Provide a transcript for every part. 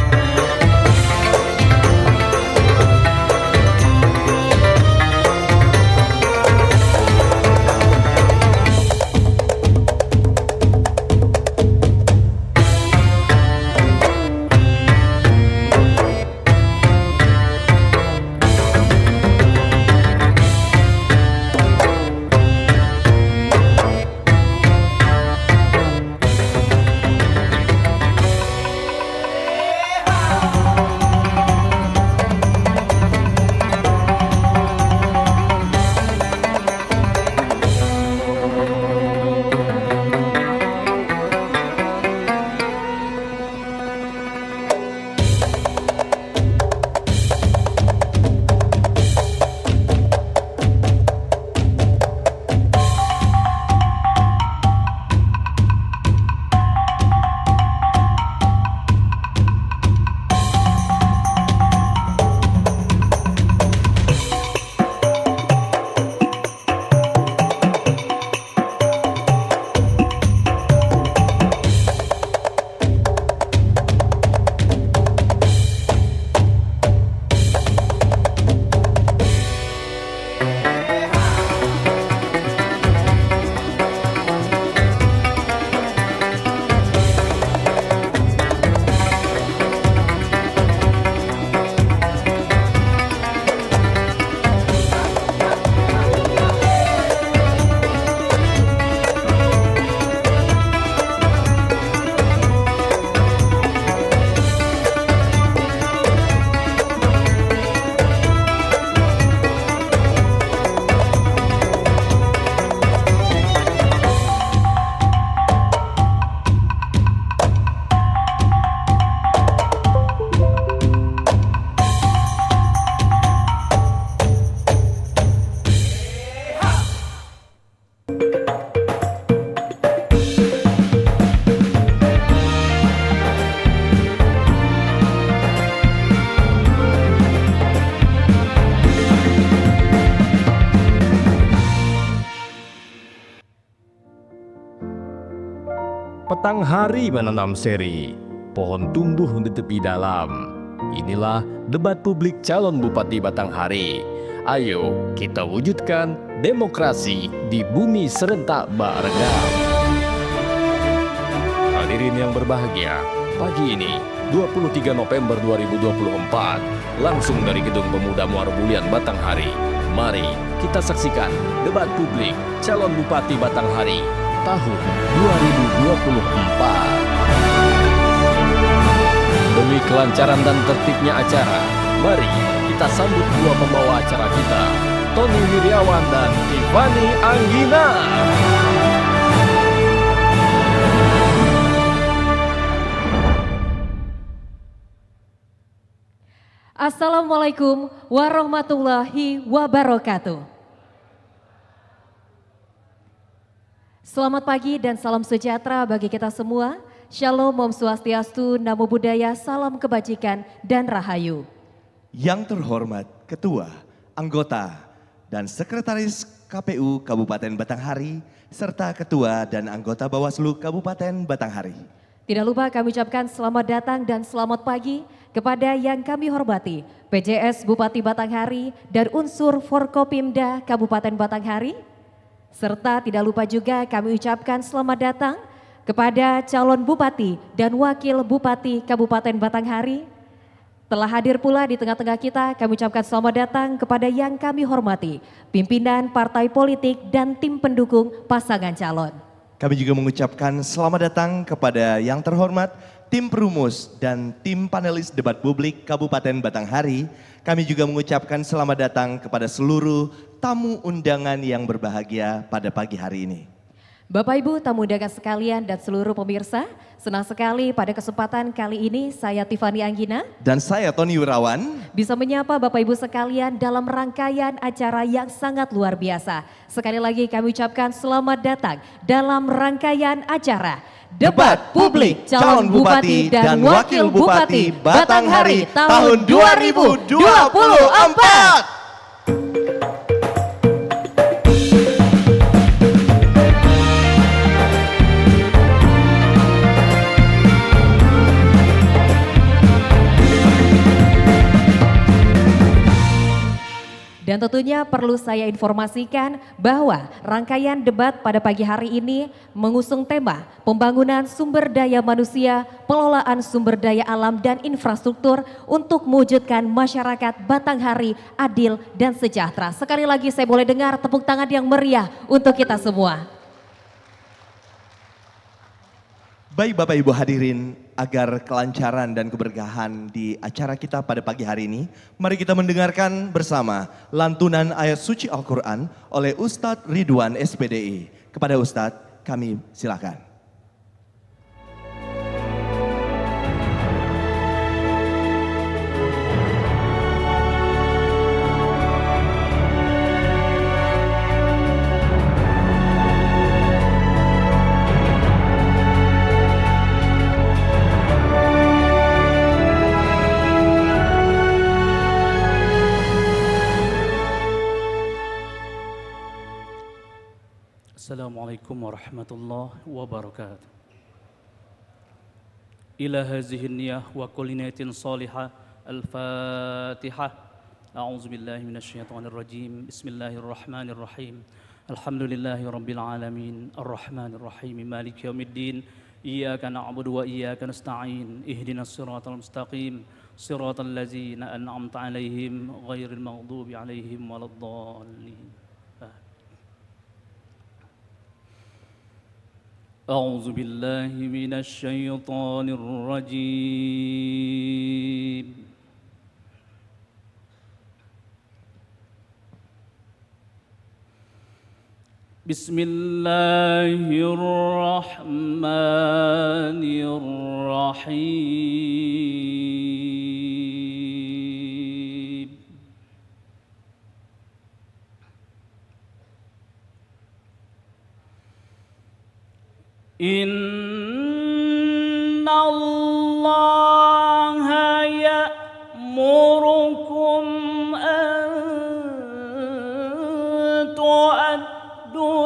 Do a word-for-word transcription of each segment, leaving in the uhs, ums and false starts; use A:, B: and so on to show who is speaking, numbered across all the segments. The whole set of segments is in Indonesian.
A: Petang hari menanam seri, pohon tumbuh di tepi dalam. Inilah debat publik calon Bupati Batanghari. Ayo kita wujudkan demokrasi di bumi serentak beragam. Hadirin yang berbahagia, pagi ini dua puluh tiga November dua ribu dua puluh empat, langsung dari Gedung Pemuda Muara Bulian Batanghari. Mari kita saksikan debat publik calon Bupati Batanghari tahun dua ribu dua puluh empat. Demi kelancaran dan tertibnya acara, mari kita sambut dua pembawa acara kita, Tony Wiryawan dan Tiffany Anggina.
B: Assalamualaikum warahmatullahi wabarakatuh. Selamat pagi dan salam sejahtera bagi kita semua. Shalom, Om Swastiastu, Namo Buddhaya, salam kebajikan dan rahayu.
C: Yang terhormat Ketua, Anggota, dan Sekretaris K P U Kabupaten Batanghari, serta Ketua dan Anggota Bawaslu Kabupaten Batanghari.
B: Tidak lupa kami ucapkan selamat datang dan selamat pagi kepada yang kami hormati P J S Bupati Batanghari dan unsur Forkopimda Kabupaten Batanghari. Serta tidak lupa juga kami ucapkan selamat datang kepada calon Bupati dan Wakil Bupati Kabupaten Batanghari. Telah hadir pula di tengah-tengah kita, kami ucapkan selamat datang kepada yang kami hormati, pimpinan partai politik dan tim pendukung pasangan calon.
C: Kami juga mengucapkan selamat datang kepada yang terhormat tim perumus dan tim panelis debat publik Kabupaten Batanghari. Kami juga mengucapkan selamat datang kepada seluruh tamu undangan yang berbahagia pada pagi hari ini.
B: Bapak Ibu tamu undangan sekalian dan seluruh pemirsa, senang sekali pada kesempatan kali ini saya Tiffany Anggina
C: dan saya Tony Wiryawan
B: bisa menyapa Bapak Ibu sekalian dalam rangkaian acara yang sangat luar biasa. Sekali lagi kami ucapkan selamat datang dalam rangkaian acara Debat Publik Calon Bupati dan Wakil Bupati Batanghari tahun dua ribu dua puluh empat. Dan tentunya perlu saya informasikan bahwa rangkaian debat pada pagi hari ini mengusung tema pembangunan sumber daya manusia, pengelolaan sumber daya alam dan infrastruktur untuk mewujudkan masyarakat Batanghari adil dan sejahtera. Sekali lagi saya boleh dengar tepuk tangan yang meriah untuk kita semua.
C: Baik Bapak Ibu hadirin, agar kelancaran dan keberkahan di acara kita pada pagi hari ini, mari kita mendengarkan bersama lantunan ayat suci Al-Quran oleh Ustadz Ridwan S P D I. Kepada Ustadz, kami silakan.
D: Assalamualaikum warahmatullahi wabarakatuh. Ila hazihi niyah wa kulli niyatin salihah. Al-Fatihah. A'udzu billahi minasyaitonir rajim. Bismillahirrahmanirrahim. Alhamdulillahi rabbil alamin. Arrahmanir rahim. Maliki yaumiddin. Iyyaka na'budu wa iyyaka nasta'in. Ihdinas siratal mustaqim. Siratal ladzina an'amta 'alaihim ghairil maghdubi 'alaihim waladdallin. أعوذ بالله من الشيطان الرجيم بسم الله الرحمن الرحيم إن الله يأمركم أن تؤدوا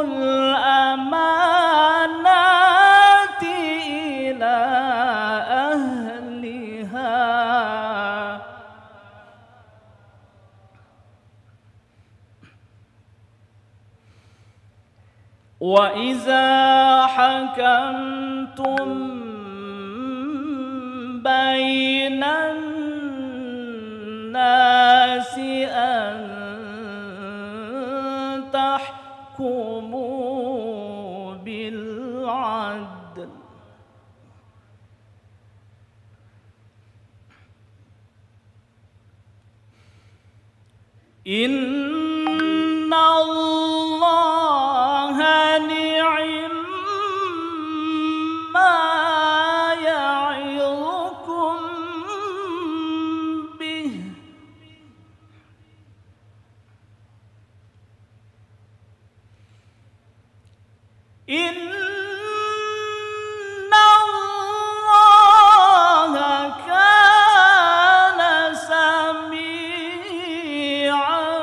D: الأمانات إلى أهلها وإذا حكمتم بين الناس أن تحكموا بالعدل إن الله نعم ما يعظكم به إن الله كان سميعا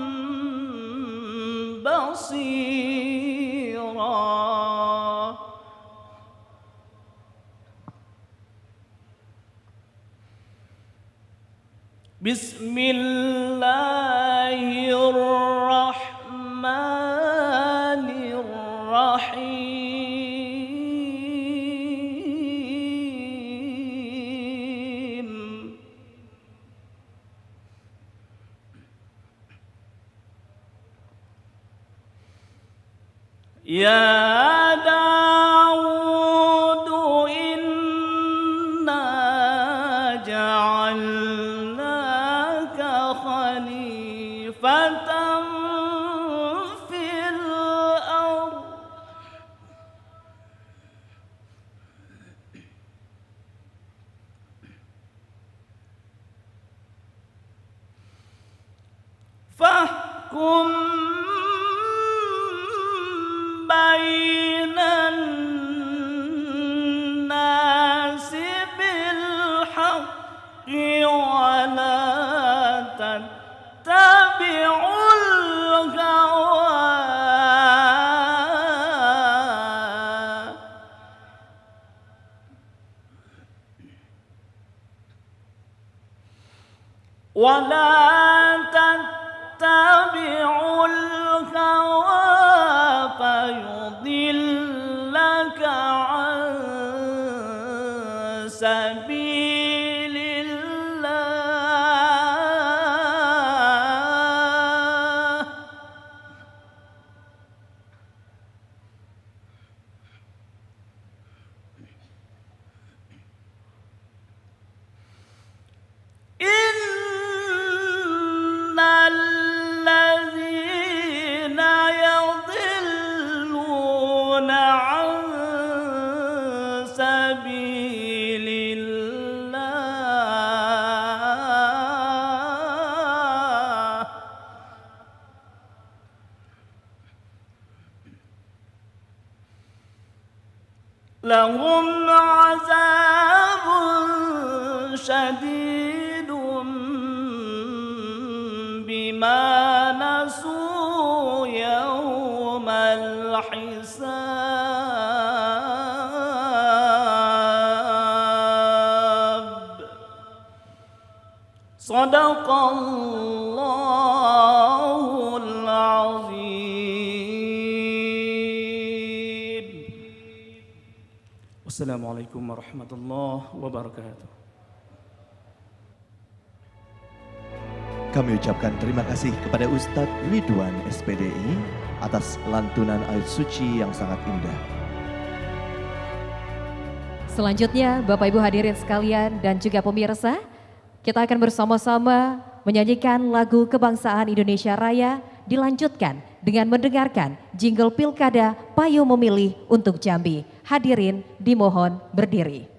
D: بصيرا بسم الله الرحمن الرحيم يا داود إنا جعلناك خليفة في الأرض فاحكم بين الناس بالحق ولا تتبعوا الهوى ولا تتبعوا لهم عذاب شديد بما نسوا يوم الحساب صدق الله العظيم. Assalamualaikum warahmatullahi wabarakatuh.
C: Kami ucapkan terima kasih kepada Ustadz Ridwan S P D I atas lantunan ayat suci yang sangat indah.
B: Selanjutnya Bapak Ibu hadirin sekalian dan juga pemirsa, kita akan bersama-sama menyanyikan lagu Kebangsaan Indonesia Raya, dilanjutkan dengan mendengarkan jingle Pilkada Payung Memilih untuk Jambi. Hadirin dimohon berdiri.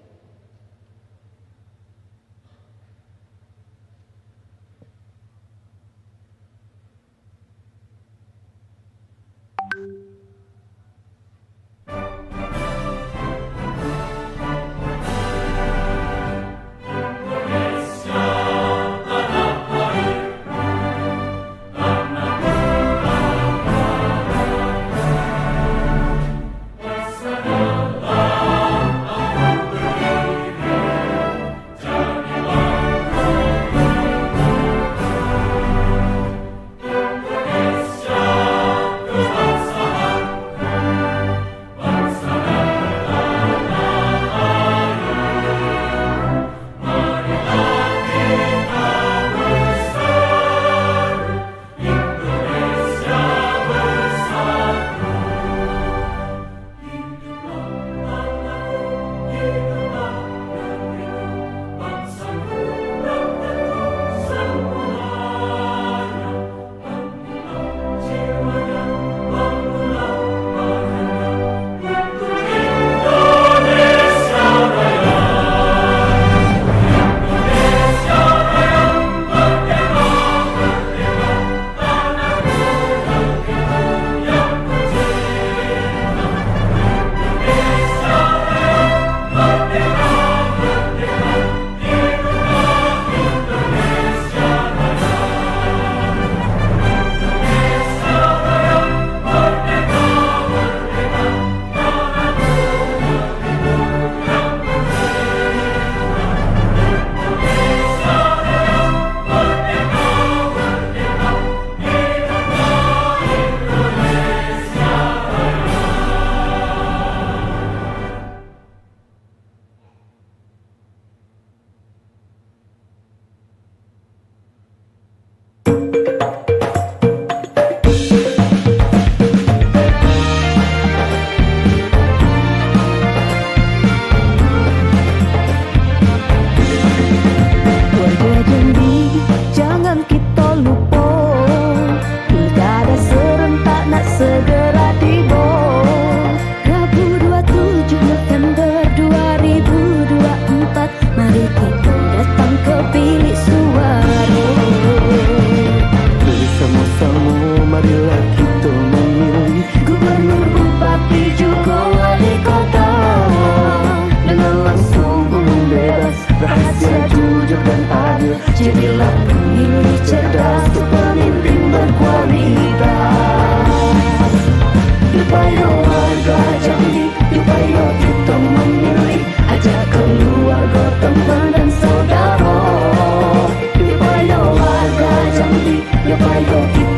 E: Yo, yo,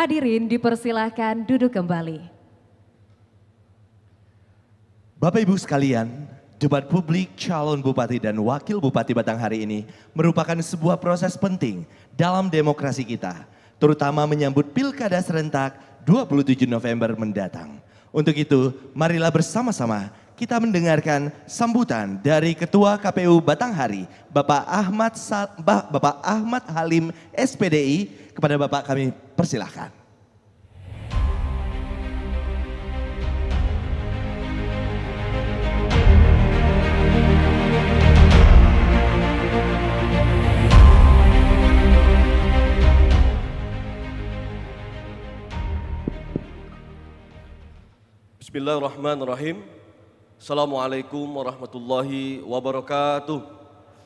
B: Hadirin dipersilahkan duduk kembali.
C: Bapak Ibu sekalian, debat publik calon bupati dan wakil bupati Batanghari ini merupakan sebuah proses penting dalam demokrasi kita, terutama menyambut Pilkada serentak dua puluh tujuh November mendatang. Untuk itu, marilah bersama-sama kita mendengarkan sambutan dari Ketua K P U Batanghari, Bapak Ahmad Sa Bapak Ahmad Halim S P D I. Kepada Bapak kami persilahkan.
E: Bismillahirrahmanirrahim. Assalamualaikum warahmatullahi wabarakatuh.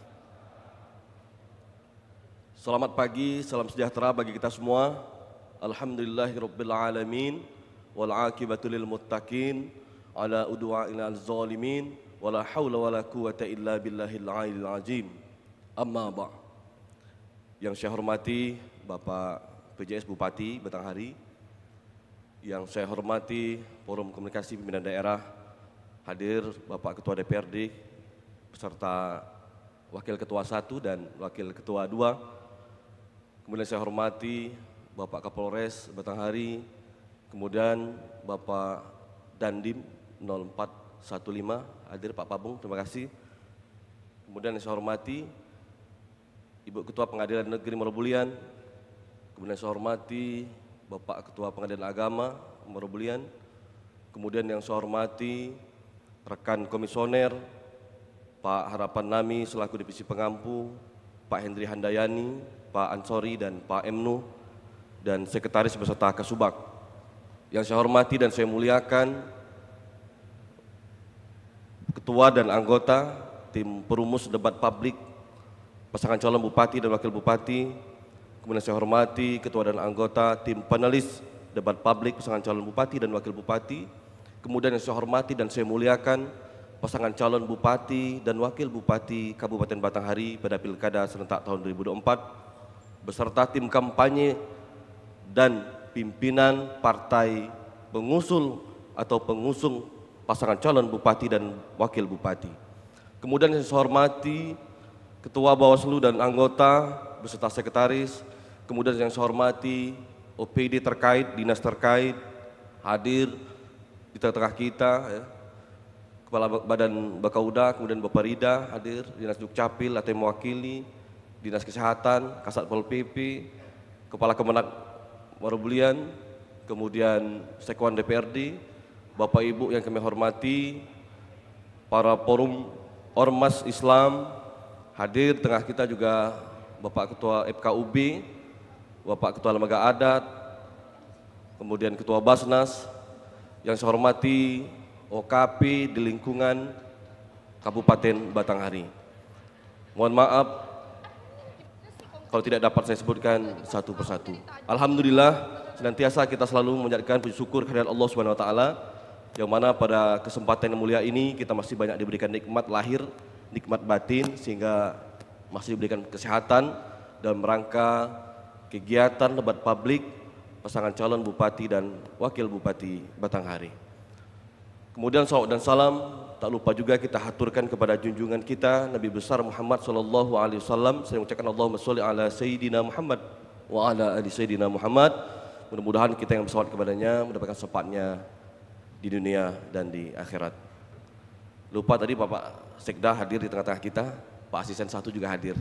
E: Selamat pagi, salam sejahtera bagi kita semua. Alhamdulillahirabbil alamin wal aqibatu lil muttaqin ala udwa'il zalimin wala haula wala quwata illa billahil aliyil azim. Amma ba'. Yang saya hormati Bapak P J S Bupati Batanghari, yang saya hormati Forum Komunikasi Pimpinan Daerah, hadir Bapak Ketua D P R D beserta Wakil Ketua satu dan Wakil Ketua dua. Kemudian saya hormati Bapak Kapolres Batanghari, kemudian Bapak Dandim nol empat satu lima, hadir Pak Pabung, terima kasih. Kemudian saya hormati Ibu Ketua Pengadilan Negeri Merobulian, kemudian saya hormati Bapak Ketua Pengadilan Agama Merobulian, kemudian yang saya hormati rekan komisioner Pak Harapan Nami selaku Divisi Pengampu, Pak Hendri Handayani, Pak Ansori dan Pak Emnu, dan Sekretaris beserta Kasubag. Yang saya hormati dan saya muliakan Ketua dan anggota tim perumus debat publik pasangan calon bupati dan wakil bupati. Kemudian saya hormati Ketua dan anggota tim panelis debat publik pasangan calon bupati dan wakil bupati. Kemudian yang saya hormati dan saya muliakan pasangan calon bupati dan wakil bupati Kabupaten Batanghari pada Pilkada serentak tahun dua ribu dua puluh empat beserta tim kampanye dan pimpinan partai pengusul atau pengusung pasangan calon bupati dan wakil bupati. Kemudian yang saya hormati Ketua Bawaslu dan anggota beserta sekretaris. Kemudian yang saya hormati O P D terkait, dinas terkait hadir di tengah-tengah kita, ya. Kepala Badan Bakauda, kemudian Bapak Rida hadir, Dinas Dukcapil atau mewakili, Dinas Kesehatan, Kasat Pol P P, Kepala Kemenak Merobulian, kemudian Sekwan D P R D, Bapak Ibu yang kami hormati, para forum Ormas Islam, hadir di tengah kita juga Bapak Ketua F K U B, Bapak Ketua Lembaga Adat, kemudian Ketua Basnas, yang saya hormati O K P di lingkungan Kabupaten Batanghari. Mohon maaf kalau tidak dapat saya sebutkan satu persatu. Alhamdulillah, senantiasa kita selalu menjadikan puji syukur kehadirat Allah Subhanahu wa taala, yang mana pada kesempatan yang mulia ini kita masih banyak diberikan nikmat lahir, nikmat batin, sehingga masih diberikan kesehatan dalam rangka kegiatan debat publik pasangan calon bupati dan wakil bupati Batanghari. Kemudian salawat dan salam tak lupa juga kita haturkan kepada junjungan kita Nabi besar Muhammad sallallahu alaihi wasallam. Saya mengucapkan Allahumma sholli ala sayyidina Muhammad wa ala ali sayyidina Muhammad. Mudah-mudahan kita yang bersalawat kepadanya mendapatkan syafaatnya di dunia dan di akhirat. Lupa tadi Bapak Sekda hadir di tengah-tengah kita, Pak Asisten satu juga hadir.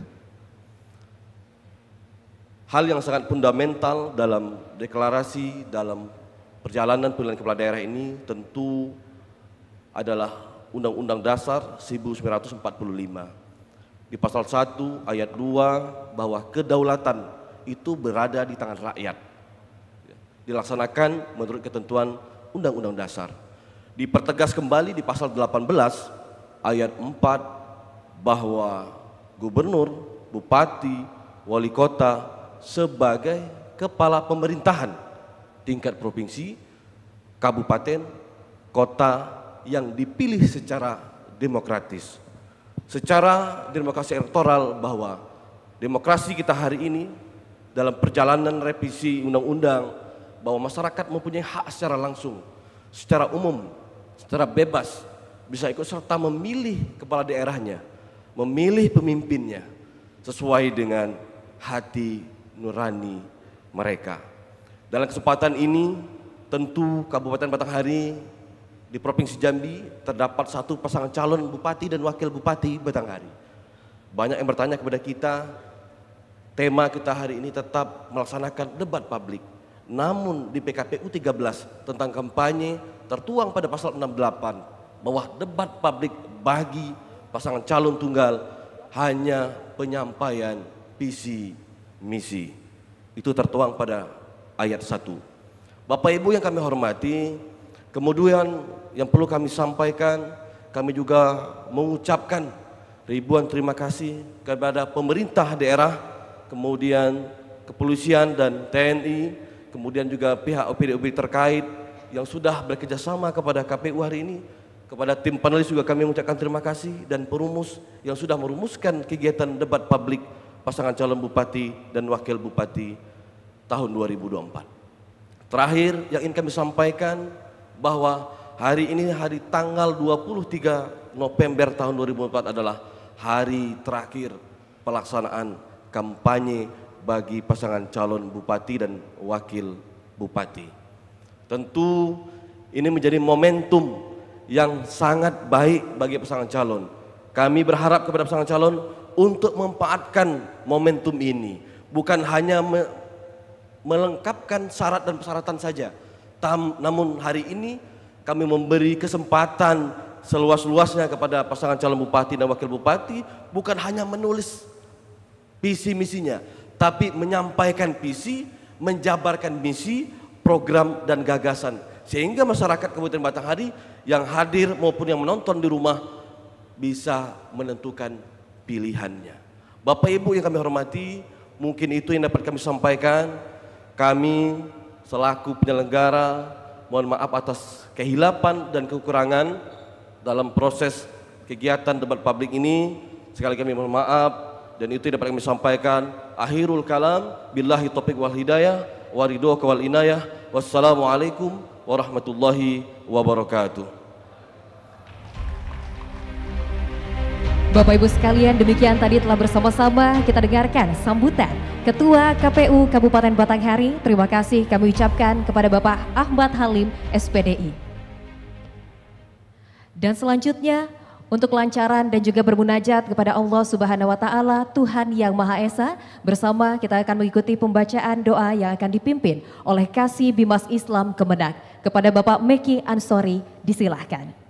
E: Hal yang sangat fundamental dalam deklarasi, dalam perjalanan pemilihan kepala daerah ini tentu adalah Undang-Undang Dasar seribu sembilan ratus empat puluh lima. Di pasal satu ayat dua bahwa kedaulatan itu berada di tangan rakyat. Dilaksanakan menurut ketentuan Undang-Undang Dasar. Dipertegas kembali di pasal delapan belas ayat empat bahwa gubernur, bupati, wali kota sebagai kepala pemerintahan tingkat provinsi, kabupaten, kota yang dipilih secara demokratis. Secara demokrasi elektoral, bahwa demokrasi kita hari ini dalam perjalanan revisi undang-undang bahwa masyarakat mempunyai hak secara langsung, secara umum, secara bebas bisa ikut serta memilih kepala daerahnya, memilih pemimpinnya sesuai dengan hati nurani mereka. Dalam kesempatan ini tentu Kabupaten Batanghari di Provinsi Jambi terdapat satu pasangan calon bupati dan wakil bupati Batanghari. Banyak yang bertanya kepada kita, tema kita hari ini tetap melaksanakan debat publik. Namun di P K P U tiga belas tentang kampanye tertuang pada pasal enam puluh delapan bahwa debat publik bagi pasangan calon tunggal hanya penyampaian visi misi. Itu tertuang pada ayat satu. Bapak Ibu yang kami hormati, kemudian yang perlu kami sampaikan, kami juga mengucapkan ribuan terima kasih kepada pemerintah daerah, kemudian kepolisian dan T N I, kemudian juga pihak O P D O P D terkait yang sudah bekerjasama kepada K P U hari ini. Kepada tim panelis juga kami mengucapkan terima kasih, dan perumus yang sudah merumuskan kegiatan debat publik pasangan calon bupati dan wakil bupati tahun dua ribu dua puluh empat. Terakhir yang ingin kami sampaikan bahwa hari ini hari tanggal dua puluh tiga November tahun dua ribu dua puluh empat adalah hari terakhir pelaksanaan kampanye bagi pasangan calon bupati dan wakil bupati. Tentu ini menjadi momentum yang sangat baik bagi pasangan calon. Kami berharap kepada pasangan calon untuk memanfaatkan momentum ini, bukan hanya me melengkapkan syarat dan persyaratan saja, Tam, namun hari ini kami memberi kesempatan seluas-luasnya kepada pasangan calon bupati dan wakil bupati, bukan hanya menulis visi misinya, tapi menyampaikan visi, menjabarkan misi, program dan gagasan, sehingga masyarakat Kabupaten Batanghari yang hadir maupun yang menonton di rumah bisa menentukan pilihannya. Bapak Ibu yang kami hormati, mungkin itu yang dapat kami sampaikan. Kami selaku penyelenggara mohon maaf atas kehilapan dan kekurangan dalam proses kegiatan debat publik ini. Sekali lagi kami mohon maaf, dan itu yang dapat kami sampaikan. Akhirul kalam, billahi taufiq wal hidayah, waridho wal inayah. Wassalamualaikum warahmatullahi wabarakatuh.
B: Bapak Ibu sekalian, demikian tadi telah bersama-sama kita dengarkan sambutan Ketua K P U Kabupaten Batanghari. Terima kasih kami ucapkan kepada Bapak Ahmad Halim, S P D I. Dan selanjutnya untuk kelancaran dan juga bermunajat kepada Allah Subhanahu wa taala, Tuhan yang Maha Esa, bersama kita akan mengikuti pembacaan doa yang akan dipimpin oleh Kasih Bimas Islam Kemenak. Kepada Bapak Meki Ansori, disilahkan.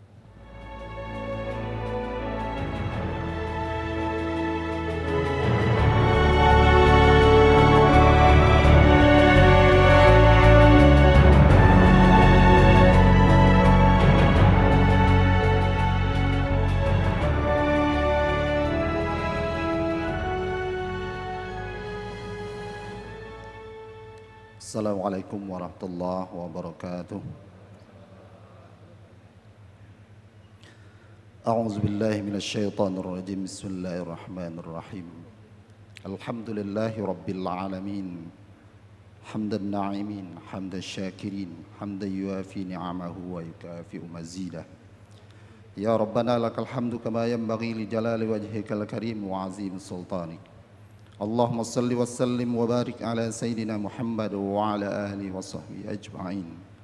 F: Assalamualaikum warahmatullahi wabarakatuh. A'udzu billahi minasy syaithanir rajim. Bismillahirrahmanirrahim. Alhamdulillahi rabbil alamin. Hamdan na'imin, hamdan syakirin, hamdan yuafi ni'amahu wa yukafi'u mazidah. Ya Rabbana lakal hamdu kama yanbaghi li jalali wajhikal karim wa azim sultanik. Allahumma salli wa sallim wa barik ala Sayyidina Muhammad wa ala ahli wa sahbihi ajma'in.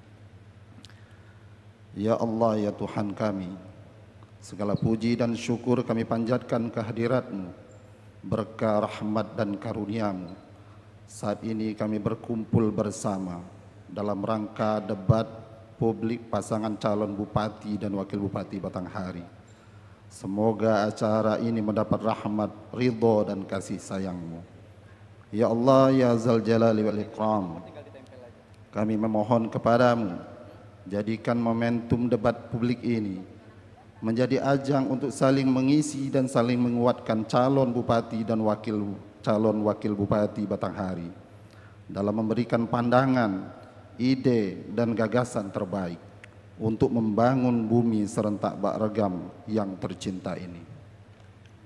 F: Ya Allah, ya Tuhan kami, segala puji dan syukur kami panjatkan kehadirat-Mu, berkah rahmat dan karunia-Mu. Saat ini kami berkumpul bersama dalam rangka debat publik pasangan calon bupati dan wakil bupati Batanghari. Semoga acara ini mendapat rahmat, ridho dan kasih sayang-Mu. Ya Allah, ya Zal Jalali wal Ikram, kami memohon kepadamu, jadikan momentum debat publik ini menjadi ajang untuk saling mengisi dan saling menguatkan calon bupati dan wakil calon wakil bupati Batanghari dalam memberikan pandangan, ide dan gagasan terbaik untuk membangun bumi serentak Bak Regam yang tercinta ini.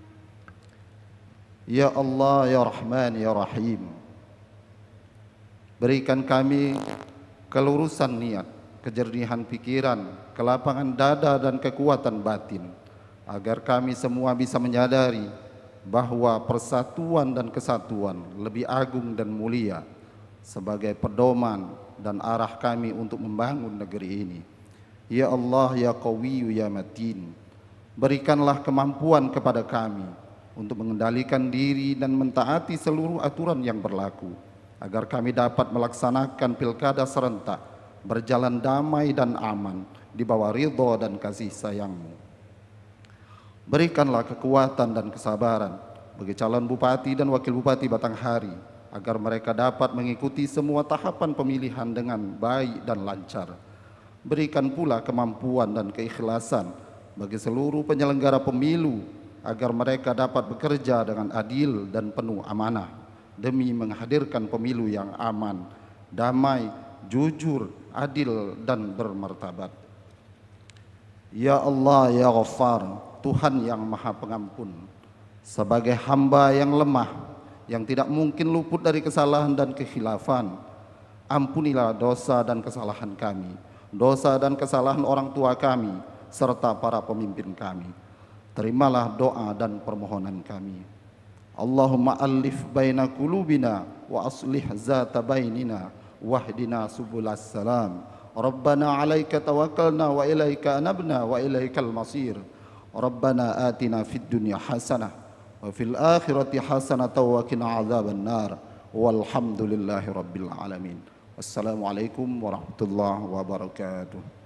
F: Ya Allah, ya Rahman, ya Rahim, Berikan kami kelurusan niat, kejernihan pikiran, kelapangan dada dan kekuatan batin, agar kami semua bisa menyadari bahwa persatuan dan kesatuan lebih agung dan mulia sebagai pedoman dan arah kami untuk membangun negeri ini. Ya Allah, ya Qawiyyu, ya Matin, berikanlah kemampuan kepada kami untuk mengendalikan diri dan mentaati seluruh aturan yang berlaku, agar kami dapat melaksanakan pilkada serentak berjalan damai dan aman di bawah ridho dan kasih sayang-Mu. Berikanlah kekuatan dan kesabaran bagi calon bupati dan wakil bupati Batanghari, agar mereka dapat mengikuti semua tahapan pemilihan dengan baik dan lancar. Berikan pula kemampuan dan keikhlasan bagi seluruh penyelenggara pemilu, agar mereka dapat bekerja dengan adil dan penuh amanah demi menghadirkan pemilu yang aman, damai, jujur, adil, dan bermartabat. Ya Allah, ya Ghaffar, Tuhan yang Maha Pengampun, sebagai hamba yang lemah, yang tidak mungkin luput dari kesalahan dan kekhilafan, ampunilah dosa dan kesalahan kami, dosa dan kesalahan orang tua kami, serta para pemimpin kami. Terimalah doa dan permohonan kami. Allahumma alif baina qulubina wa aslih zata bainina wahdina subulas salam. Rabbana alaika tawakkalna wa ilaika anabna wa ilaikal masir. Rabbana atina fid dunya hasanah wa fil akhirati hasanah wa qina adzaban nar. Walhamdulillahi rabbil alamin. Wassalamualaikum warahmatullahi wabarakatuh.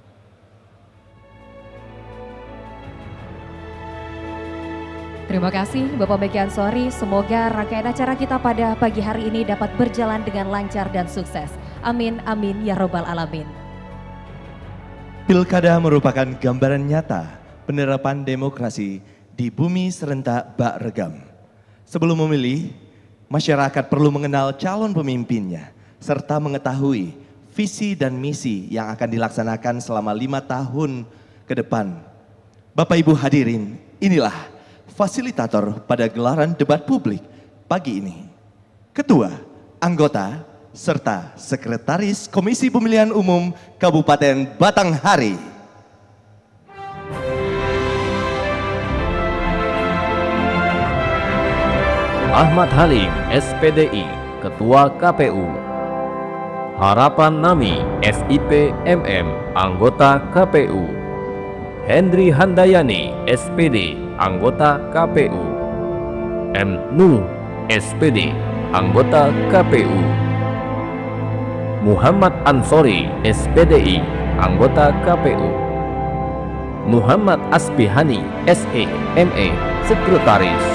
B: Terima kasih Bapak Beki Ansori, semoga rangkaian acara kita pada pagi hari ini dapat berjalan dengan lancar dan sukses. Amin, amin, ya robbal alamin.
C: Pilkada merupakan gambaran nyata penerapan demokrasi di bumi serentak bak regam. Sebelum memilih, masyarakat perlu mengenal calon pemimpinnya, serta mengetahui visi dan misi yang akan dilaksanakan selama lima tahun ke depan. Bapak Ibu hadirin, inilah fasilitator pada gelaran debat publik pagi ini. Ketua, anggota, serta Sekretaris Komisi Pemilihan Umum Kabupaten Batanghari.
A: Ahmad Halim, S P D I, Ketua K P U. Harapan Nami, S I P M M, Anggota K P U. Hendri Handayani, S P D, Anggota K P U. M. Nuh, S P D, Anggota K P U. Muhammad Ansori, S P D I, Anggota K P U. Muhammad Asbihani, S E M E, Sekretaris.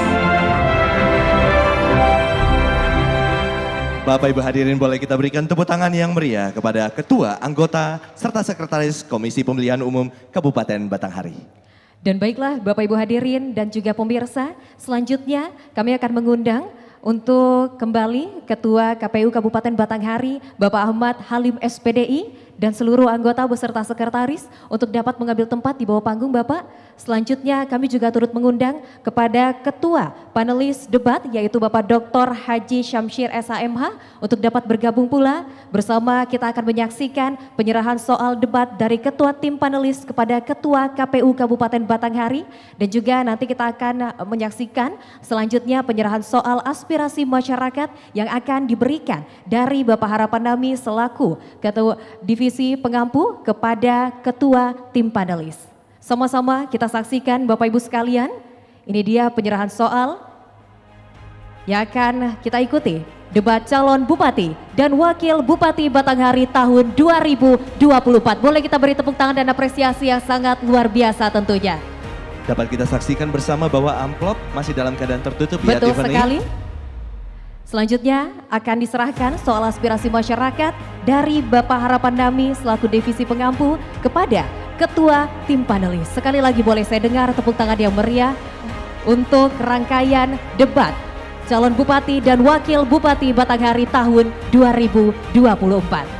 C: Bapak Ibu hadirin, boleh kita berikan tepuk tangan yang meriah kepada Ketua, Anggota, serta Sekretaris Komisi Pemilihan Umum Kabupaten Batanghari.
B: Dan baiklah Bapak Ibu hadirin dan juga pemirsa, selanjutnya kami akan mengundang untuk kembali Ketua K P U Kabupaten Batanghari, Bapak Ahmad Halim S P D I, dan seluruh anggota beserta sekretaris untuk dapat mengambil tempat di bawah panggung Bapak. Selanjutnya kami juga turut mengundang kepada Ketua panelis debat yaitu Bapak Doktor Haji Syamsir S H M H untuk dapat bergabung pula bersama. Kita akan menyaksikan penyerahan soal debat dari Ketua tim panelis kepada Ketua K P U Kabupaten Batanghari, dan juga nanti kita akan menyaksikan selanjutnya penyerahan soal aspirasi masyarakat yang akan diberikan dari Bapak Harapan Nami selaku Ketua Divisi Pengampu kepada Ketua tim panelis. Sama-sama kita saksikan Bapak Ibu sekalian, ini dia penyerahan soal yang akan kita ikuti, debat calon Bupati dan Wakil Bupati Batanghari tahun dua ribu dua puluh empat. Boleh kita beri tepuk tangan dan apresiasi yang sangat luar biasa tentunya.
C: Dapat kita saksikan bersama bahwa amplop masih dalam keadaan tertutup.
B: Betul
C: ya Tiffany?
B: sekali. Selanjutnya akan diserahkan soal aspirasi masyarakat dari Bapak Harapan Nami selaku Divisi Pengampu kepada Ketua tim panelis. Sekali lagi boleh saya dengar tepuk tangan yang meriah untuk rangkaian debat calon Bupati dan Wakil Bupati Batanghari tahun dua ribu dua puluh empat.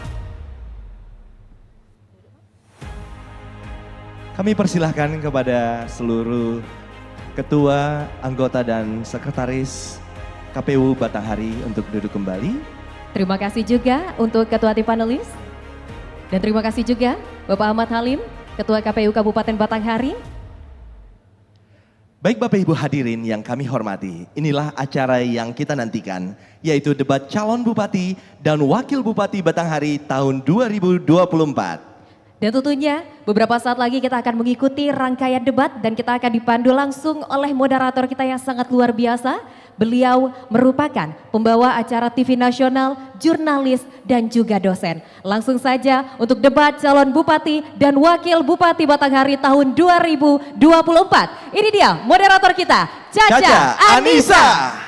C: Kami persilahkan kepada seluruh ketua, anggota dan sekretaris K P U Batanghari untuk duduk kembali.
B: Terima kasih juga untuk Ketua Tim Panelis. Dan terima kasih juga Bapak Ahmad Halim, Ketua K P U Kabupaten Batanghari.
C: Baik Bapak Ibu hadirin yang kami hormati, inilah acara yang kita nantikan, yaitu debat calon Bupati dan Wakil Bupati Batanghari tahun dua ribu dua puluh empat.
B: Dan tentunya beberapa saat lagi kita akan mengikuti rangkaian debat dan kita akan dipandu langsung oleh moderator kita yang sangat luar biasa. Beliau merupakan pembawa acara T V nasional, jurnalis, dan juga dosen. Langsung saja untuk debat calon Bupati dan Wakil Bupati Batanghari tahun dua ribu dua puluh empat. Ini dia moderator kita, Caca,
C: Caca Anissa.
B: Anissa.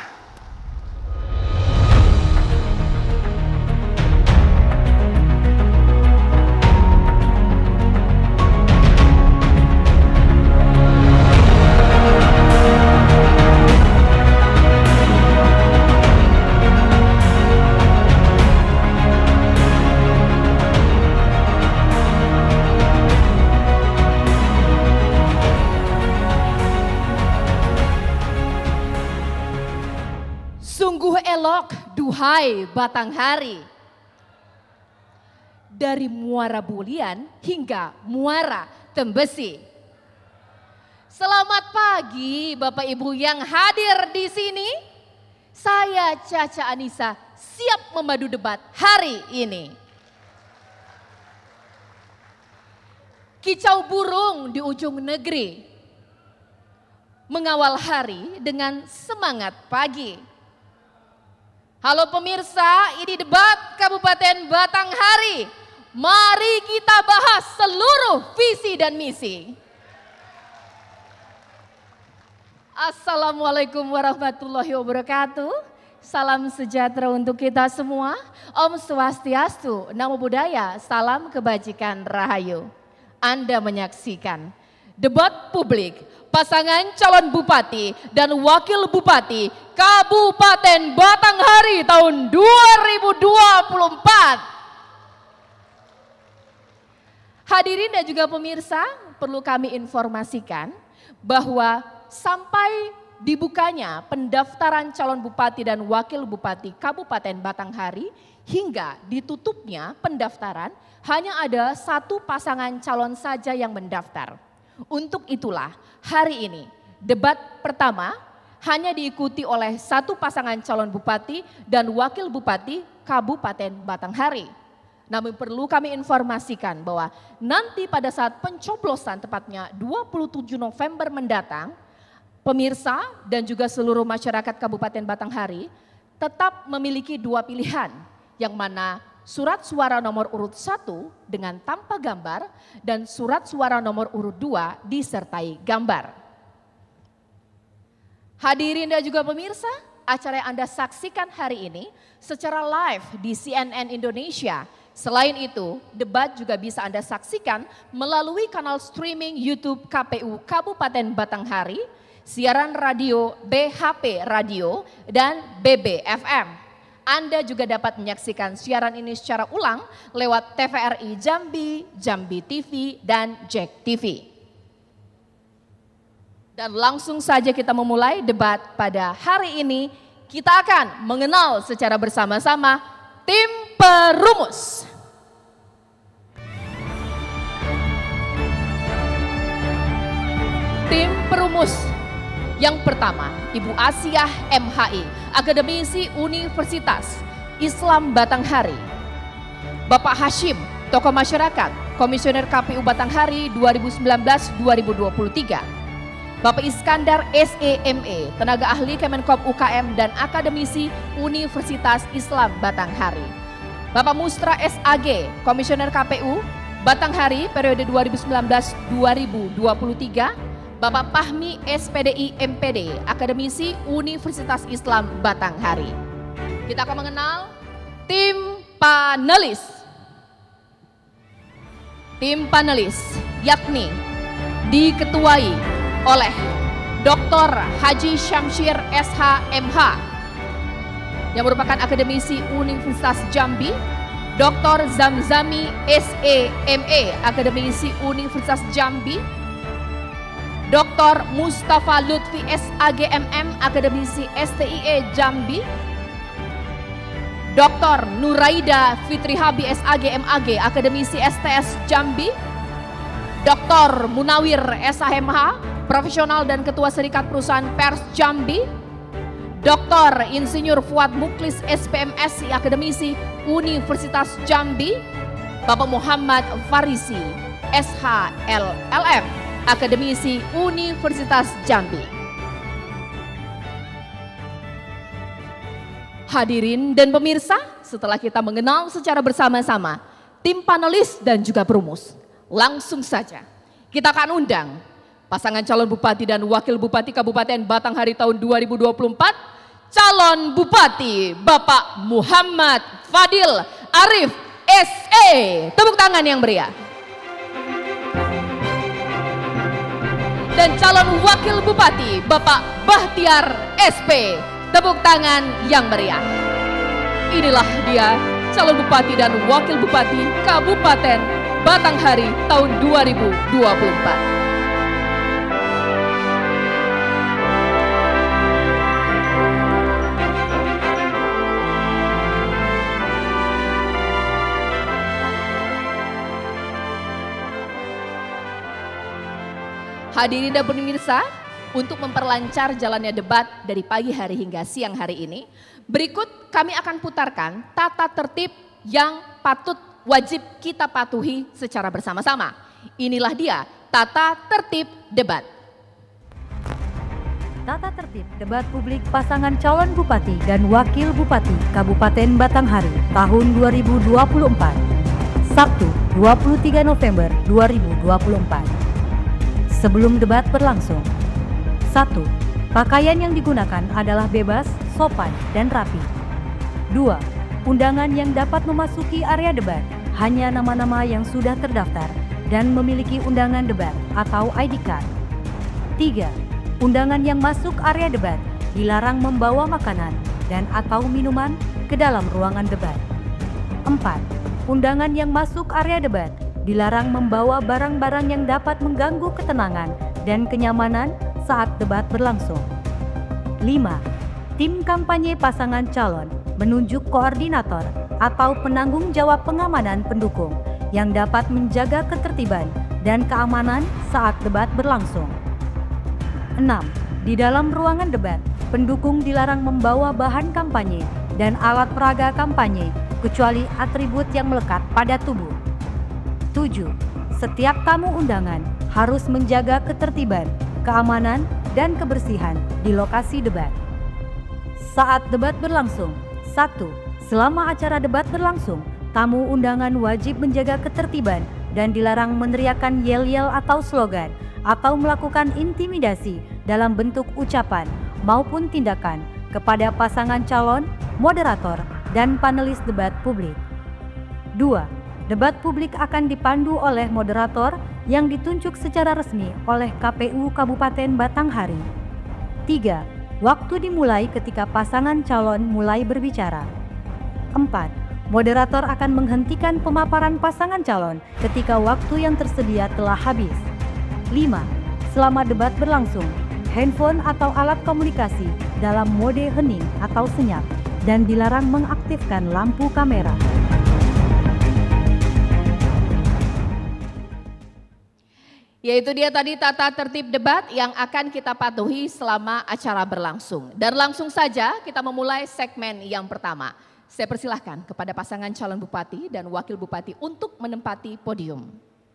G: Sungguh elok, duhai Batanghari. Dari Muara Bulian hingga Muara Tembesi. Selamat pagi Bapak Ibu yang hadir di sini. Saya Caca Anissa siap memadu debat hari ini. Kicau burung di ujung negeri. Mengawal hari dengan semangat pagi. Halo pemirsa, ini debat Kabupaten Batanghari. Mari kita bahas seluruh visi dan misi. Assalamualaikum warahmatullahi wabarakatuh. Salam sejahtera untuk kita semua. Om Swastiastu, Namo Buddhaya, salam kebajikan rahayu. Anda menyaksikan debat publik pasangan calon Bupati dan Wakil Bupati Kabupaten Batanghari tahun dua ribu dua puluh empat. Hadirin dan juga pemirsa, perlu kami informasikan bahwa sampai dibukanya pendaftaran calon Bupati dan Wakil Bupati Kabupaten Batanghari hingga ditutupnya pendaftaran hanya ada satu pasangan calon saja yang mendaftar. Untuk itulah hari ini debat pertama hanya diikuti oleh satu pasangan calon Bupati dan Wakil Bupati Kabupaten Batanghari. Namun perlu kami informasikan bahwa nanti pada saat pencoblosan tepatnya dua puluh tujuh November mendatang, pemirsa dan juga seluruh masyarakat Kabupaten Batanghari tetap memiliki dua pilihan, yang mana surat suara nomor urut satu dengan tanpa gambar dan surat suara nomor urut dua disertai gambar. Hadirin dan juga pemirsa, acara yang Anda saksikan hari ini secara live di C N N Indonesia. Selain itu, debat juga bisa Anda saksikan melalui kanal streaming YouTube K P U Kabupaten Batanghari, siaran radio B H P Radio, dan B B F M. Anda juga dapat menyaksikan siaran ini secara ulang lewat T V R I Jambi, Jambi T V, dan Jack T V. Dan langsung saja kita memulai debat pada hari ini. Kita akan mengenal secara bersama-sama tim perumus. Tim perumus yang pertama, Ibu Asiah M H I, Akademisi Universitas Islam Batanghari. Bapak Hashim, tokoh masyarakat, Komisioner K P U Batanghari dua ribu sembilan belas dua ribu dua puluh tiga. Bapak Iskandar S E M E, tenaga ahli Kemenkop U K M dan Akademisi Universitas Islam Batanghari. Bapak Mustra S A G, Komisioner K P U Batanghari periode dua ribu sembilan belas dua ribu dua puluh tiga. Bapak Pahmi S P D I M P D, Akademisi Universitas Islam Batanghari. Kita akan mengenal tim panelis. Tim panelis yakni diketuai oleh Doktor Haji Syamsyir S H M H yang merupakan Akademisi Universitas Jambi, Doktor Zamzami S E M E, Akademisi Universitas Jambi, Doktor Mustafa Lutfi S A G M M, Akademisi S T I E Jambi, Doktor Nuraida Fitrihabi S A G M A G, Akademisi S T S Jambi. Doktor Munawir S H M H, Profesional dan Ketua Serikat Perusahaan Pers Jambi. Doktor Insinyur Fuad Muklis S P M S I, Akademisi Universitas Jambi. Bapak Muhammad Farisi S H L L M, Akademisi Universitas Jambi. Hadirin dan pemirsa, setelah kita mengenal secara bersama-sama tim panelis dan juga perumus, langsung saja kita akan undang pasangan calon bupati dan wakil bupati Kabupaten Batanghari tahun dua ribu dua puluh empat, calon bupati Bapak Muhammad Fadil Arif S E. Tepuk tangan yang meriah. Dan calon wakil bupati Bapak Bahtiar S P. Tepuk tangan yang meriah. Inilah dia calon bupati dan wakil bupati Kabupaten Batanghari tahun dua ribu dua puluh empat. Hadirin dan pemirsa, untuk memperlancar jalannya debat dari pagi hari hingga siang hari ini, berikut kami akan putarkan tata tertib yang patut wajib kita patuhi secara bersama-sama. Inilah dia tata tertib debat.
H: Tata tertib debat publik pasangan calon bupati dan wakil bupati Kabupaten Batanghari tahun dua ribu dua puluh empat. Sabtu, dua puluh tiga November dua ribu dua puluh empat. Sebelum debat berlangsung, satu. Pakaian yang digunakan adalah bebas, sopan, dan rapi. Dua. Undangan yang dapat memasuki area debat hanya nama-nama yang sudah terdaftar dan memiliki undangan debat atau I D card. Tiga. Undangan yang masuk area debat dilarang membawa makanan dan atau minuman ke dalam ruangan debat. Empat. Undangan yang masuk area debat dilarang membawa barang-barang yang dapat mengganggu ketenangan dan kenyamanan saat debat berlangsung. Lima. Tim kampanye pasangan calon menunjuk koordinator atau penanggung jawab pengamanan pendukung yang dapat menjaga ketertiban dan keamanan saat debat berlangsung. Enam. Di dalam ruangan debat, pendukung dilarang membawa bahan kampanye dan alat peraga kampanye kecuali atribut yang melekat pada tubuh. Tujuh. Setiap tamu undangan harus menjaga ketertiban, keamanan, dan kebersihan di lokasi debat. Saat debat berlangsung, satu. Selama acara debat berlangsung, tamu undangan wajib menjaga ketertiban dan dilarang meneriakkan yel-yel atau slogan atau melakukan intimidasi dalam bentuk ucapan maupun tindakan kepada pasangan calon, moderator, dan panelis debat publik. Dua. Debat publik akan dipandu oleh moderator yang ditunjuk secara resmi oleh K P U Kabupaten Batanghari. Tiga. Waktu dimulai ketika pasangan calon mulai berbicara. Empat. Moderator akan menghentikan pemaparan pasangan calon ketika waktu yang tersedia telah habis. Lima. Selama debat berlangsung, handphone atau alat komunikasi dalam mode hening atau senyap dan dilarang mengaktifkan lampu kamera.
G: Yaitu dia tadi tata tertib debat yang akan kita patuhi selama acara berlangsung. Dan langsung saja kita memulai segmen yang pertama. Saya persilahkan kepada pasangan calon bupati dan wakil bupati untuk menempati podium.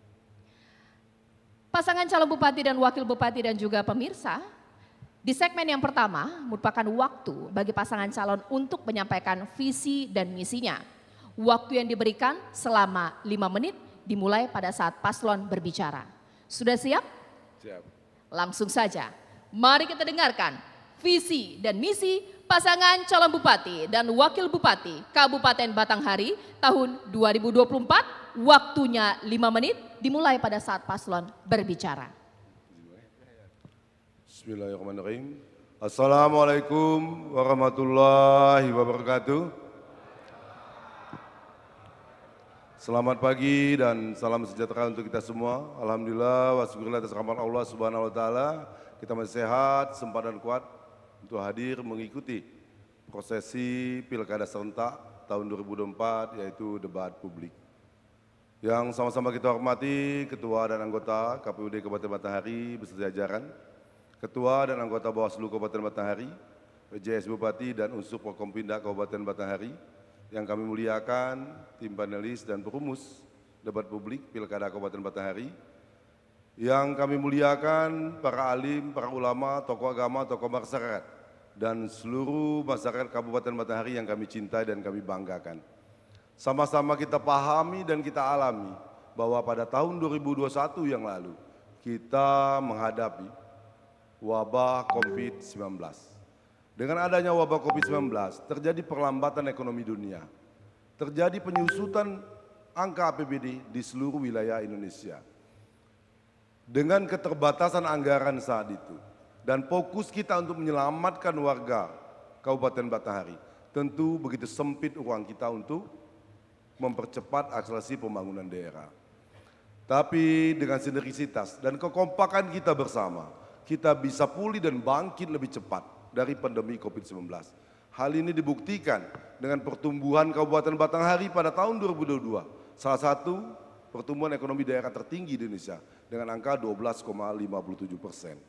G: Pasangan calon bupati dan wakil bupati dan juga pemirsa, di segmen yang pertama merupakan waktu bagi pasangan calon untuk menyampaikan visi dan misinya. Waktu yang diberikan selama lima menit dimulai pada saat paslon berbicara. Sudah siap?
E: Siap.
G: Langsung saja, mari kita dengarkan visi dan misi pasangan calon bupati dan wakil bupati Kabupaten Batanghari tahun dua ribu dua puluh empat. Waktunya lima menit dimulai pada saat paslon berbicara.
E: Bismillahirrahmanirrahim. Assalamualaikum warahmatullahi wabarakatuh. Selamat pagi dan salam sejahtera untuk kita semua. Alhamdulillah wa syukurillah atas rahmat Allah Subhanahu wa taala. Kita masih sehat, sempat dan kuat untuk hadir mengikuti prosesi Pilkada serentak
I: tahun dua ribu dua puluh empat, yaitu debat publik. Yang sama-sama kita hormati Ketua dan anggota K P U D Kabupaten Batanghari beserta jajaran, Ketua dan anggota Bawaslu Kabupaten Batanghari, P J S Bupati dan unsur Forkompimda Kabupaten Batanghari, yang kami muliakan tim panelis dan perumus debat publik Pilkada Kabupaten Batanghari, yang kami muliakan para alim, para ulama, tokoh agama, tokoh masyarakat, dan seluruh masyarakat Kabupaten Batanghari yang kami cintai dan kami banggakan. Sama-sama kita pahami dan kita alami bahwa pada tahun dua ribu dua puluh satu yang lalu kita menghadapi wabah COVID sembilan belas. Dengan adanya wabah COVID sembilan belas terjadi perlambatan ekonomi dunia, terjadi penyusutan angka A P B D di seluruh wilayah Indonesia. Dengan keterbatasan anggaran saat itu dan fokus kita untuk menyelamatkan warga Kabupaten Batanghari, tentu begitu sempit ruang kita untuk mempercepat akselerasi pembangunan daerah. Tapi dengan sinergisitas dan kekompakan kita bersama, kita bisa pulih dan bangkit lebih cepat dari pandemi COVID sembilan belas. Hal ini dibuktikan dengan pertumbuhan Kabupaten Batanghari pada tahun dua ribu dua puluh dua, salah satu pertumbuhan ekonomi daerah tertinggi di Indonesia dengan angka dua belas koma lima puluh tujuh persen.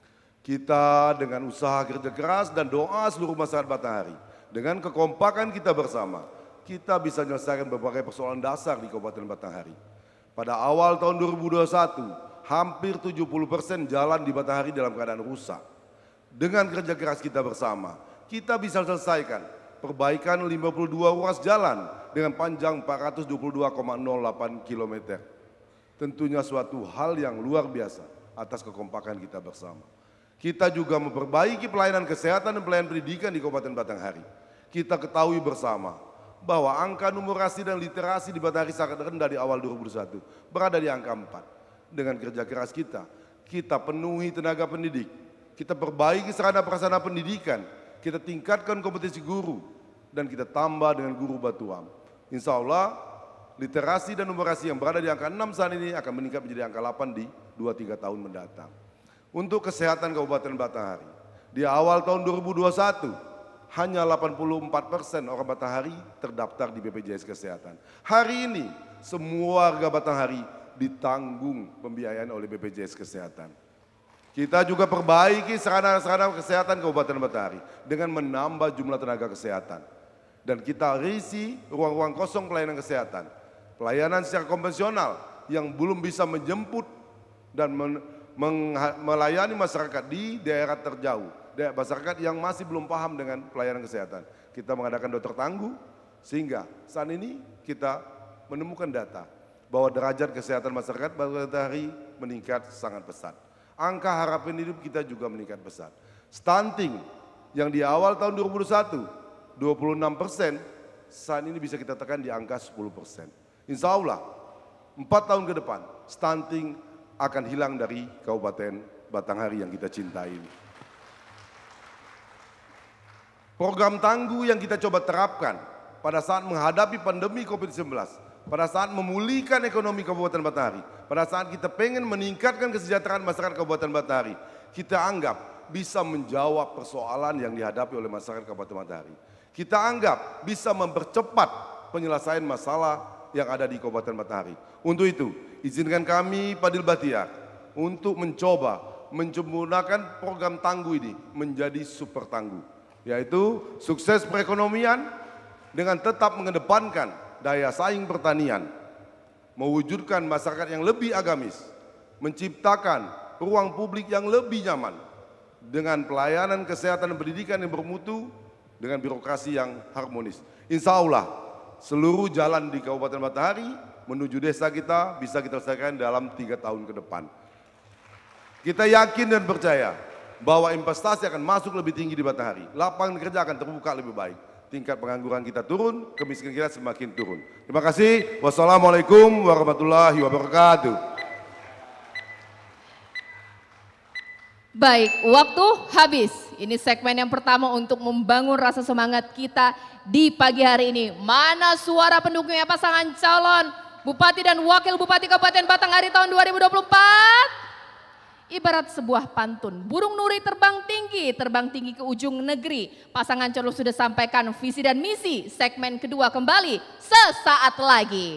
I: Kita dengan usaha kerja keras dan doa seluruh masyarakat Batanghari, dengan kekompakan kita bersama, kita bisa menyelesaikan berbagai persoalan dasar di Kabupaten Batanghari. Pada awal tahun dua ribu dua puluh satu, hampir tujuh puluh persen jalan di Batanghari dalam keadaan rusak. Dengan kerja keras kita bersama, kita bisa selesaikan perbaikan lima puluh dua ruas jalan dengan panjang empat ratus dua puluh dua koma nol delapan kilometer. Tentunya suatu hal yang luar biasa atas kekompakan kita bersama. Kita juga memperbaiki pelayanan kesehatan dan pelayanan pendidikan di Kabupaten Batanghari. Kita ketahui bersama bahwa angka numerasi dan literasi di Batanghari sangat rendah di awal dua ribu dua puluh satu, berada di angka empat. Dengan kerja keras kita, kita penuhi tenaga pendidik, kita perbaiki sarana prasarana pendidikan, kita tingkatkan kompetensi guru, dan kita tambah dengan guru batuam. Insya Allah, literasi dan numerasi yang berada di angka enam saat ini akan meningkat menjadi angka delapan di dua tiga tahun mendatang. Untuk kesehatan Kabupaten Batanghari, di awal tahun dua ribu dua puluh satu, hanya delapan puluh empat persen orang Batanghari terdaftar di B P J S Kesehatan. Hari ini semua warga Batanghari ditanggung pembiayaan oleh B P J S Kesehatan. Kita juga perbaiki sarana-sarana kesehatan Kabupaten Batanghari dengan menambah jumlah tenaga kesehatan. Dan kita isi ruang-ruang kosong pelayanan kesehatan. Pelayanan secara konvensional yang belum bisa menjemput dan men melayani masyarakat di daerah terjauh. Daerah masyarakat yang masih belum paham dengan pelayanan kesehatan. Kita mengadakan dokter tangguh, sehingga saat ini kita menemukan data bahwa derajat kesehatan masyarakat Batanghari meningkat sangat pesat. Angka harapan hidup kita juga meningkat pesat. Stunting yang di awal tahun dua ribu dua puluh satu, dua puluh enam persen, saat ini bisa kita tekan di angka sepuluh persen. Insya Allah, empat tahun ke depan, stunting akan hilang dari Kabupaten Batanghari yang kita cintai ini. Program tangguh yang kita coba terapkan pada saat menghadapi pandemi COVID sembilan belas, pada saat memulihkan ekonomi Kabupaten Batanghari, pada saat kita pengen meningkatkan kesejahteraan masyarakat Kabupaten Batanghari, kita anggap bisa menjawab persoalan yang dihadapi oleh masyarakat Kabupaten Batanghari. Kita anggap bisa mempercepat penyelesaian masalah yang ada di Kabupaten Batanghari. Untuk itu, izinkan kami Padil Batiar untuk mencoba menyempurnakan program tangguh ini menjadi super tangguh, yaitu sukses perekonomian dengan tetap mengedepankan daya saing pertanian, mewujudkan masyarakat yang lebih agamis, menciptakan ruang publik yang lebih nyaman, dengan pelayanan kesehatan dan pendidikan yang bermutu, dengan birokrasi yang harmonis. Insya Allah, seluruh jalan di Kabupaten Batanghari menuju desa kita bisa kita selesaikan dalam tiga tahun ke depan. Kita yakin dan percaya bahwa investasi akan masuk lebih tinggi di Batanghari, lapangan kerja akan terbuka lebih baik, tingkat pengangguran kita turun, kemiskinan kita semakin turun. Terima kasih. Wassalamualaikum warahmatullahi wabarakatuh.
G: Baik, waktu habis. Ini segmen yang pertama untuk membangun rasa semangat kita di pagi hari ini. Mana suara pendukungnya pasangan calon Bupati dan Wakil Bupati Kabupaten Batanghari tahun dua ribu dua puluh empat? ibarat sebuah pantun. Burung nuri terbang tinggi, terbang tinggi ke ujung negeri. Pasangan calon sudah sampaikan visi dan misi. Segmen kedua kembali sesaat lagi.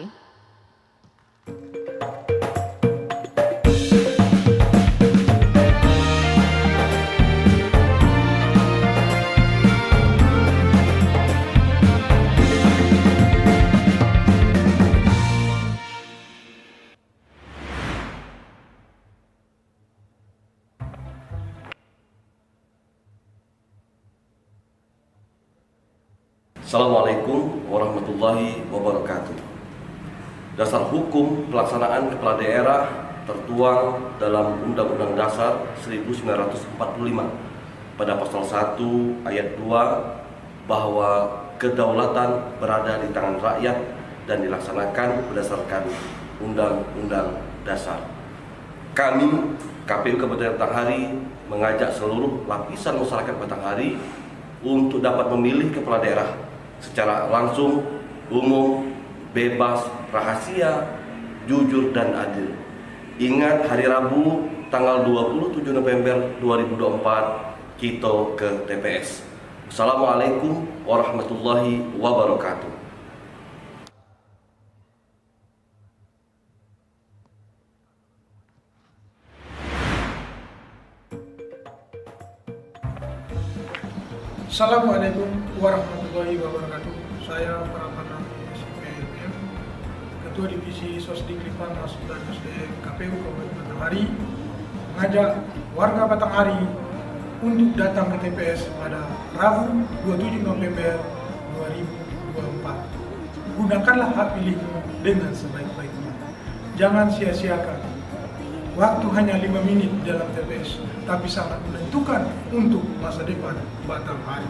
E: Assalamualaikum warahmatullahi wabarakatuh. Dasar hukum pelaksanaan kepala daerah tertuang dalam Undang-Undang Dasar seribu sembilan ratus empat puluh lima pada pasal satu ayat dua bahwa kedaulatan berada di tangan rakyat dan dilaksanakan berdasarkan Undang-Undang Dasar. Kami K P U Kabupaten Batanghari mengajak seluruh lapisan masyarakat Batanghari untuk dapat memilih kepala daerah secara langsung, umum, bebas, rahasia, jujur, dan adil. Ingat, hari Rabu tanggal dua puluh tujuh November dua ribu dua puluh empat kita ke T P S. Assalamualaikum warahmatullahi wabarakatuh.
J: Assalamualaikum warahmatullahi wabarakatuh. Saya Pramana S P M, Ketua Divisi Sosdiklipan Mas dan S D M K P U Kabupaten Batanghari, mengajak warga Batanghari untuk datang ke T P S pada Rabu dua puluh tujuh November dua ribu dua puluh empat. Gunakanlah hak pilihmu dengan sebaik-baiknya. Jangan sia-siakan. Waktu hanya lima menit dalam T P S, tapi sangat menentukan untuk masa depan Batanghari.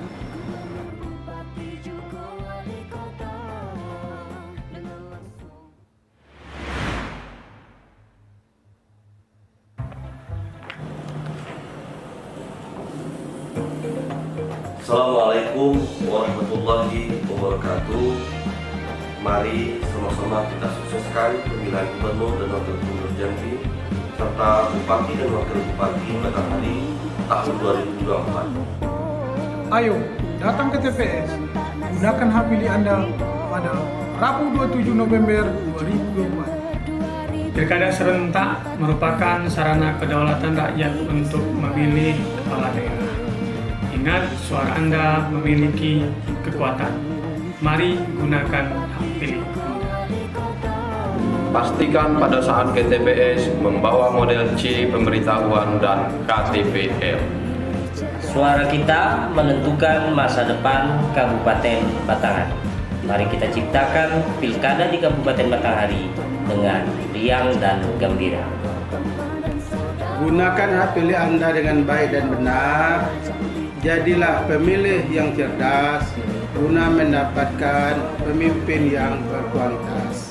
E: Assalamualaikum warahmatullahi wabarakatuh. Mari sama-sama kita sukseskan pemilihan gubernur dan wakil gubernur Jambi serta bupati dan wakil bupati Batanghari tahun dua ribu dua puluh empat.
J: Ayo datang ke T P S, gunakan hak pilih Anda pada Rabu dua puluh tujuh November dua ribu dua puluh empat.
K: Pilkada serentak merupakan sarana kedaulatan rakyat untuk memilih kepala daerah. Ingat, suara Anda memiliki kekuatan. Mari gunakan hak pilih.
L: Pastikan pada saat ke T P S membawa model C pemberitahuan dan K T P L.
M: Suara kita menentukan masa depan Kabupaten Batanghari. Mari kita ciptakan pilkada di Kabupaten Batanghari dengan riang dan gembira.
N: Gunakan hak pilih Anda dengan baik dan benar. Jadilah pemilih yang cerdas guna mendapatkan pemimpin yang berkualitas.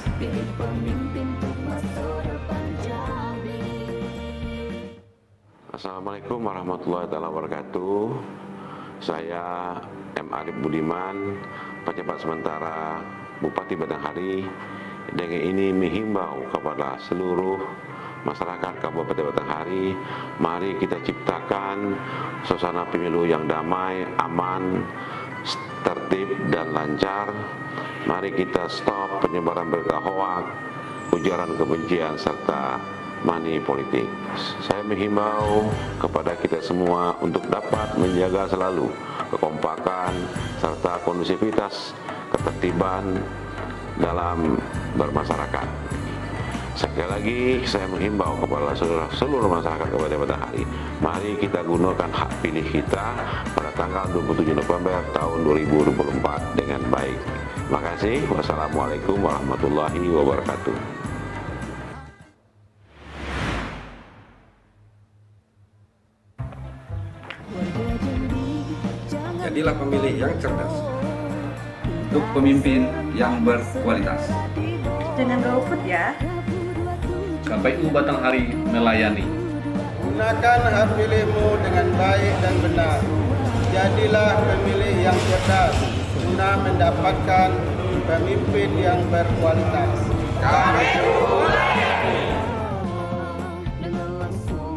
O: Assalamualaikum warahmatullahi wabarakatuh. Saya M. Arif Budiman, pejabat sementara Bupati Batanghari. Dengan ini menghimbau kepada seluruh masyarakat Kabupaten Batanghari, mari kita ciptakan suasana pemilu yang damai, aman, tertib dan lancar. Mari kita stop penyebaran berita hoaks, ujaran kebencian serta money politik. Saya menghimbau kepada kita semua untuk dapat menjaga selalu kekompakan serta kondusivitas ketertiban dalam bermasyarakat. Sekali lagi saya menghimbau kepada seluruh, seluruh masyarakat Kabupaten Batanghari, mari kita gunakan hak pilih kita pada tanggal dua puluh tujuh November tahun dua ribu dua puluh empat dengan baik. Terima kasih. Wassalamualaikum warahmatullahi wabarakatuh.
P: Jadilah pemilih yang cerdas untuk pemimpin yang berkualitas.
Q: Jangan golput ya.
P: K P U Batanghari melayani.
N: Gunakan hak pilihmu dengan baik dan benar. Jadilah pemilih yang cerdas guna mendapatkan pemimpin yang berkualitas. K P U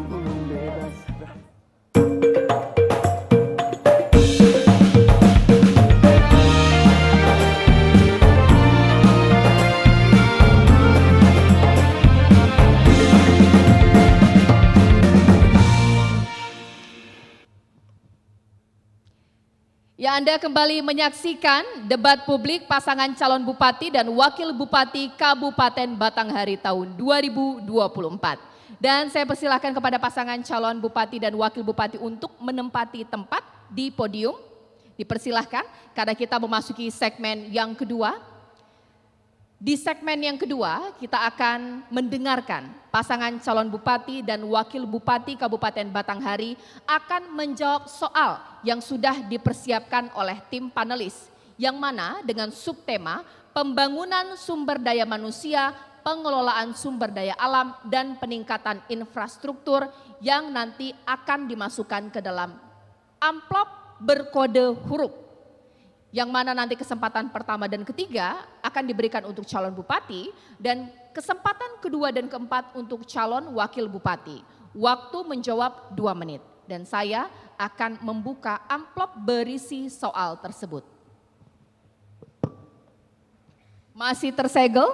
G: Ya, Anda kembali menyaksikan debat publik pasangan calon bupati dan wakil bupati Kabupaten Batanghari tahun dua ribu dua puluh empat. Dan saya persilahkan kepada pasangan calon bupati dan wakil bupati untuk menempati tempat di podium. Dipersilahkan karena kita memasuki segmen yang kedua. Di segmen yang kedua kita akan mendengarkan pasangan calon bupati dan wakil bupati Kabupaten Batanghari akan menjawab soal yang sudah dipersiapkan oleh tim panelis, yang mana dengan subtema pembangunan sumber daya manusia, pengelolaan sumber daya alam, dan peningkatan infrastruktur yang nanti akan dimasukkan ke dalam amplop berkode huruf. Yang mana nanti kesempatan pertama dan ketiga akan diberikan untuk calon bupati dan kesempatan kedua dan keempat untuk calon wakil bupati. Waktu menjawab dua menit dan saya akan membuka amplop berisi soal tersebut. Masih tersegel?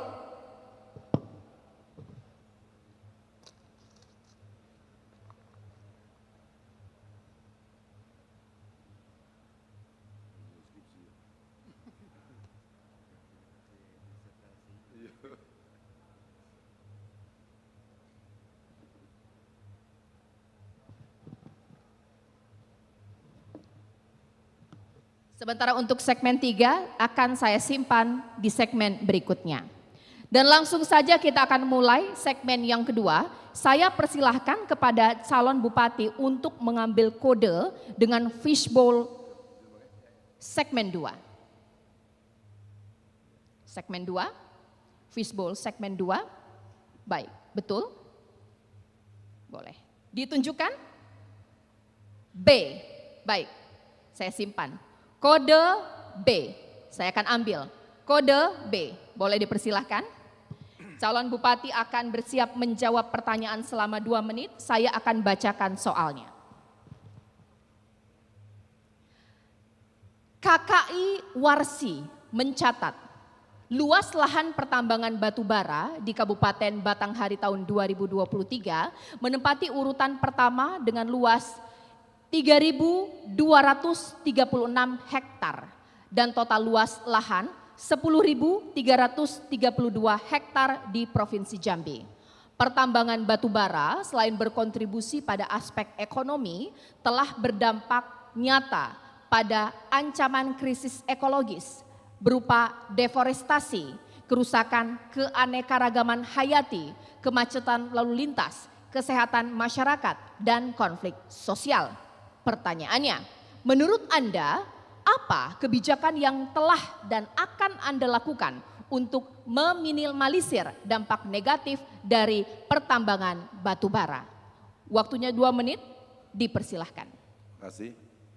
G: Sementara untuk segmen tiga akan saya simpan di segmen berikutnya. Dan langsung saja kita akan mulai segmen yang kedua. Saya persilahkan kepada calon bupati untuk mengambil kode dengan fishbowl segmen dua. Segmen dua, fishbowl segmen dua. Baik, betul? Boleh. Ditunjukkan? B. Baik, saya simpan. Kode B, saya akan ambil. Kode B, boleh dipersilahkan. Calon bupati akan bersiap menjawab pertanyaan selama dua menit. Saya akan bacakan soalnya. K K I Warsi mencatat luas lahan pertambangan batu bara di Kabupaten Batanghari tahun dua ribu dua puluh tiga menempati urutan pertama dengan luas tiga ribu dua ratus tiga puluh enam hektar dan total luas lahan sepuluh ribu tiga ratus tiga puluh dua hektar di Provinsi Jambi. Pertambangan batu bara selain berkontribusi pada aspek ekonomi telah berdampak nyata pada ancaman krisis ekologis berupa deforestasi, kerusakan keanekaragaman hayati, kemacetan lalu lintas, kesehatan masyarakat, dan konflik sosial. Pertanyaannya, menurut Anda, apa kebijakan yang telah dan akan Anda lakukan untuk meminimalisir dampak negatif dari pertambangan batu bara? Waktunya dua menit, dipersilahkan.
I: Terima kasih.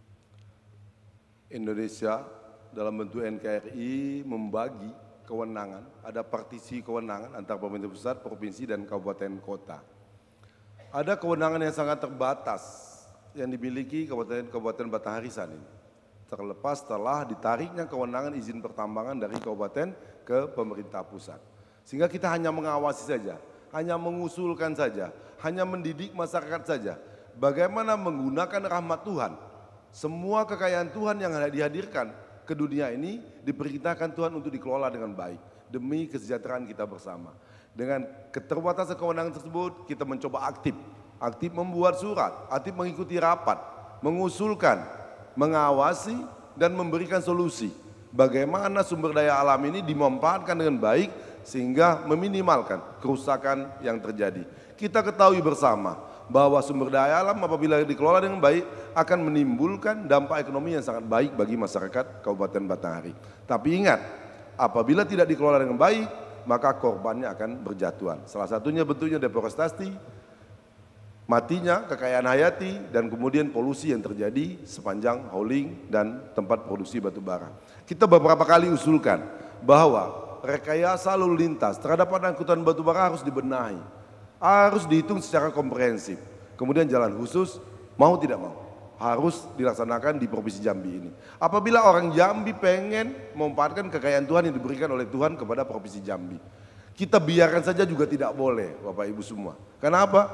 I: Indonesia dalam bentuk N K R I membagi kewenangan, ada partisi kewenangan antara pemerintah pusat, provinsi, dan kabupaten kota. Ada kewenangan yang sangat terbatas yang dimiliki Kabupaten Batanghari saat ini. Terlepas setelah ditariknya kewenangan izin pertambangan dari kabupaten ke pemerintah pusat. Sehingga kita hanya mengawasi saja, hanya mengusulkan saja, hanya mendidik masyarakat saja. Bagaimana menggunakan rahmat Tuhan. Semua kekayaan Tuhan yang dihadirkan ke dunia ini diperintahkan Tuhan untuk dikelola dengan baik demi kesejahteraan kita bersama. Dengan keterbatasan kewenangan tersebut kita mencoba aktif. Aktif membuat surat, aktif mengikuti rapat, mengusulkan, mengawasi, dan memberikan solusi. Bagaimana sumber daya alam ini dimanfaatkan dengan baik sehingga meminimalkan kerusakan yang terjadi. Kita ketahui bersama bahwa sumber daya alam apabila dikelola dengan baik akan menimbulkan dampak ekonomi yang sangat baik bagi masyarakat Kabupaten Batanghari. Tapi ingat, apabila tidak dikelola dengan baik, maka korbannya akan berjatuhan. Salah satunya bentuknya deforestasi, matinya kekayaan hayati, dan kemudian polusi yang terjadi sepanjang hauling dan tempat produksi batu bara. Kita beberapa kali usulkan bahwa rekayasa lalu lintas terhadap angkutan batu bara harus dibenahi, harus dihitung secara komprehensif. Kemudian jalan khusus mau tidak mau harus dilaksanakan di Provinsi Jambi ini. Apabila orang Jambi pengen memanfaatkan kekayaan Tuhan yang diberikan oleh Tuhan kepada Provinsi Jambi, kita biarkan saja juga tidak boleh, Bapak Ibu semua. Kenapa?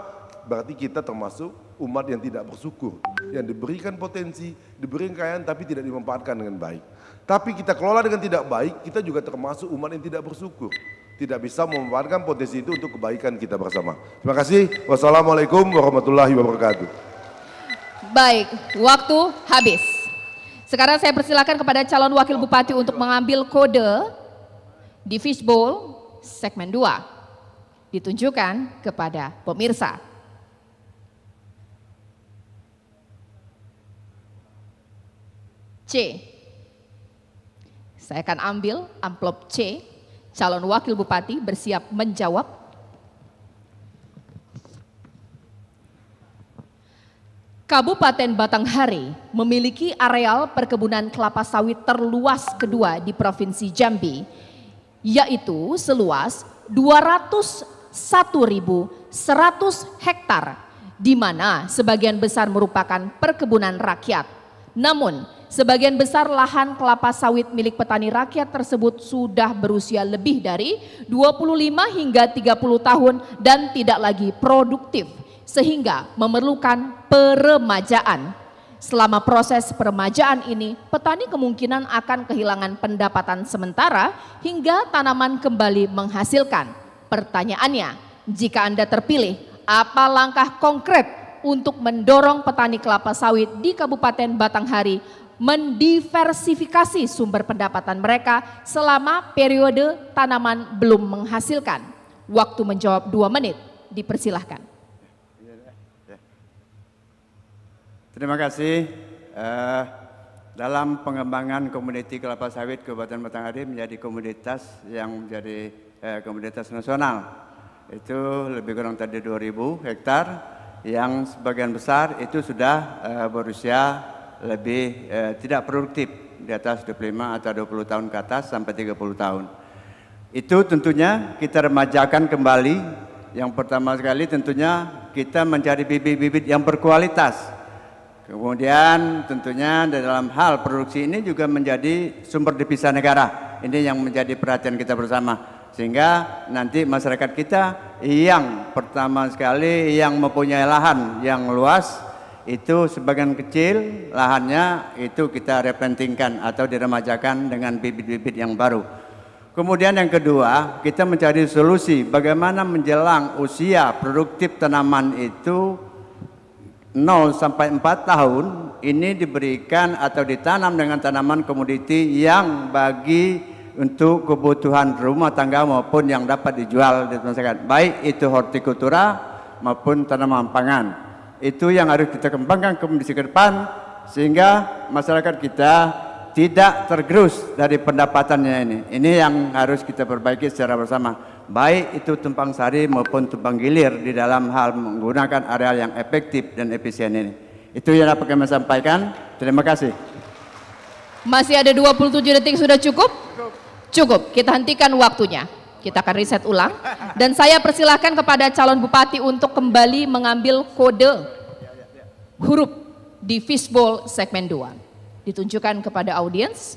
I: berarti kita termasuk umat yang tidak bersyukur, yang diberikan potensi, diberikan kekayaan tapi tidak dimanfaatkan dengan baik. Tapi kita kelola dengan tidak baik, kita juga termasuk umat yang tidak bersyukur. Tidak bisa memanfaatkan potensi itu untuk kebaikan kita bersama. Terima kasih. Wassalamualaikum warahmatullahi wabarakatuh.
G: Baik, waktu habis. Sekarang saya persilakan kepada calon wakil bupati untuk mengambil kode di fishbowl segmen dua. Ditunjukkan kepada pemirsa. C. Saya akan ambil amplop C. Calon wakil bupati bersiap menjawab. Kabupaten Batanghari memiliki areal perkebunan kelapa sawit terluas kedua di Provinsi Jambi, yaitu seluas dua ratus satu ribu seratus hektar, di mana sebagian besar merupakan perkebunan rakyat. Namun, sebagian besar lahan kelapa sawit milik petani rakyat tersebut sudah berusia lebih dari dua puluh lima hingga tiga puluh tahun dan tidak lagi produktif, sehingga memerlukan peremajaan. Selama proses peremajaan ini, petani kemungkinan akan kehilangan pendapatan sementara hingga tanaman kembali menghasilkan. Pertanyaannya, jika Anda terpilih, apa langkah konkret untuk mendorong petani kelapa sawit di Kabupaten Batanghari mendiversifikasi sumber pendapatan mereka selama periode tanaman belum menghasilkan? Waktu menjawab dua menit, dipersilahkan.
R: Terima kasih. Uh, dalam pengembangan komuniti kelapa sawit Kabupaten Batanghari menjadi komoditas yang menjadi uh, komoditas nasional. Itu lebih kurang tadi dua ribu hektar, yang sebagian besar itu sudah uh, berusia lebih uh, tidak produktif, di atas dua puluh lima atau dua puluh tahun ke atas sampai tiga puluh tahun. Itu tentunya kita remajakan kembali. Yang pertama sekali tentunya kita mencari bibit-bibit yang berkualitas. Kemudian tentunya dalam hal produksi ini juga menjadi sumber devisa negara. Ini yang menjadi perhatian kita bersama. Sehingga nanti masyarakat kita yang pertama sekali yang mempunyai lahan yang luas, itu sebagian kecil lahannya itu kita replantingkan atau diremajakan dengan bibit-bibit yang baru. Kemudian yang kedua, kita mencari solusi bagaimana menjelang usia produktif tanaman itu nol sampai empat tahun ini diberikan atau ditanam dengan tanaman komoditi yang bagi untuk kebutuhan rumah tangga maupun yang dapat dijual di masyarakat, baik itu hortikultura maupun tanaman pangan. Itu yang harus kita kembangkan ke depan sehingga masyarakat kita tidak tergerus dari pendapatannya ini. Ini yang harus kita perbaiki secara bersama. Baik itu tumpang sari maupun tumpang gilir di dalam hal menggunakan areal yang efektif dan efisien ini. Itu yang dapat kami sampaikan. Terima kasih.
G: Masih ada dua puluh tujuh detik, sudah cukup? Cukup, kita hentikan waktunya. Kita akan riset ulang. Dan saya persilahkan kepada calon bupati untuk kembali mengambil kode huruf di fishbowl segmen dua. Ditunjukkan kepada audiens.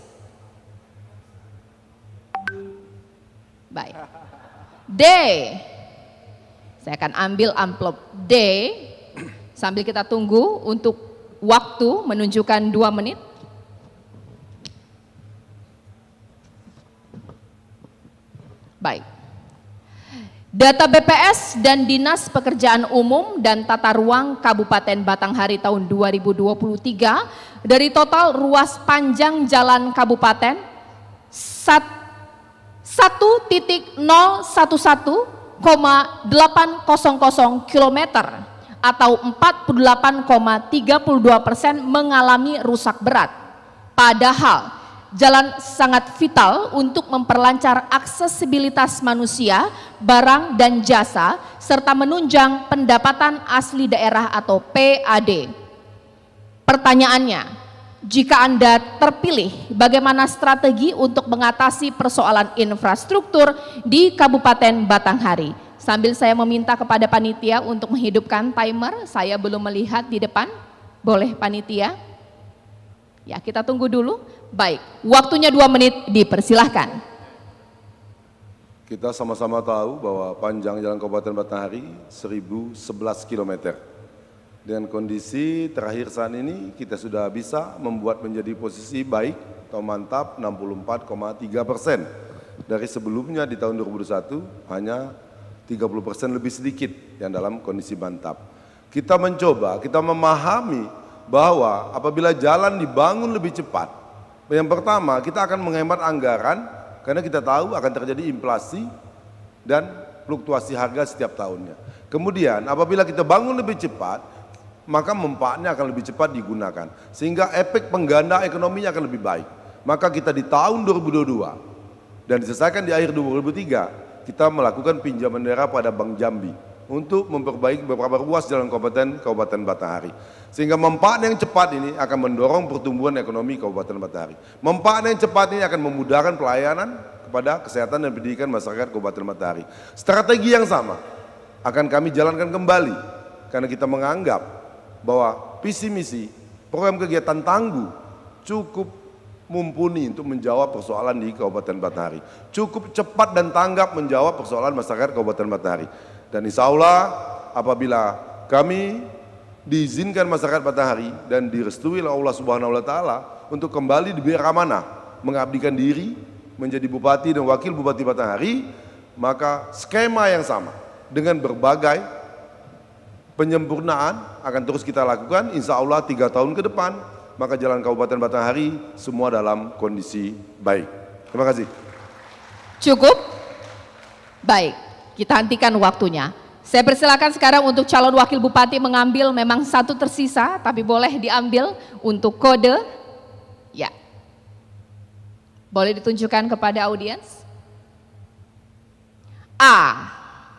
G: Baik. D. Saya akan ambil amplop D sambil kita tunggu untuk waktu menunjukkan dua menit. Baik. Data B P S dan Dinas Pekerjaan Umum dan Tata Ruang Kabupaten Batanghari tahun dua ribu dua puluh tiga, dari total ruas panjang jalan kabupaten satu titik nol satu satu koma delapan nol nol kilometer atau empat puluh delapan koma tiga dua persen mengalami rusak berat. Padahal jalan sangat vital untuk memperlancar aksesibilitas manusia, barang dan jasa serta menunjang pendapatan asli daerah atau P A D. Pertanyaannya, jika Anda terpilih, bagaimana strategi untuk mengatasi persoalan infrastruktur di Kabupaten Batanghari? Sambil saya meminta kepada panitia untuk menghidupkan timer, saya belum melihat di depan. Boleh panitia? Ya, kita tunggu dulu. Baik, waktunya dua menit, dipersilahkan.
I: Kita sama-sama tahu bahwa panjang jalan Kabupaten Batanghari seribu sebelas kilometer. Dengan kondisi terakhir saat ini kita sudah bisa membuat menjadi posisi baik atau mantap enam puluh empat koma tiga persen. Dari sebelumnya di tahun dua ribu dua puluh satu hanya tiga puluh persen lebih sedikit yang dalam kondisi mantap. Kita mencoba, kita memahami bahwa apabila jalan dibangun lebih cepat, yang pertama kita akan menghemat anggaran karena kita tahu akan terjadi inflasi dan fluktuasi harga setiap tahunnya. Kemudian apabila kita bangun lebih cepat, maka manfaatnya akan lebih cepat digunakan. Sehingga efek pengganda ekonominya akan lebih baik. Maka kita di tahun dua ribu dua puluh dua dan diselesaikan di akhir dua ribu tiga, kita melakukan pinjaman daerah pada Bank Jambi untuk memperbaiki beberapa ruas jalan kabupaten Kabupaten Batanghari. Sehingga manfaat yang cepat ini akan mendorong pertumbuhan ekonomi Kabupaten Batanghari. Manfaat yang cepat ini akan memudahkan pelayanan kepada kesehatan dan pendidikan masyarakat Kabupaten Batanghari. Strategi yang sama akan kami jalankan kembali karena kita menganggap bahwa visi misi program kegiatan tangguh cukup mumpuni untuk menjawab persoalan di Kabupaten Batanghari. Cukup cepat dan tanggap menjawab persoalan masyarakat Kabupaten Batanghari. Dan insya Allah apabila kami diizinkan masyarakat Batanghari dan direstui oleh Allah Subhanahu wa Ta'ala untuk kembali diberi amanah mengabdikan diri menjadi bupati dan wakil bupati Batanghari, maka skema yang sama dengan berbagai penyempurnaan akan terus kita lakukan. Insya Allah tiga tahun ke depan maka jalan Kabupaten Batanghari semua dalam kondisi baik. Terima kasih.
G: Cukup? Baik, kita hentikan waktunya. Saya persilakan sekarang untuk calon wakil bupati mengambil, memang satu tersisa, tapi boleh diambil untuk kode. Ya. Boleh ditunjukkan kepada audiens. A.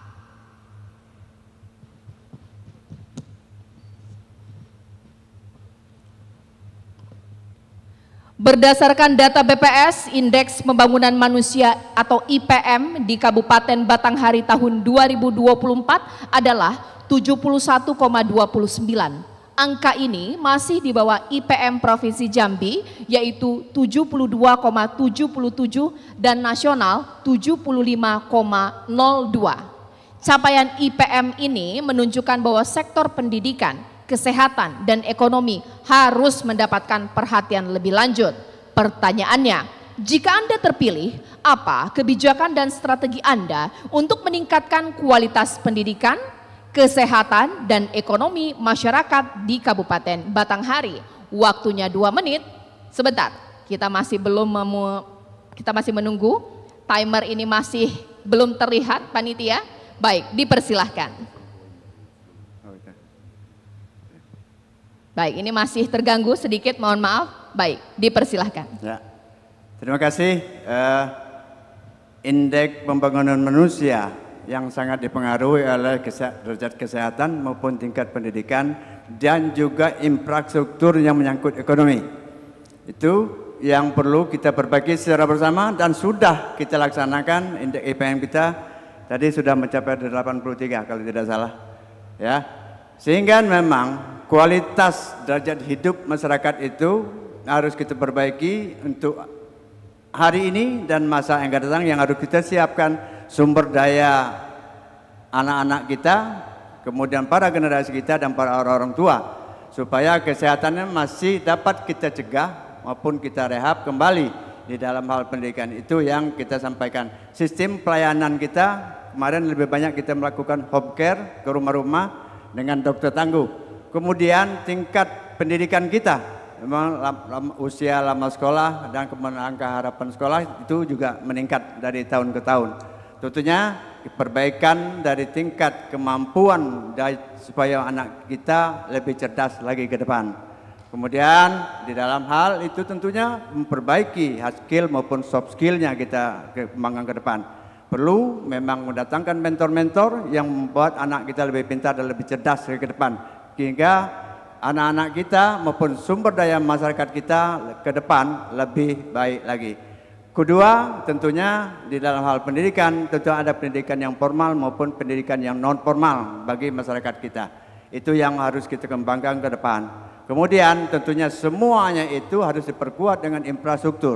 G: Berdasarkan data B P S, Indeks Pembangunan Manusia atau I P M di Kabupaten Batanghari tahun dua ribu dua puluh empat adalah tujuh puluh satu koma dua sembilan. Angka ini masih di bawah I P M Provinsi Jambi yaitu tujuh puluh dua koma tujuh tujuh dan nasional tujuh puluh lima koma nol dua. Capaian I P M ini menunjukkan bahwa sektor pendidikan, kesehatan, dan ekonomi harus mendapatkan perhatian lebih lanjut. Pertanyaannya, jika Anda terpilih, apa kebijakan dan strategi Anda untuk meningkatkan kualitas pendidikan, kesehatan, dan ekonomi masyarakat di Kabupaten Batanghari? Waktunya dua menit. Sebentar, kita masih belum memu, kita masih menunggu. Timer ini masih belum terlihat, panitia. Baik, dipersilahkan. Baik, ini masih terganggu sedikit, mohon maaf. Baik, dipersilahkan.
R: Ya, terima kasih. Uh, Indeks Pembangunan Manusia yang sangat dipengaruhi oleh kese derajat kesehatan maupun tingkat pendidikan dan juga infrastruktur yang menyangkut ekonomi. Itu yang perlu kita perbaiki secara bersama dan sudah kita laksanakan. Indeks I P M kita tadi sudah mencapai delapan puluh tiga kalau tidak salah. Ya, sehingga memang kualitas derajat hidup masyarakat itu harus kita perbaiki untuk hari ini dan masa yang akan datang, yang harus kita siapkan sumber daya anak-anak kita, kemudian para generasi kita dan para orang-orang tua, supaya kesehatannya masih dapat kita cegah maupun kita rehab kembali di dalam hal pendidikan. Itu yang kita sampaikan. Sistem pelayanan kita kemarin lebih banyak kita melakukan home care ke rumah-rumah dengan dokter tangguh. Kemudian tingkat pendidikan kita, memang lama, usia lama sekolah dan kemudian angka harapan sekolah itu juga meningkat dari tahun ke tahun. Tentunya perbaikan dari tingkat kemampuan dari, supaya anak kita lebih cerdas lagi ke depan. Kemudian di dalam hal itu tentunya memperbaiki hard skill maupun soft skillnya kita kembangkan ke depan. Perlu memang mendatangkan mentor-mentor yang membuat anak kita lebih pintar dan lebih cerdas ke depan, sehingga anak-anak kita maupun sumber daya masyarakat kita ke depan lebih baik lagi. Kedua, tentunya di dalam hal pendidikan, tentu ada pendidikan yang formal maupun pendidikan yang non formal bagi masyarakat kita. Itu yang harus kita kembangkan ke depan. Kemudian tentunya semuanya itu harus diperkuat dengan infrastruktur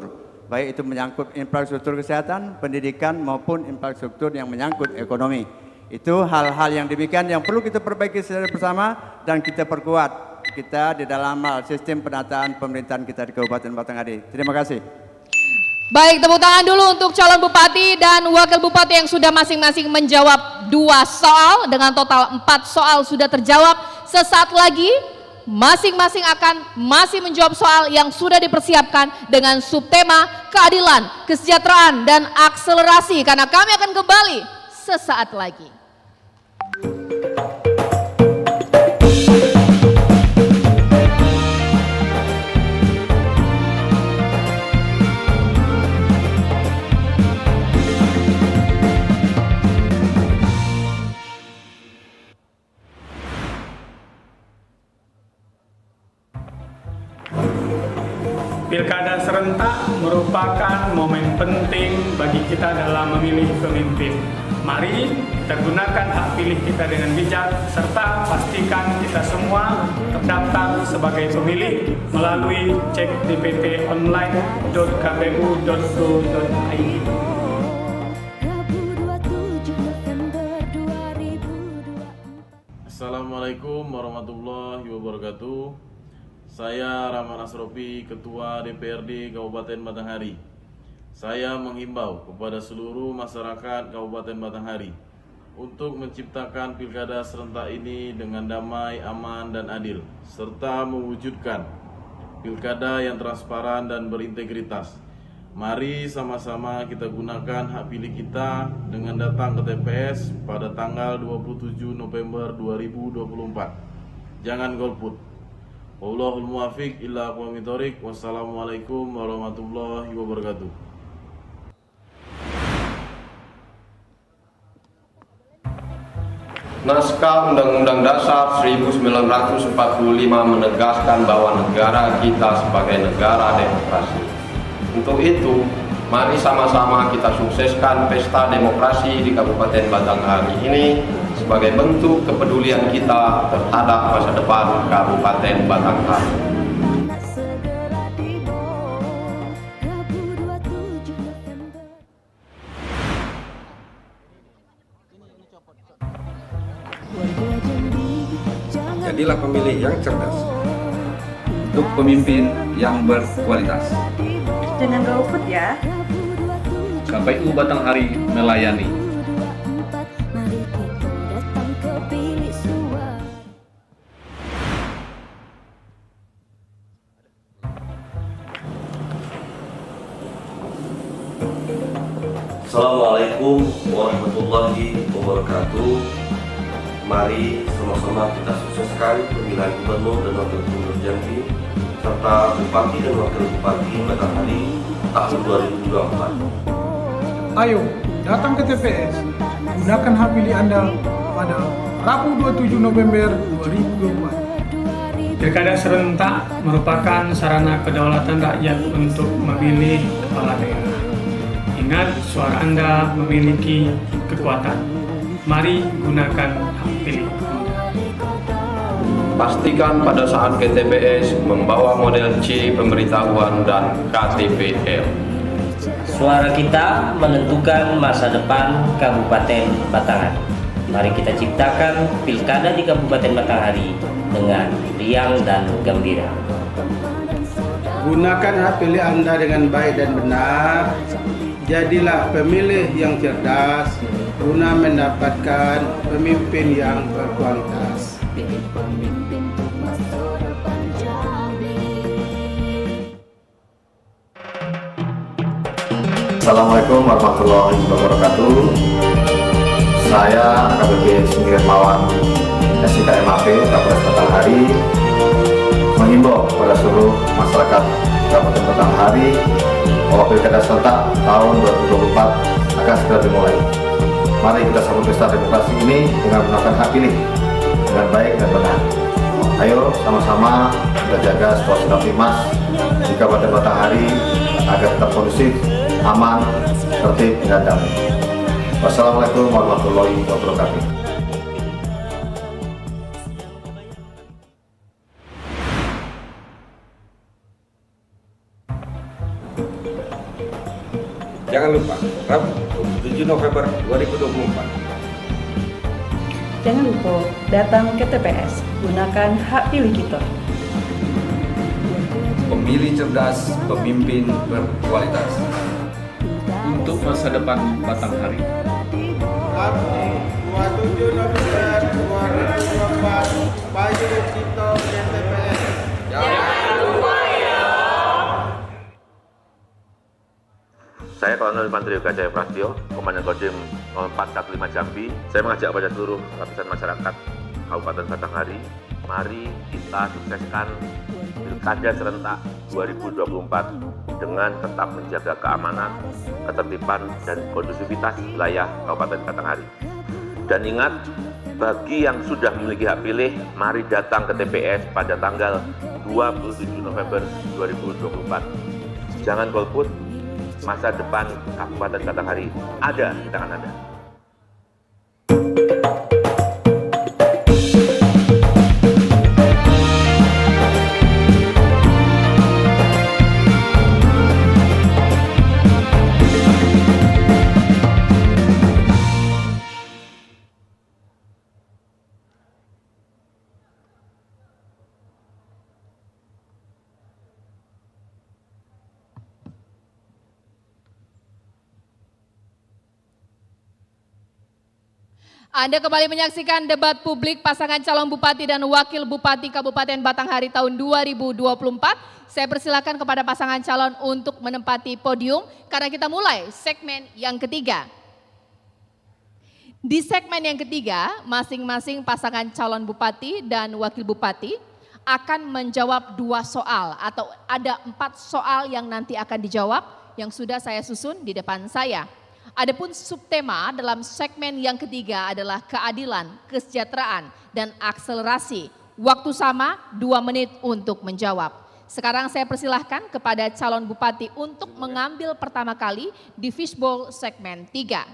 R: baik itu menyangkut infrastruktur kesehatan, pendidikan maupun infrastruktur yang menyangkut ekonomi. Itu hal-hal yang demikian yang perlu kita perbaiki secara bersama dan kita perkuat kita di dalam hal sistem penataan pemerintahan kita di Kabupaten Batanghari. Terima kasih.
G: Baik, tepuk tangan dulu untuk calon bupati dan wakil bupati yang sudah masing-masing menjawab dua soal. Dengan total empat soal sudah terjawab. Sesaat lagi masing-masing akan masih menjawab soal yang sudah dipersiapkan dengan subtema keadilan, kesejahteraan, dan akselerasi. Karena kami akan kembali sesaat lagi.
K: Pilkada serentak merupakan momen penting bagi kita dalam memilih pemimpin. Mari kita gunakan hak pilih kita dengan bijak, serta pastikan kita semua terdaftar sebagai pemilih melalui cek d p t online dot k p u dot go dot i d.
S: Assalamualaikum warahmatullahi wabarakatuh. Saya Rahman Asrofi, Ketua D P R D Kabupaten Batanghari. Saya menghimbau kepada seluruh masyarakat Kabupaten Batanghari untuk menciptakan pilkada serentak ini dengan damai, aman, dan adil, serta mewujudkan pilkada yang transparan dan berintegritas. Mari sama-sama kita gunakan hak pilih kita dengan datang ke T P S pada tanggal dua puluh tujuh November dua ribu dua puluh empat. Jangan golput. Wallahul muwaffiq ila aqwamit thoriq. Wassalamualaikum warahmatullahi wabarakatuh.
L: Naskah Undang-Undang Dasar seribu sembilan ratus empat puluh lima menegaskan bahwa negara kita sebagai negara demokrasi. Untuk itu, mari sama-sama kita sukseskan pesta demokrasi di Kabupaten Batanghari ini sebagai bentuk kepedulian kita terhadap masa depan Kabupaten Batanghari.
T: Jadilah pemilih yang cerdas untuk pemimpin yang berkualitas.
Q: Jangan golput ya.
P: K P U Batanghari melayani.
E: Assalamualaikum warahmatullahi wabarakatuh. Mari sama-sama kita sukseskan pemilihan gubernur dan wakil gubernur Jambi serta bupati dan wakil bupati Batanghari tahun dua ribu dua puluh empat.
J: Ayo datang ke T P S, gunakan hak pilih Anda pada Rabu dua puluh tujuh November dua ribu dua puluh empat.
K: Pilkada serentak merupakan sarana kedaulatan rakyat untuk memilih kepala daerah. Ingat, suara Anda memiliki kekuatan. Mari gunakan hak pilih.
L: Pastikan pada saat ke T P S membawa model C pemberitahuan dan K T P L.
M: Suara kita menentukan masa depan Kabupaten Batanghari. Mari kita ciptakan pilkada di Kabupaten Batanghari dengan riang dan gembira.
N: Gunakan hak pilih Anda dengan baik dan benar. Jadilah pemilih yang cerdas guna mendapatkan pemimpin yang berkualitas.
U: Assalamualaikum warahmatullahi wabarakatuh. Saya A K B P Singkiran Mawan S I K M A P Kabupaten Batanghari menghimbau kepada seluruh masyarakat Kabupaten Batanghari bahwa pilkada serentak tahun dua ribu dua puluh empat akan segera dimulai. Mari kita sambut pesta demokrasi ini dengan menggunakan hak pilih dengan baik dan benar. Ayo sama-sama kita jaga situasi Kamtimas di Kabupaten Batanghari agar tetap kondusif, aman, tertib, dan damai. Wassalamualaikum warahmatullahi wabarakatuh.
T: Jangan lupa, Rabu dua puluh tujuh November dua ribu dua puluh empat.
Q: Jangan lupa datang ke T P S, gunakan hak pilih kita.
T: Pemilih cerdas, pemimpin berkualitas.
P: Untuk masa depan Batanghari.
N: Rabu dua puluh tujuh November dua ribu dua puluh empat, baju kita ke T P S.
P: Jangan lupa ya.
D: Saya Kolonel Infanteri Gajah Prasetyo, Komandan Kodim nol empat satu lima Jambi. Saya mengajak kepada seluruh lapisan masyarakat Kabupaten Batanghari, mari kita sukseskan Pilkada serentak dua ribu dua puluh empat dengan tetap menjaga keamanan, ketertiban, dan kondusivitas wilayah Kabupaten Batanghari. Dan ingat, bagi yang sudah memiliki hak pilih, mari datang ke T P S pada tanggal dua puluh tujuh November dua ribu dua puluh empat. Jangan golput, masa depan Kabupaten Batanghari ada di tangan Anda.
G: Anda kembali menyaksikan debat publik pasangan calon Bupati dan Wakil Bupati Kabupaten Batanghari tahun dua ribu dua puluh empat. Saya persilakan kepada pasangan calon untuk menempati podium karena kita mulai segmen yang ketiga. Di segmen yang ketiga, masing-masing pasangan calon Bupati dan Wakil Bupati akan menjawab dua soal atau ada empat soal yang nanti akan dijawab yang sudah saya susun di depan saya. Adapun subtema dalam segmen yang ketiga adalah keadilan, kesejahteraan, dan akselerasi. Waktu sama dua menit untuk menjawab. Sekarang saya persilahkan kepada calon bupati untuk mengambil pertama kali di fishbowl segmen tiga.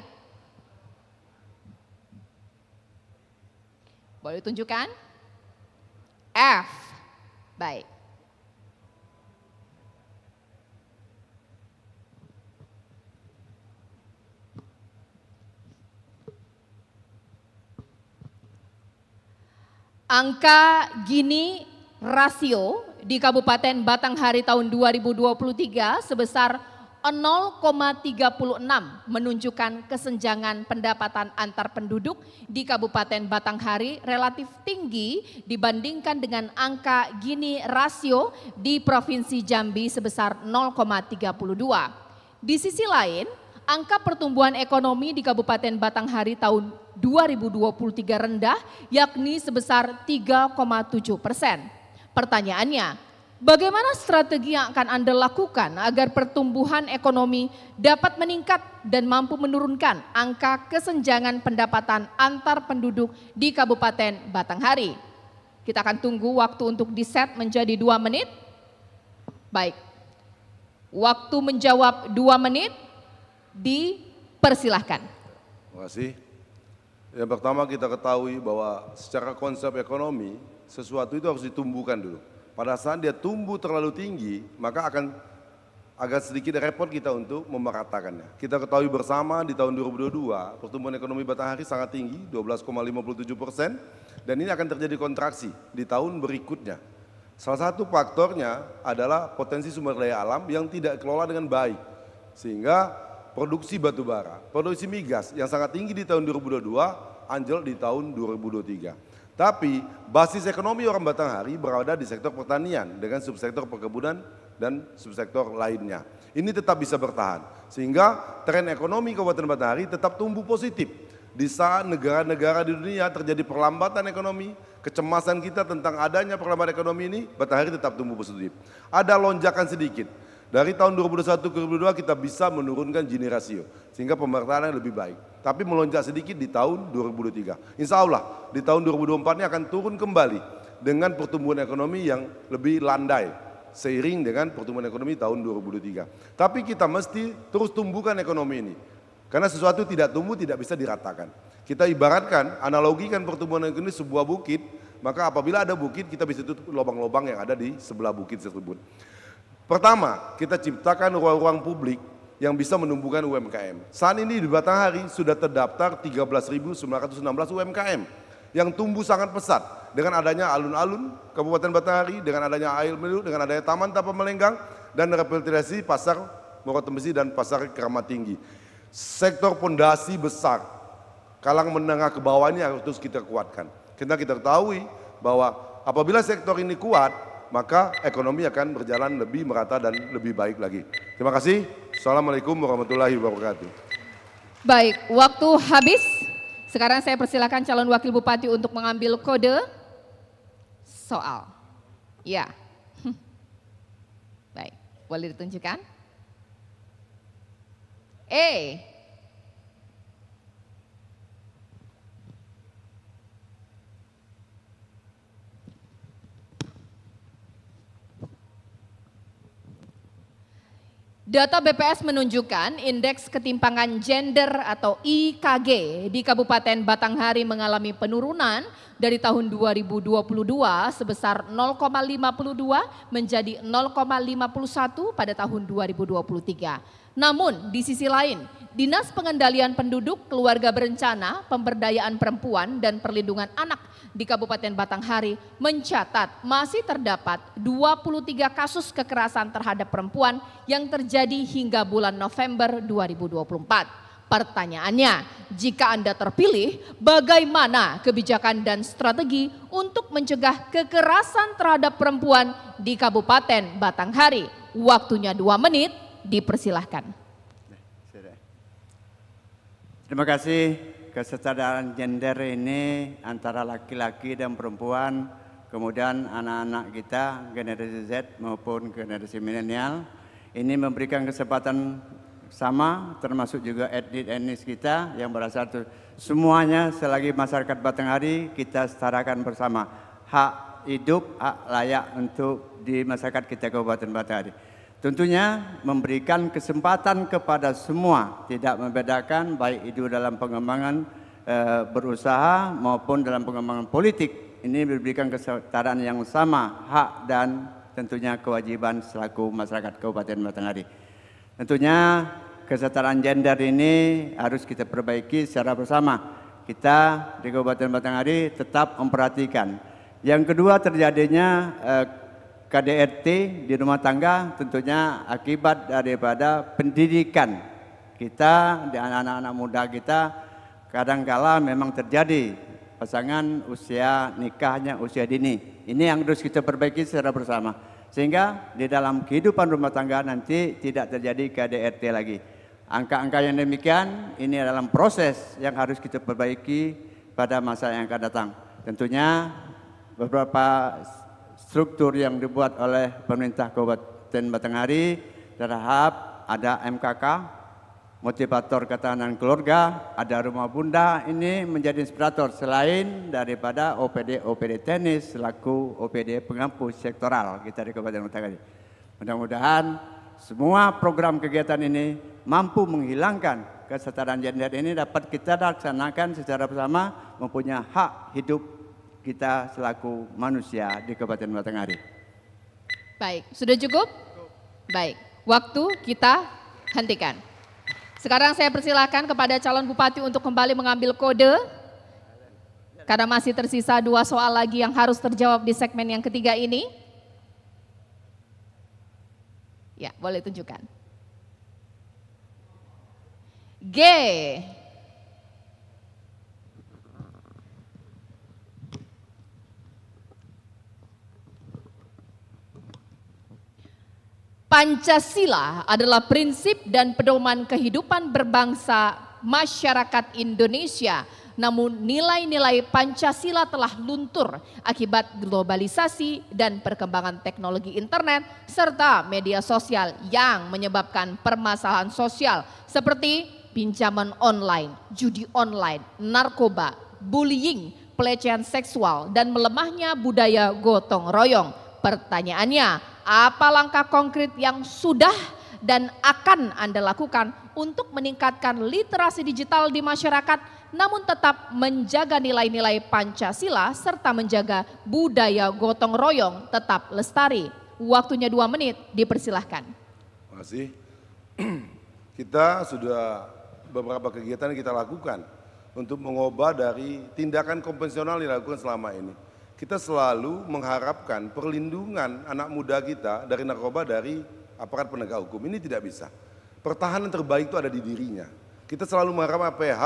G: Boleh tunjukkan? F. Baik. Angka Gini rasio di Kabupaten Batanghari tahun dua ribu dua puluh tiga sebesar nol koma tiga enam menunjukkan kesenjangan pendapatan antar penduduk di Kabupaten Batanghari relatif tinggi dibandingkan dengan angka Gini rasio di Provinsi Jambi sebesar nol koma tiga dua. Di sisi lain, angka pertumbuhan ekonomi di Kabupaten Batanghari tahun dua ribu dua puluh tiga rendah yakni sebesar tiga koma tujuh persen. Pertanyaannya, bagaimana strategi yang akan Anda lakukan agar pertumbuhan ekonomi dapat meningkat dan mampu menurunkan angka kesenjangan pendapatan antar penduduk di Kabupaten Batanghari? Kita akan tunggu waktu untuk di-set menjadi dua menit. Baik, waktu menjawab dua menit. Dipersilahkan.
I: Terima kasih. Yang pertama kita ketahui bahwa secara konsep ekonomi sesuatu itu harus ditumbuhkan dulu. Pada saat dia tumbuh terlalu tinggi maka akan agak sedikit repot kita untuk memeratakannya. Kita ketahui bersama di tahun dua ribu dua puluh dua pertumbuhan ekonomi Batanghari sangat tinggi dua belas koma lima tujuh persen dan ini akan terjadi kontraksi di tahun berikutnya. Salah satu faktornya adalah potensi sumber daya alam yang tidak dikelola dengan baik sehingga produksi batu bara, produksi migas yang sangat tinggi di tahun dua ribu dua puluh dua anjlok di tahun dua ribu dua puluh tiga. Tapi basis ekonomi orang Batanghari berada di sektor pertanian dengan subsektor perkebunan dan subsektor lainnya. Ini tetap bisa bertahan sehingga tren ekonomi Kabupaten Batanghari tetap tumbuh positif. Di saat negara-negara di dunia terjadi perlambatan ekonomi, kecemasan kita tentang adanya perlambatan ekonomi ini, Batanghari tetap tumbuh positif. Ada lonjakan sedikit. Dari tahun dua ribu dua puluh satu ke dua ribu dua puluh dua kita bisa menurunkan Gini rasio sehingga pemerataan lebih baik. Tapi melonjak sedikit di tahun dua ribu dua puluh tiga. Insya Allah di tahun dua ribu dua puluh empat ini akan turun kembali dengan pertumbuhan ekonomi yang lebih landai seiring dengan pertumbuhan ekonomi tahun dua ribu dua puluh tiga. Tapi kita mesti terus tumbuhkan ekonomi ini. Karena sesuatu tidak tumbuh tidak bisa diratakan. Kita ibaratkan, analogikan pertumbuhan ekonomi sebuah bukit, maka apabila ada bukit kita bisa tutup lubang-lubang yang ada di sebelah bukit tersebut. Pertama, kita ciptakan ruang-ruang publik yang bisa menumbuhkan U M K M. Saat ini di Batanghari sudah terdaftar tiga belas ribu sembilan ratus enam belas U M K M yang tumbuh sangat pesat dengan adanya alun-alun Kabupaten Batanghari, dengan adanya air minum, dengan adanya Taman Tapah Melenggang, dan revitalisasi Pasar Morotembesi dan Pasar Keramat Tinggi. Sektor pondasi besar, kalangan menengah ke bawah ini harus kita kuatkan. Kita kita ketahui bahwa apabila sektor ini kuat, maka ekonomi akan berjalan lebih merata dan lebih baik lagi. Terima kasih. Assalamualaikum warahmatullahi wabarakatuh.
G: Baik, waktu habis. Sekarang saya persilakan calon wakil bupati untuk mengambil kode soal. Ya. Baik, boleh ditunjukkan? E. Data B P S menunjukkan indeks ketimpangan gender atau I K G di Kabupaten Batanghari mengalami penurunan dari tahun dua ribu dua puluh dua sebesar nol koma lima dua menjadi nol koma lima satu pada tahun dua ribu dua puluh tiga. Namun di sisi lain, Dinas Pengendalian Penduduk, Keluarga Berencana, Pemberdayaan Perempuan dan Perlindungan Anak di Kabupaten Batanghari mencatat masih terdapat dua puluh tiga kasus kekerasan terhadap perempuan yang terjadi hingga bulan November dua ribu dua puluh empat. Pertanyaannya, jika Anda terpilih, bagaimana kebijakan dan strategi untuk mencegah kekerasan terhadap perempuan di Kabupaten Batanghari? Waktunya dua menit, dipersilahkan.
R: Terima kasih. Kesetaraan gender ini antara laki-laki dan perempuan, kemudian anak-anak kita, generasi Z maupun generasi milenial, ini memberikan kesempatan sama, termasuk juga etnis-etnis kita yang berasal itu. Semuanya selagi masyarakat Batanghari kita setarakan bersama. Hak hidup, hak layak untuk di masyarakat kita Kabupaten Batanghari. Tentunya memberikan kesempatan kepada semua, tidak membedakan baik itu dalam pengembangan e, berusaha maupun dalam pengembangan politik. Ini memberikan kesetaraan yang sama, hak dan tentunya kewajiban selaku masyarakat Kabupaten Batanghari. Tentunya kesetaraan gender ini harus kita perbaiki secara bersama. Kita di Kabupaten Batanghari tetap memperhatikan. Yang kedua, terjadinya e, K D R T di rumah tangga tentunya akibat daripada pendidikan kita di anak-anak muda kita, kadangkala memang terjadi pasangan usia nikahnya usia dini. Ini yang harus kita perbaiki secara bersama sehingga di dalam kehidupan rumah tangga nanti tidak terjadi K D R T lagi. Angka-angka yang demikian ini dalam proses yang harus kita perbaiki pada masa yang akan datang. Tentunya beberapa struktur yang dibuat oleh pemerintah Kabupaten Batanghari terhadap ada M K K, motivator ketahanan keluarga, ada rumah bunda, ini menjadi inspirator selain daripada O P D O P D tenis selaku O P D pengampu sektoral kita di Kabupaten Batanghari. Mudah-mudahan semua program kegiatan ini mampu menghilangkan kesetaraan gender ini dapat kita laksanakan secara bersama, mempunyai hak hidup kita selaku manusia di Kabupaten Batanghari.
G: Baik, sudah cukup? Baik, waktu kita hentikan. Sekarang saya persilakan kepada calon bupati untuk kembali mengambil kode. Karena masih tersisa dua soal lagi yang harus terjawab di segmen yang ketiga ini. Ya, boleh tunjukkan. G. Pancasila adalah prinsip dan pedoman kehidupan berbangsa masyarakat Indonesia. Namun nilai-nilai Pancasila telah luntur akibat globalisasi dan perkembangan teknologi internet serta media sosial yang menyebabkan permasalahan sosial seperti pinjaman online, judi online, narkoba, bullying, pelecehan seksual, dan melemahnya budaya gotong royong. Pertanyaannya, apa langkah konkret yang sudah dan akan Anda lakukan untuk meningkatkan literasi digital di masyarakat namun tetap menjaga nilai-nilai Pancasila serta menjaga budaya gotong royong tetap lestari? Waktunya dua menit, dipersilahkan.
I: Terima kasih. Kita sudah beberapa kegiatan yang kita lakukan untuk mengubah dari tindakan konvensional yang dilakukan selama ini. Kita selalu mengharapkan perlindungan anak muda kita dari narkoba dari aparat penegak hukum. Ini tidak bisa. Pertahanan terbaik itu ada di dirinya. Kita selalu mengharapkan A P H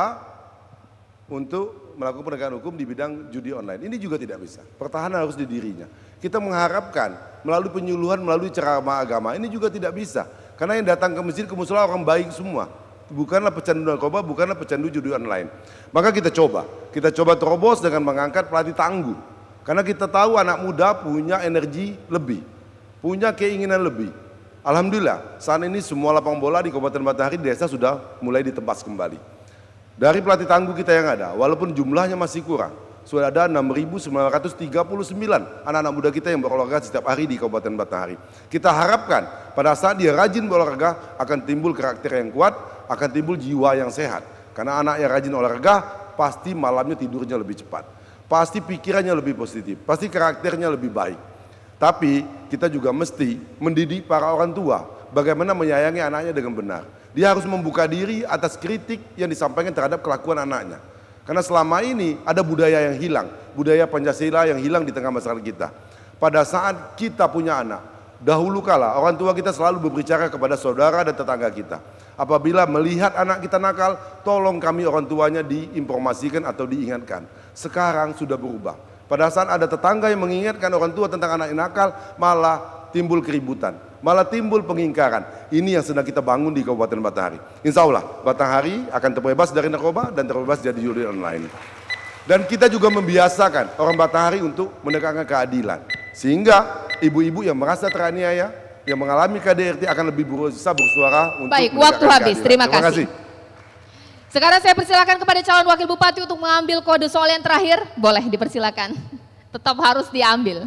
I: untuk melakukan penegakan hukum di bidang judi online. Ini juga tidak bisa. Pertahanan harus di dirinya. Kita mengharapkan melalui penyuluhan, melalui ceramah agama, ini juga tidak bisa. Karena yang datang ke masjid, ke musola orang baik semua. Bukanlah pecandu narkoba, bukanlah pecandu judi online. Maka kita coba. Kita coba terobos dengan mengangkat pelatih tangguh. Karena kita tahu anak muda punya energi lebih. Punya keinginan lebih. Alhamdulillah, saat ini semua lapang bola di Kabupaten Batanghari desa sudah mulai ditebas kembali. Dari pelatih tangguh kita yang ada, walaupun jumlahnya masih kurang, sudah ada enam ribu sembilan ratus tiga puluh sembilan anak-anak muda kita yang berolahraga setiap hari di Kabupaten Batanghari. Kita harapkan pada saat dia rajin berolahraga akan timbul karakter yang kuat, akan timbul jiwa yang sehat. Karena anak yang rajin olahraga pasti malamnya tidurnya lebih cepat, pasti pikirannya lebih positif, pasti karakternya lebih baik. Tapi kita juga mesti mendidik para orang tua bagaimana menyayangi anaknya dengan benar. Dia harus membuka diri atas kritik yang disampaikan terhadap kelakuan anaknya. Karena selama ini ada budaya yang hilang, budaya Pancasila yang hilang di tengah masyarakat kita. Pada saat kita punya anak, dahulu kala orang tua kita selalu berbicara kepada saudara dan tetangga kita. Apabila melihat anak kita nakal, tolong kami orang tuanya diinformasikan atau diingatkan. Sekarang sudah berubah. Pada saat ada tetangga yang mengingatkan orang tua tentang anak yang nakal, malah timbul keributan, malah timbul pengingkaran. Ini yang sedang kita bangun di Kabupaten Batanghari. Insya Allah Batanghari akan terbebas dari narkoba dan terbebas dari judi online. Dan kita juga membiasakan orang Batanghari untuk menegakkan keadilan. Sehingga ibu-ibu yang merasa teraniaya, yang mengalami K D R T akan lebih berusaha bersuara untuk
G: Baik, waktu habis.
I: keadilan.
G: Terima,
I: Terima
G: kasih.
I: kasih.
G: Sekarang saya persilakan kepada calon wakil bupati untuk mengambil kode soal yang terakhir. Boleh dipersilakan. Tetap harus diambil.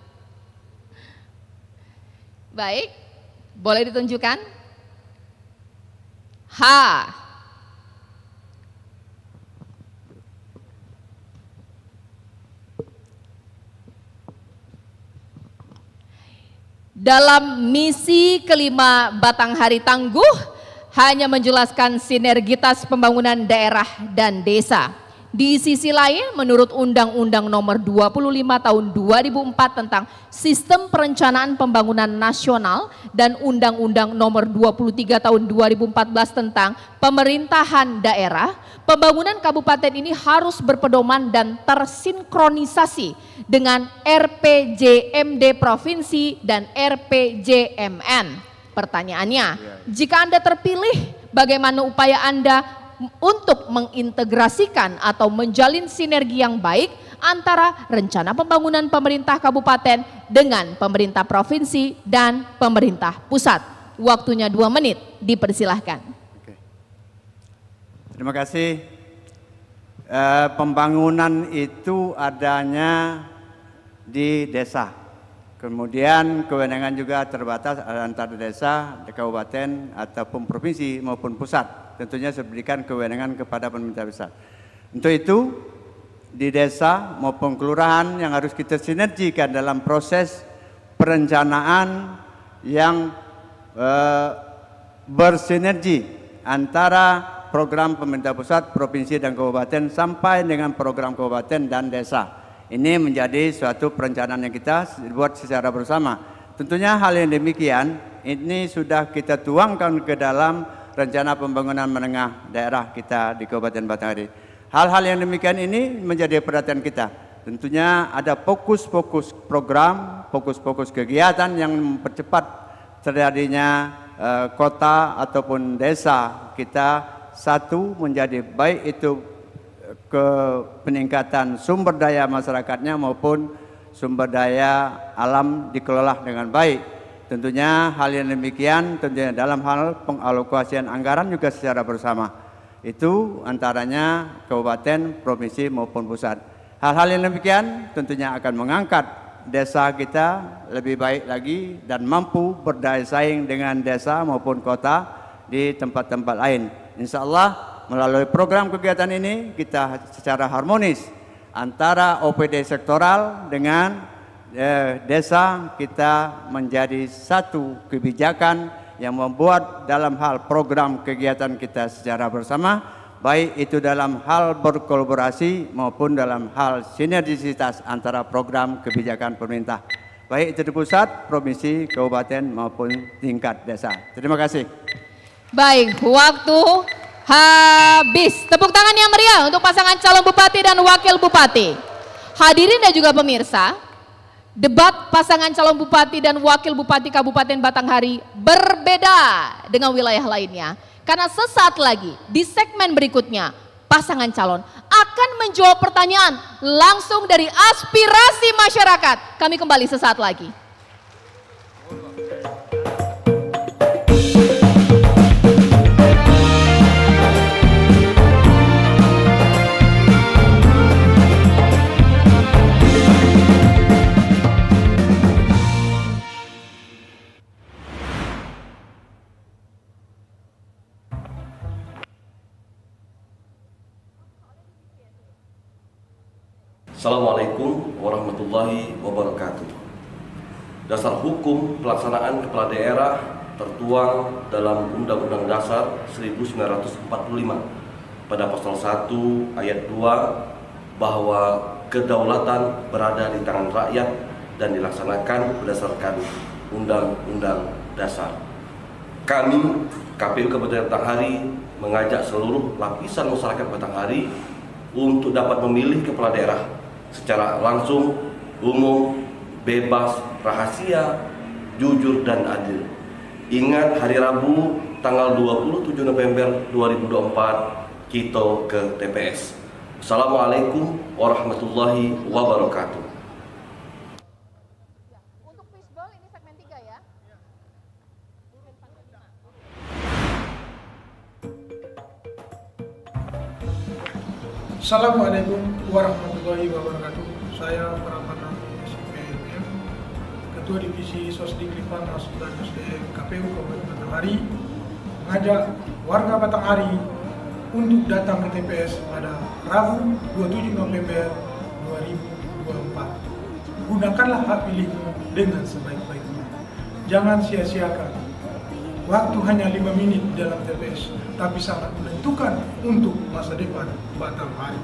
G: Baik, boleh ditunjukkan. H. Dalam misi kelima Batanghari Tangguh, hanya menjelaskan sinergitas pembangunan daerah dan desa. Di sisi lain, menurut Undang-Undang Nomor dua puluh lima Tahun dua ribu empat tentang Sistem Perencanaan Pembangunan Nasional dan Undang-Undang Nomor dua puluh tiga Tahun dua ribu empat belas tentang Pemerintahan Daerah, pembangunan kabupaten ini harus berpedoman dan tersinkronisasi dengan R P J M D Provinsi dan R P J M N. Pertanyaannya, jika Anda terpilih, bagaimana upaya Anda untuk mengintegrasikan atau menjalin sinergi yang baik antara rencana pembangunan pemerintah kabupaten dengan pemerintah provinsi dan pemerintah pusat? Waktunya dua menit, dipersilahkan.
R: Oke. Terima kasih. E, pembangunan itu adanya di desa. Kemudian kewenangan juga terbatas antara desa, kabupaten, ataupun provinsi maupun pusat. Tentunya diberikan kewenangan kepada pemerintah pusat. Untuk itu, di desa maupun kelurahan yang harus kita sinergikan dalam proses perencanaan yang eh, bersinergi antara program pemerintah pusat, provinsi, dan kabupaten sampai dengan program kabupaten dan desa. Ini menjadi suatu perencanaan yang kita buat secara bersama. Tentunya hal yang demikian ini sudah kita tuangkan ke dalam rencana pembangunan menengah daerah kita di Kabupaten Batanghari. Hal-hal yang demikian ini menjadi perhatian kita. Tentunya ada fokus-fokus program, fokus-fokus kegiatan yang mempercepat terjadinya eh, kota ataupun desa kita satu menjadi baik itu ke peningkatan sumber daya masyarakatnya maupun sumber daya alam dikelola dengan baik. Tentunya hal yang demikian tentunya dalam hal pengalokasian anggaran juga secara bersama. Itu antaranya kabupaten, provinsi maupun pusat. Hal-hal yang demikian tentunya akan mengangkat desa kita lebih baik lagi dan mampu berdaya saing dengan desa maupun kota di tempat-tempat lain. Insya Allah melalui program kegiatan ini kita secara harmonis antara O P D sektoral dengan eh, desa kita menjadi satu kebijakan yang membuat dalam hal program kegiatan kita secara bersama, baik itu dalam hal berkolaborasi maupun dalam hal sinergisitas antara program kebijakan pemerintah, baik itu di pusat, provinsi, kabupaten maupun tingkat desa. Terima kasih.
G: Baik, waktu habis. Tepuk tangan yang meriah untuk pasangan calon bupati dan wakil bupati. Hadirin dan juga pemirsa, debat pasangan calon bupati dan wakil bupati Kabupaten Batanghari berbeda dengan wilayah lainnya. Karena sesaat lagi di segmen berikutnya, pasangan calon akan menjawab pertanyaan langsung dari aspirasi masyarakat. Kami kembali sesaat lagi.
E: Assalamualaikum warahmatullahi wabarakatuh. Dasar hukum pelaksanaan kepala daerah tertuang dalam Undang-Undang Dasar seribu sembilan ratus empat puluh lima pada pasal satu ayat dua bahwa kedaulatan berada di tangan rakyat dan dilaksanakan berdasarkan Undang-Undang Dasar. Kami K P U Kabupaten Batanghari mengajak seluruh lapisan masyarakat Batanghari untuk dapat memilih kepala daerah secara langsung, umum, bebas, rahasia, jujur, dan adil. Ingat, hari Rabu tanggal dua puluh tujuh November dua ribu dua puluh empat kita ke T P S. Assalamualaikum warahmatullahi wabarakatuh.
J: Assalamualaikum warahmatullahi wabarakatuh. Saya Pramana S P L M, Ketua Divisi Sosdiklipan dan S D M K P U Kabupaten Batanghari, mengajak warga Batanghari untuk datang ke T P S pada Rabu dua puluh tujuh November dua ribu dua puluh empat. Gunakanlah hak pilihmu dengan sebaik-baiknya. Jangan sia-siakan. Waktu hanya lima menit dalam T P S, tapi sangat menentukan untuk masa depan Batanghari.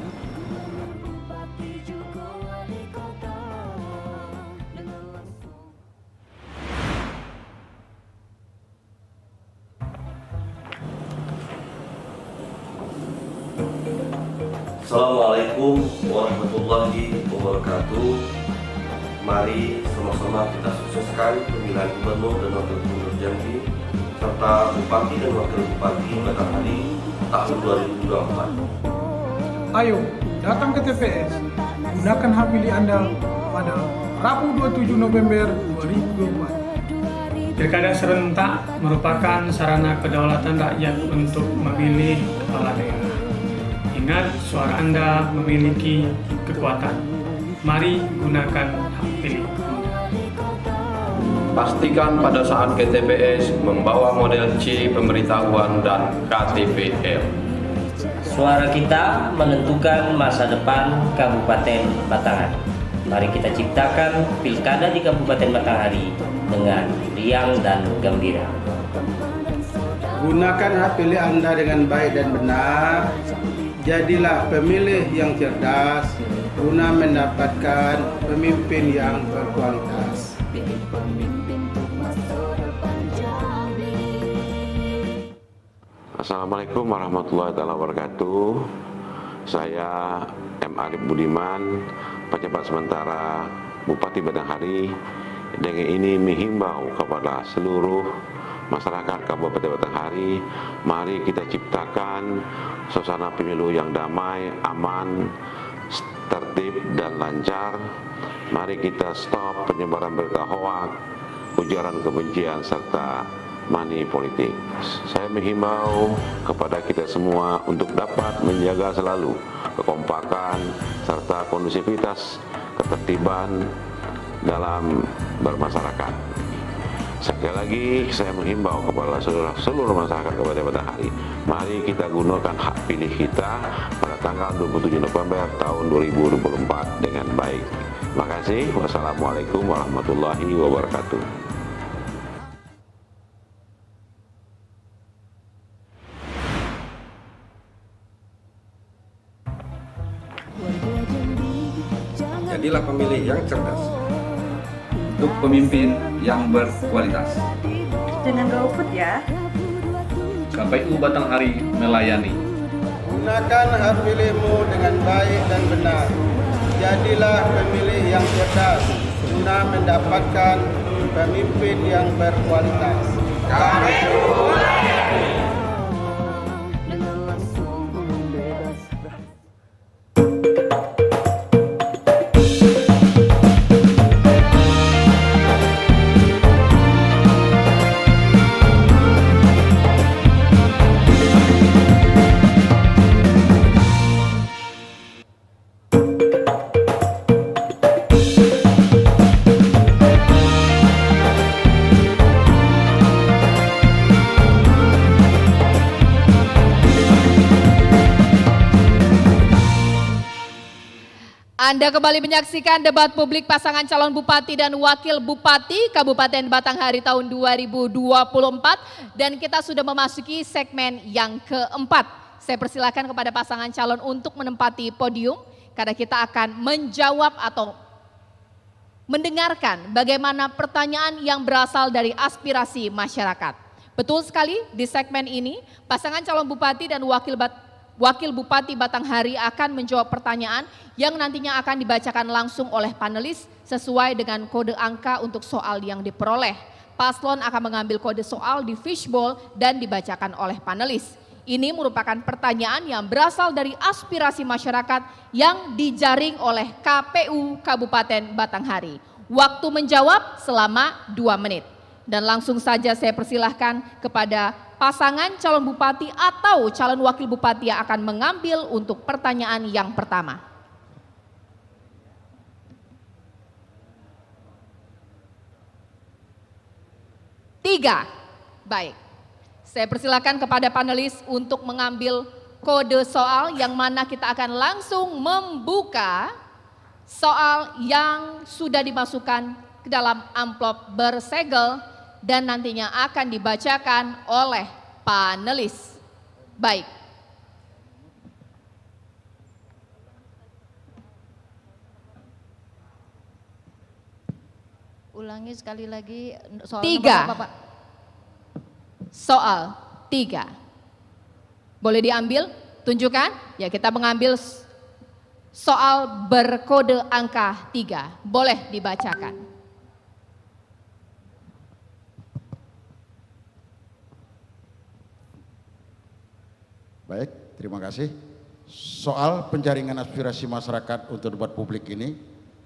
E: Assalamualaikum warahmatullahi wabarakatuh. Mari sama-sama kita sukseskan pemilihan gubernur dan wakil gubernur Jambi serta bupati dan wakil bupati Batanghari tahun dua ribu dua puluh empat.
J: Ayo datang ke T P S, gunakan hak pilih Anda pada Rabu dua puluh tujuh November dua ribu dua puluh empat.
K: Pilkada serentak merupakan sarana kedaulatan rakyat untuk memilih kepala daerah. Ingat, suara Anda memiliki kekuatan. Mari gunakan hak pilih.
L: Pastikan pada saat ke T P S membawa model C pemberitahuan dan K T P L.
M: Suara kita menentukan masa depan Kabupaten Batanghari. Mari kita ciptakan pilkada di Kabupaten Batanghari dengan riang dan gembira.
N: Gunakan hak pilih Anda dengan baik dan benar. Jadilah pemilih yang cerdas guna mendapatkan pemimpin yang berkualitas.
O: Assalamualaikum warahmatullahi wabarakatuh. Saya M. Arif Budiman, pejabat sementara Bupati Batanghari. Dengan ini menghimbau kepada seluruh masyarakat Kabupaten Batanghari, mari kita ciptakan suasana pemilu yang damai, aman, tertib dan lancar. Mari kita stop penyebaran berita hoaks, ujaran kebencian serta money politik. Saya menghimbau kepada kita semua untuk dapat menjaga selalu kekompakan serta kondusivitas ketertiban dalam bermasyarakat. Sekali lagi saya menghimbau kepada seluruh, seluruh masyarakat Kabupaten Batanghari, mari kita gunakan hak pilih kita pada tanggal dua puluh tujuh November tahun dua ribu dua puluh empat dengan baik. Terima kasih. Wassalamualaikum warahmatullahi wabarakatuh.
T: Jadilah pemilih yang cerdas untuk pemimpin yang berkualitas.
Q: Jangan golput ya.
P: K P U Batanghari melayani.
N: Gunakan hak pilihmu dengan baik dan benar. Jadilah pemilih yang cerdas guna mendapatkan pemimpin yang berkualitas. K P U melayani.
G: Anda kembali menyaksikan debat publik pasangan calon bupati dan wakil bupati Kabupaten Batanghari tahun dua ribu dua puluh empat dan kita sudah memasuki segmen yang keempat. Saya persilakan kepada pasangan calon untuk menempati podium karena kita akan menjawab atau mendengarkan bagaimana pertanyaan yang berasal dari aspirasi masyarakat. Betul sekali, di segmen ini pasangan calon bupati dan wakil bupati Wakil Bupati Batanghari akan menjawab pertanyaan yang nantinya akan dibacakan langsung oleh panelis sesuai dengan kode angka untuk soal yang diperoleh. Paslon akan mengambil kode soal di fishbowl dan dibacakan oleh panelis. Ini merupakan pertanyaan yang berasal dari aspirasi masyarakat yang dijaring oleh K P U Kabupaten Batanghari. Waktu menjawab selama dua menit. Dan langsung saja saya persilahkan kepada pasangan calon bupati atau calon wakil bupati yang akan mengambil untuk pertanyaan yang pertama. Tiga, baik. Saya persilakan kepada panelis untuk mengambil kode soal yang mana kita akan langsung membuka soal yang sudah dimasukkan ke dalam amplop bersegel dan nantinya akan dibacakan oleh panelis. Baik.
F: Ulangi sekali lagi soal
G: tiga.
F: nomor berapa, Pak?
G: Soal tiga. Boleh diambil? Tunjukkan. Ya, kita mengambil soal berkode angka tiga. Boleh dibacakan.
V: Baik, terima kasih. Soal penjaringan aspirasi masyarakat untuk debat publik ini,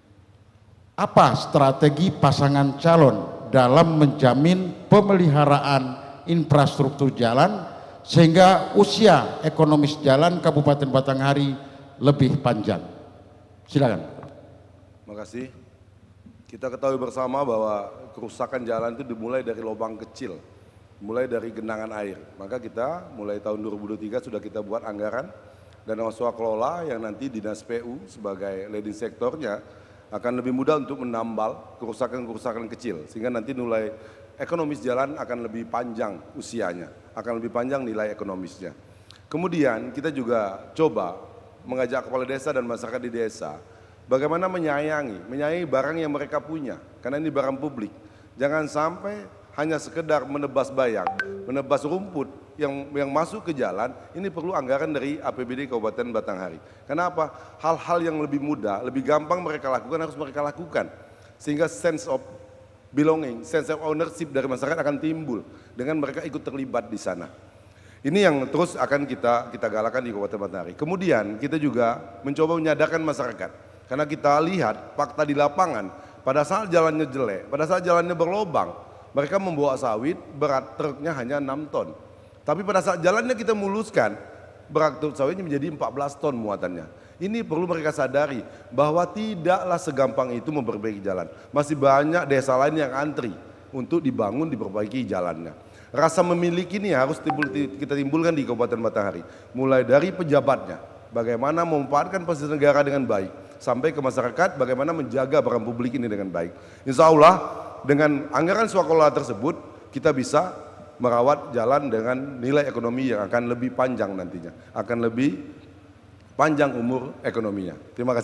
V: apa strategi pasangan calon dalam menjamin pemeliharaan infrastruktur jalan sehingga usia ekonomis jalan Kabupaten Batanghari lebih panjang? Silakan.
I: Terima kasih. Kita ketahui bersama bahwa kerusakan jalan itu dimulai dari lubang kecil, mulai dari genangan air. Maka kita mulai tahun dua ribu dua puluh tiga sudah kita buat anggaran dan swaswaklola yang nanti Dinas P U sebagai leading sektornya akan lebih mudah untuk menambal kerusakan-kerusakan kecil. Sehingga nanti nilai ekonomis jalan akan lebih panjang usianya, akan lebih panjang nilai ekonomisnya. Kemudian kita juga coba mengajak kepala desa dan masyarakat di desa bagaimana menyayangi, menyayangi barang yang mereka punya. Karena ini barang publik. Jangan sampai hanya sekedar menebas bayang, menebas rumput yang yang masuk ke jalan, ini perlu anggaran dari A P B D Kabupaten Batanghari. Kenapa? Hal-hal yang lebih mudah, lebih gampang mereka lakukan harus mereka lakukan. Sehingga sense of belonging, sense of ownership dari masyarakat akan timbul dengan mereka ikut terlibat di sana. Ini yang terus akan kita kita galakan di Kabupaten Batanghari. Kemudian kita juga mencoba menyadarkan masyarakat. Karena kita lihat fakta di lapangan, pada saat jalannya jelek, pada saat jalannya berlobang, mereka membawa sawit, berat truknya hanya enam ton. Tapi pada saat jalannya kita muluskan, berat truk sawitnya menjadi empat belas ton muatannya. Ini perlu mereka sadari bahwa tidaklah segampang itu memperbaiki jalan. Masih banyak desa lain yang antri untuk dibangun, diperbaiki jalannya. Rasa memiliki ini harus timbul, kita timbulkan di Kabupaten Batanghari. Mulai dari pejabatnya, bagaimana memanfaatkan fasilitas negara dengan baik. Sampai ke masyarakat, bagaimana menjaga barang publik ini dengan baik. Insya Allah, dengan anggaran swaswaklola tersebut kita bisa merawat jalan dengan nilai ekonomi yang akan lebih panjang nantinya, akan lebih panjang umur ekonominya. Terima kasih.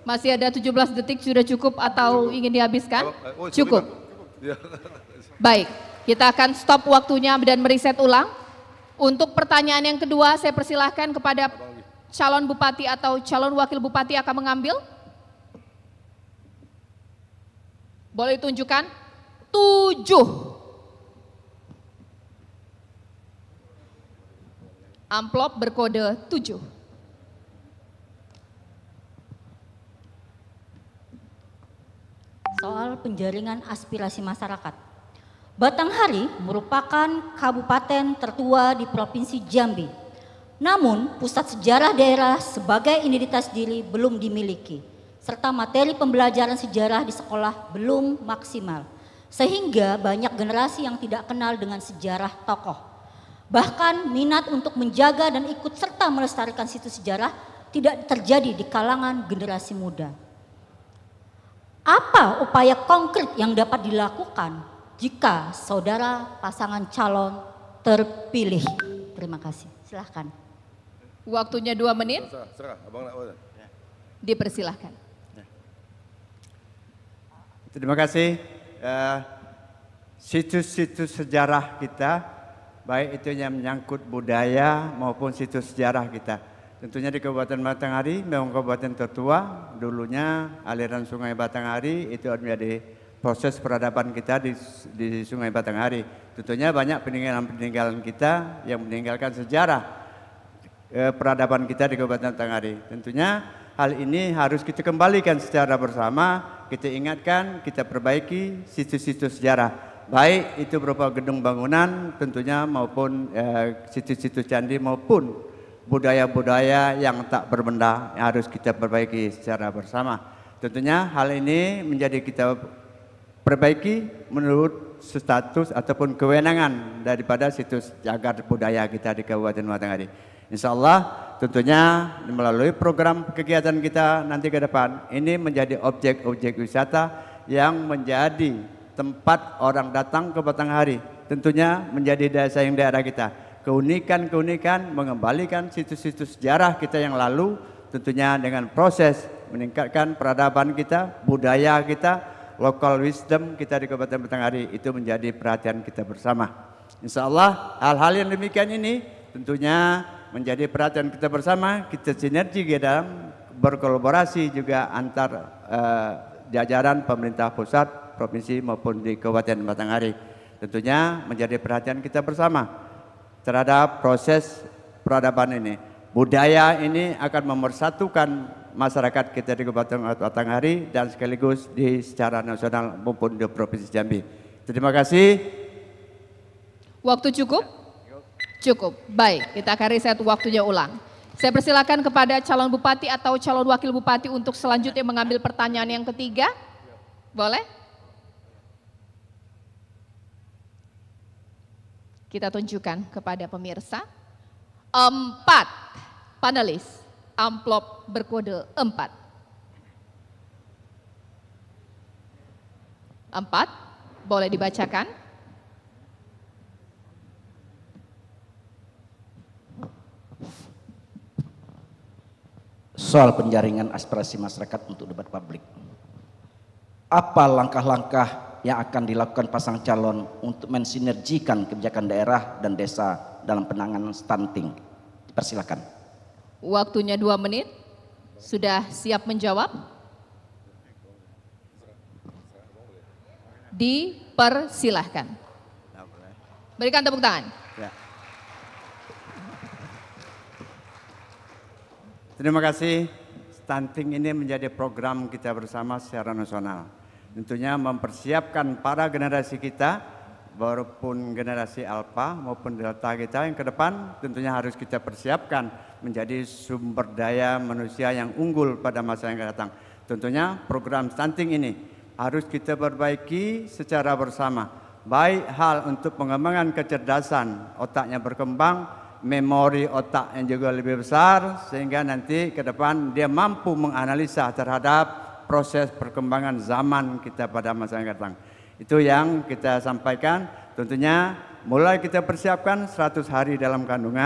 G: Masih ada tujuh belas detik, sudah cukup atau ingin dihabiskan? Cukup. Baik, kita akan stop waktunya dan meriset ulang. Untuk pertanyaan yang kedua, saya persilahkan kepada calon bupati atau calon wakil bupati akan mengambil. Boleh ditunjukkan? Tujuh. Amplop berkode tujuh.
A: Soal penjaringan aspirasi masyarakat. Batanghari merupakan kabupaten tertua di Provinsi Jambi. Namun, pusat sejarah daerah sebagai identitas diri belum dimiliki, serta materi pembelajaran sejarah di sekolah belum maksimal. Sehingga banyak generasi yang tidak kenal dengan sejarah tokoh. Bahkan minat untuk menjaga dan ikut serta melestarikan situs sejarah tidak terjadi di kalangan generasi muda. Apa upaya konkret yang dapat dilakukan jika saudara pasangan calon terpilih? Terima kasih. Silahkan.
G: Waktunya dua menit.
I: Serah, serah. Abang nak apa?
G: Dipersilahkan.
R: Terima kasih. Uh, situs-situs sejarah kita, baik itu yang menyangkut budaya maupun situs sejarah kita. Tentunya di Kabupaten Batanghari memang kabupaten tertua, dulunya aliran Sungai Batanghari itu menjadi proses peradaban kita di, di Sungai Batanghari. Tentunya banyak peninggalan-peninggalan kita yang meninggalkan sejarah eh, peradaban kita di Kabupaten Batanghari. Tentunya hal ini harus kita kembalikan secara bersama, kita ingatkan, kita perbaiki situs-situs sejarah. Baik itu berupa gedung bangunan tentunya maupun eh, situs-situs candi maupun budaya-budaya yang tak berbenda yang harus kita perbaiki secara bersama. Tentunya hal ini menjadi kita perbaiki menurut status ataupun kewenangan daripada situs jagar budaya kita di Kabupaten Batanghari. Insya Allah tentunya melalui program kegiatan kita nanti ke depan ini menjadi objek-objek wisata yang menjadi tempat orang datang ke Batanghari. Tentunya menjadi daya saing daerah kita. Keunikan-keunikan mengembalikan situs-situs sejarah kita yang lalu tentunya dengan proses meningkatkan peradaban kita, budaya kita, local wisdom kita di Kabupaten Batanghari itu menjadi perhatian kita bersama. Insya Allah hal-hal yang demikian ini tentunya menjadi perhatian kita bersama, kita sinergi dalam berkolaborasi juga antar uh, jajaran pemerintah pusat, provinsi maupun di Kabupaten Batanghari. Tentunya menjadi perhatian kita bersama terhadap proses peradaban ini. Budaya ini akan memersatukan masyarakat kita di Kabupaten Batanghari dan sekaligus di secara nasional maupun di Provinsi Jambi. Terima kasih.
G: Waktu cukup? Cukup. Baik, kita akan riset waktunya ulang. Saya persilakan kepada calon bupati atau calon wakil bupati untuk selanjutnya mengambil pertanyaan yang ketiga. Boleh? Kita tunjukkan kepada pemirsa. Empat panelis, amplop berkode empat. Empat, boleh dibacakan.
C: Soal penjaringan aspirasi masyarakat untuk debat publik. Apa langkah-langkah yang akan dilakukan pasang calon untuk mensinergikan kebijakan daerah dan desa dalam penanganan stunting? Persilakan.
G: Waktunya dua menit. Sudah siap menjawab? Dipersilahkan. Berikan tepuk tangan.
R: Ya. Terima kasih. Stunting ini menjadi program kita bersama secara nasional. Tentunya mempersiapkan para generasi kita, walaupun generasi alpha maupun delta kita yang ke depan tentunya harus kita persiapkan menjadi sumber daya manusia yang unggul pada masa yang akan datang. Tentunya program stunting ini harus kita perbaiki secara bersama. Baik hal untuk pengembangan kecerdasan, otaknya berkembang, memori otak yang juga lebih besar, sehingga nanti ke depan dia mampu menganalisa terhadap proses perkembangan zaman kita pada masa yang datang. Itu yang kita sampaikan. Tentunya mulai kita persiapkan seratus hari dalam kandungan,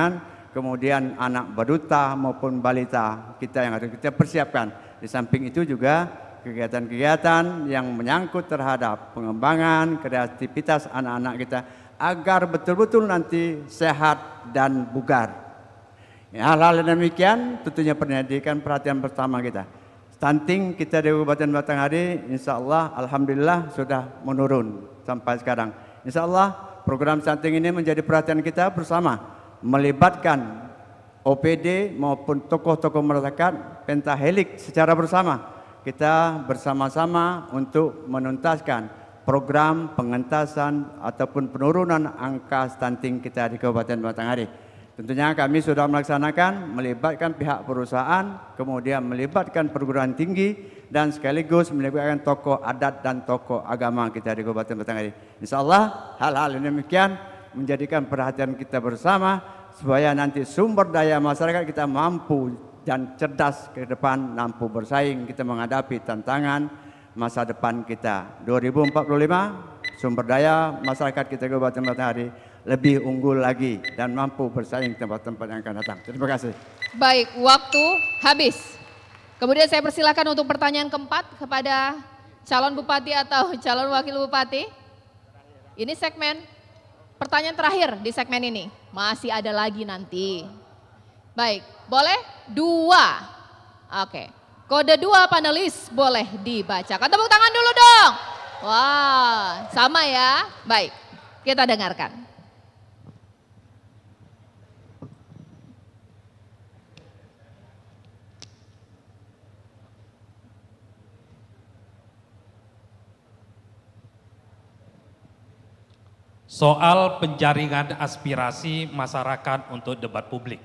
R: kemudian anak balita maupun balita kita yang harus kita persiapkan. Di samping itu juga kegiatan-kegiatan yang menyangkut terhadap pengembangan kreativitas anak-anak kita agar betul-betul nanti sehat dan bugar. Ya, hal-hal demikian tentunya pendidikan perhatian pertama kita. Stunting kita di Kabupaten Batanghari insya Allah alhamdulillah sudah menurun sampai sekarang. Insya Allah program stunting ini menjadi perhatian kita bersama, melibatkan O P D maupun tokoh-tokoh masyarakat pentahelik secara bersama. Kita bersama-sama untuk menuntaskan program pengentasan ataupun penurunan angka stunting kita di Kabupaten Batanghari. Tentunya kami sudah melaksanakan melibatkan pihak perusahaan, kemudian melibatkan perguruan tinggi dan sekaligus melibatkan tokoh adat dan tokoh agama kita di Kabupaten Batanghari. Insya Allah hal-hal demikian menjadikan perhatian kita bersama supaya nanti sumber daya masyarakat kita mampu dan cerdas ke depan, mampu bersaing kita menghadapi tantangan masa depan kita. dua ribu empat puluh lima sumber daya masyarakat kita di Kabupaten Batanghari lebih unggul lagi dan mampu bersaing tempat-tempat yang akan datang. Terima kasih.
G: Baik, waktu habis. Kemudian saya persilakan untuk pertanyaan keempat kepada calon bupati atau calon wakil bupati. Ini segmen pertanyaan terakhir di segmen ini. Masih ada lagi nanti. Baik, boleh dua. Oke, kode dua panelis boleh dibacakan. Tepuk tangan dulu dong. Wah, sama ya. Baik, kita dengarkan.
B: Soal penjaringan aspirasi masyarakat untuk debat publik.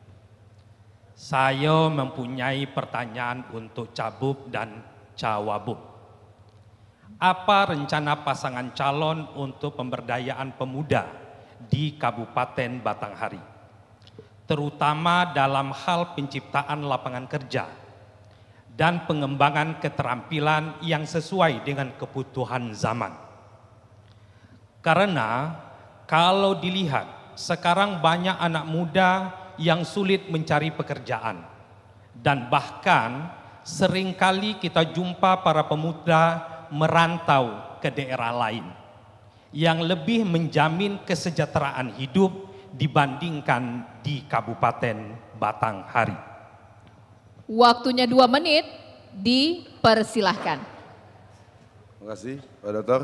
B: Saya mempunyai pertanyaan untuk Cabub dan Cawabub. Apa rencana pasangan calon untuk pemberdayaan pemuda di Kabupaten Batanghari? Terutama dalam hal penciptaan lapangan kerja dan pengembangan keterampilan yang sesuai dengan kebutuhan zaman. Karena kalau dilihat sekarang banyak anak muda yang sulit mencari pekerjaan dan bahkan seringkali kita jumpa para pemuda merantau ke daerah lain yang lebih menjamin kesejahteraan hidup dibandingkan di Kabupaten Batanghari.
G: Waktunya dua menit, dipersilahkan.
I: Terima kasih Pak Dokter.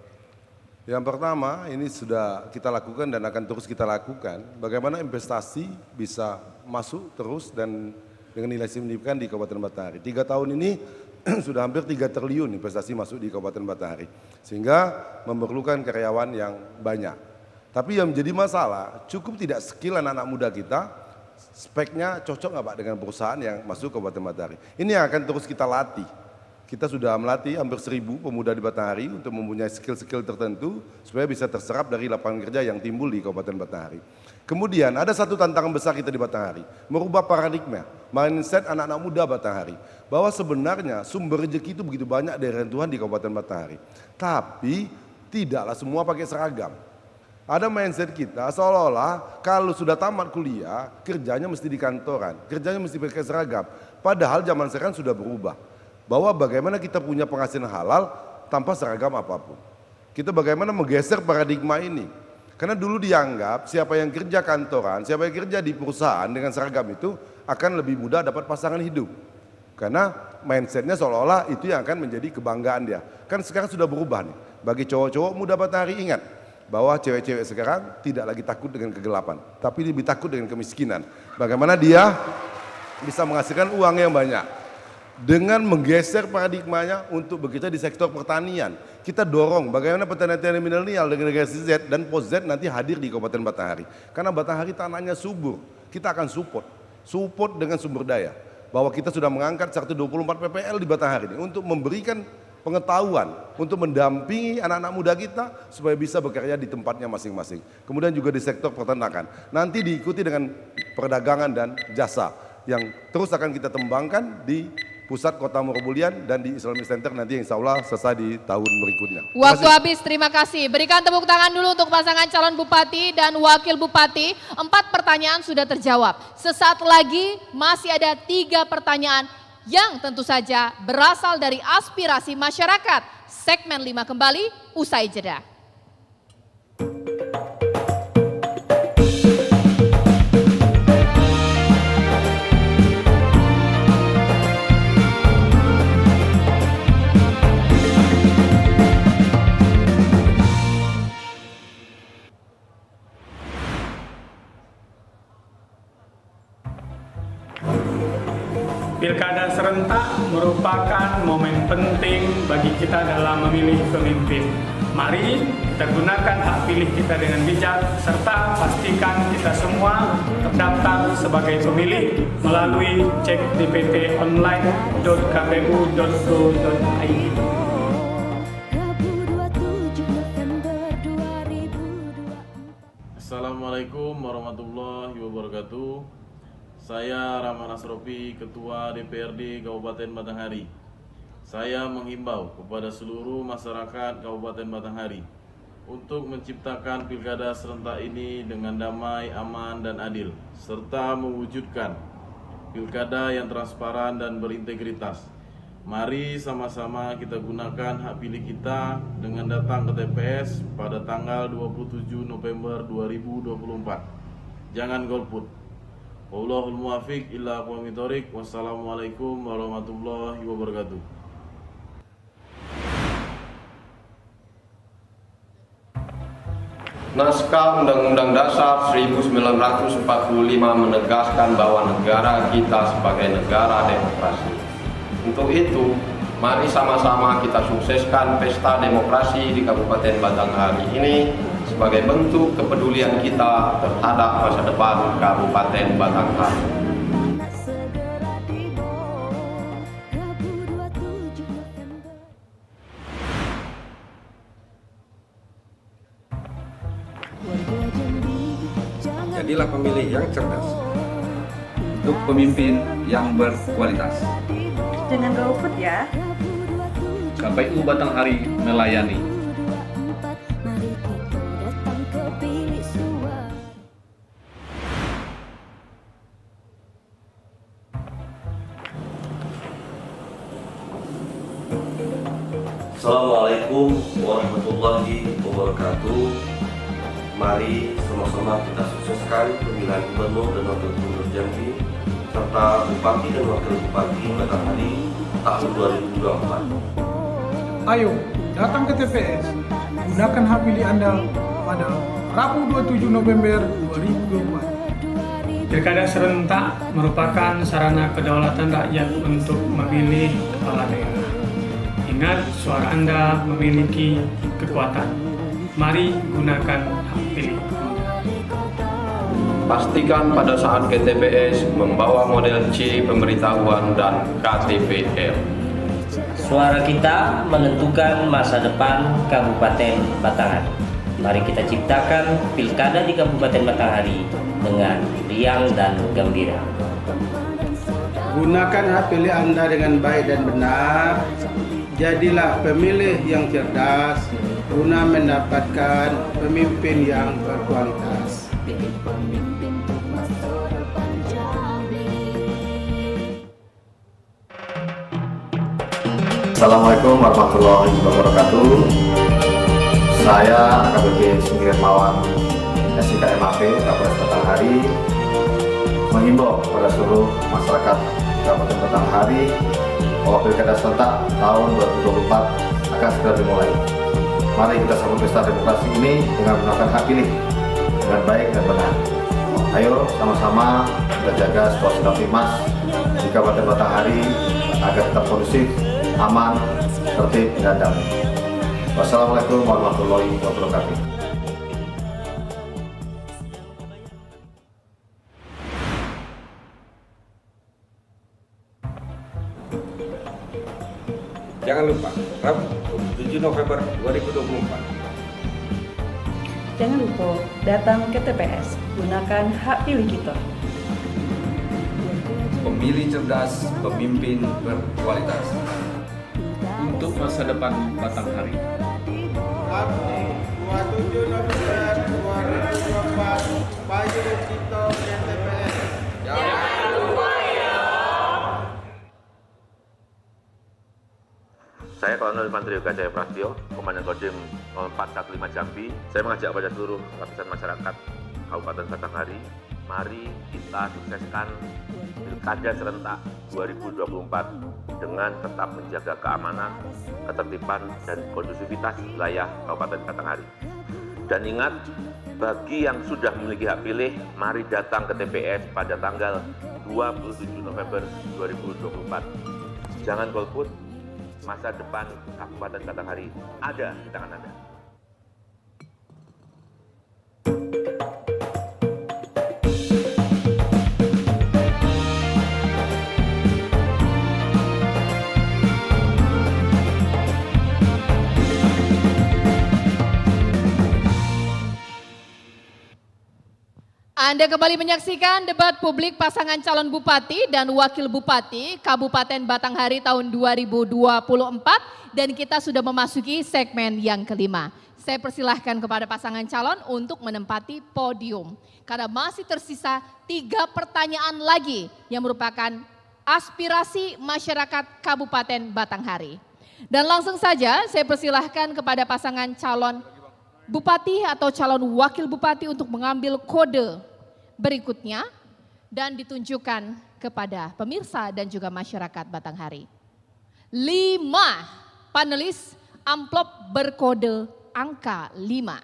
I: Yang pertama, ini sudah kita lakukan dan akan terus kita lakukan. Bagaimana investasi bisa masuk terus dan dengan nilai signifikan di Kabupaten Batanghari. Tiga tahun ini sudah hampir tiga triliun investasi masuk di Kabupaten Batanghari. Sehingga memerlukan karyawan yang banyak. Tapi yang menjadi masalah, cukup tidak skill anak-anak muda kita, speknya cocok nggak Pak dengan perusahaan yang masuk ke Kabupaten Batanghari. Ini yang akan terus kita latih. Kita sudah melatih hampir seribu pemuda di Batanghari untuk mempunyai skill-skill tertentu supaya bisa terserap dari lapangan kerja yang timbul di Kabupaten Batanghari. Kemudian ada satu tantangan besar kita di Batanghari, merubah paradigma, mindset anak-anak muda Batanghari. Bahwa sebenarnya sumber rezeki itu begitu banyak dari Tuhan di Kabupaten Batanghari. Tapi tidaklah semua pakai seragam. Ada mindset kita seolah-olah kalau sudah tamat kuliah, kerjanya mesti di kantoran, kerjanya mesti pakai seragam. Padahal zaman sekarang sudah berubah. Bahwa bagaimana kita punya penghasilan halal tanpa seragam apapun. Kita bagaimana menggeser paradigma ini. Karena dulu dianggap siapa yang kerja kantoran, siapa yang kerja di perusahaan dengan seragam itu akan lebih mudah dapat pasangan hidup. Karena mindsetnya seolah-olah itu yang akan menjadi kebanggaan dia. Kan sekarang sudah berubah nih. Bagi cowok-cowok muda Batanghari ingat bahwa cewek-cewek sekarang tidak lagi takut dengan kegelapan, tapi lebih takut dengan kemiskinan. Bagaimana dia bisa menghasilkan uang yang banyak. Dengan menggeser paradigmanya untuk bekerja di sektor pertanian. Kita dorong bagaimana petani-petani milenial dengan generasi Z dan post Z nanti hadir di Kabupaten Batanghari. Karena Batanghari tanahnya subur, kita akan support. Support dengan sumber daya. Bahwa kita sudah mengangkat seratus dua puluh empat P P L di Batanghari ini untuk memberikan pengetahuan, untuk mendampingi anak-anak muda kita supaya bisa bekerja di tempatnya masing-masing. Kemudian juga di sektor peternakan. Nanti diikuti dengan perdagangan dan jasa yang terus akan kita tembangkan di pusat Kota Morobulian dan di Islamic Center nanti insya Allah selesai di tahun berikutnya.
G: Waktu habis, terima kasih. Berikan tepuk tangan dulu untuk pasangan calon bupati dan wakil bupati. Empat pertanyaan sudah terjawab. Sesaat lagi masih ada tiga pertanyaan yang tentu saja berasal dari aspirasi masyarakat. Segmen lima kembali usai jeda.
K: Pilkada serentak merupakan momen penting bagi kita dalam memilih pemimpin. Mari kita gunakan hak pilih kita dengan bijak, serta pastikan kita semua terdaftar sebagai pemilih melalui cek d p t online dot k p u dot go dot i d.
H: Assalamualaikum warahmatullahi wabarakatuh. Saya Rahman Asrofi, Ketua D P R D Kabupaten Batanghari. Saya menghimbau kepada seluruh masyarakat Kabupaten Batanghari untuk menciptakan pilkada serentak ini dengan damai, aman, dan adil, serta mewujudkan pilkada yang transparan dan berintegritas. Mari sama-sama kita gunakan hak pilih kita dengan datang ke T P S pada tanggal dua puluh tujuh November dua ribu dua puluh empat. Jangan golput. Wallahul muwaffiq illa aqwamit thoriq. Wassalamualaikum warahmatullahi wabarakatuh.
L: Naskah Undang-Undang Dasar seribu sembilan ratus empat puluh lima menegaskan bahwa negara kita sebagai negara demokrasi. Untuk itu, mari sama-sama kita sukseskan pesta demokrasi di Kabupaten Batanghari ini sebagai bentuk kepedulian kita terhadap masa depan Kabupaten Batanghari.
T: Jadilah pemilih yang cerdas untuk pemimpin yang berkualitas.
Q: Jangan golput ya.
P: K P U Batanghari melayani.
E: Assalamualaikum warahmatullahi wabarakatuh. Mari sama-sama kita sukseskan pemilihan gubernur dan wakil gubernur Jambi serta bupati dan wakil bupati Batanghari tahun dua ribu dua puluh empat.
J: Ayo datang ke T P S, gunakan hak pilih Anda pada Rabu dua puluh tujuh November dua ribu dua puluh empat.
K: Pilkada serentak merupakan sarana kedaulatan rakyat untuk memilih kepala daerah. Ingat, suara Anda memiliki kekuatan. Mari gunakan hak pilih.
L: Pastikan pada saat ke T P S membawa model C pemberitahuan dan K T P L.
M: Suara kita menentukan masa depan Kabupaten Batanghari. Mari kita ciptakan pilkada di Kabupaten Batanghari dengan riang dan gembira.
N: Gunakan hak pilih Anda dengan baik dan benar. Jadilah pemilih yang cerdas guna mendapatkan pemimpin yang berkualitas.
U: Assalamualaikum warahmatullahi wabarakatuh. Saya A K B P Singgir Mawang S I K M A P Kabupaten Batanghari menghimbau kepada seluruh masyarakat Kabupaten Batanghari bahwa pilkada serentak tahun dua ribu dua puluh empat akan segera dimulai. Mari kita sambut pesta demokrasi ini dengan menggunakan hak pilih dengan baik dan benar. Ayo sama-sama kita jaga situasi kamtipmas di Kabupaten Batanghari agar tetap kondusif, aman, tertib, dan damai. Wassalamualaikum warahmatullahi wabarakatuh.
T: Jangan lupa, Rabu tujuh November dua ribu dua puluh empat.
Q: Jangan lupa datang ke T P S, gunakan hak pilih kita.
T: pemilih cerdas, pemimpin berkualitas.
P: Untuk masa depan Batanghari.
N: Abdi, dua puluh tujuh November dua ribu dua puluh empat, Bayu Cipto K T P S. Jangan lupa ya.
D: Saya Kolonel Infanteri Gajaya Prasetyo, Komandan Kodim nol empat satu lima Jambi. Saya mengajak pada seluruh lapisan masyarakat Kabupaten Batanghari, mari kita sukseskan Pilkada serentak dua ribu dua puluh empat dengan tetap menjaga keamanan, ketertiban, dan kondusivitas wilayah Kabupaten Batanghari. Dan ingat, bagi yang sudah memiliki hak pilih, mari datang ke T P S pada tanggal dua puluh tujuh November dua ribu dua puluh empat. Jangan golput, masa depan Kabupaten Batanghari ada di tangan Anda.
G: Anda kembali menyaksikan debat publik pasangan calon bupati dan wakil bupati Kabupaten Batanghari tahun dua ribu dua puluh empat dan kita sudah memasuki segmen yang kelima. Saya persilahkan kepada pasangan calon untuk menempati podium karena masih tersisa tiga pertanyaan lagi yang merupakan aspirasi masyarakat Kabupaten Batanghari. Dan langsung saja saya persilahkan kepada pasangan calon bupati atau calon wakil bupati untuk mengambil kode berikutnya dan ditunjukkan kepada pemirsa dan juga masyarakat Batanghari. Lima panelis amplop berkode angka lima.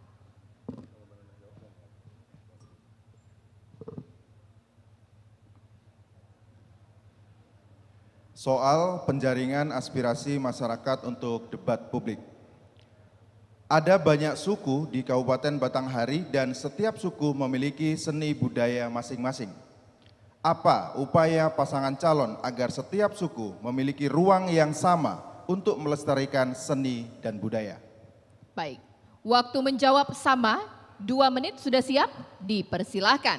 S: Soal penjaringan aspirasi masyarakat untuk debat publik. Ada banyak suku di Kabupaten Batanghari dan setiap suku memiliki seni budaya masing-masing. Apa upaya pasangan calon agar setiap suku memiliki ruang yang sama untuk melestarikan seni dan budaya?
G: Baik, waktu menjawab sama, dua menit sudah siap, dipersilahkan.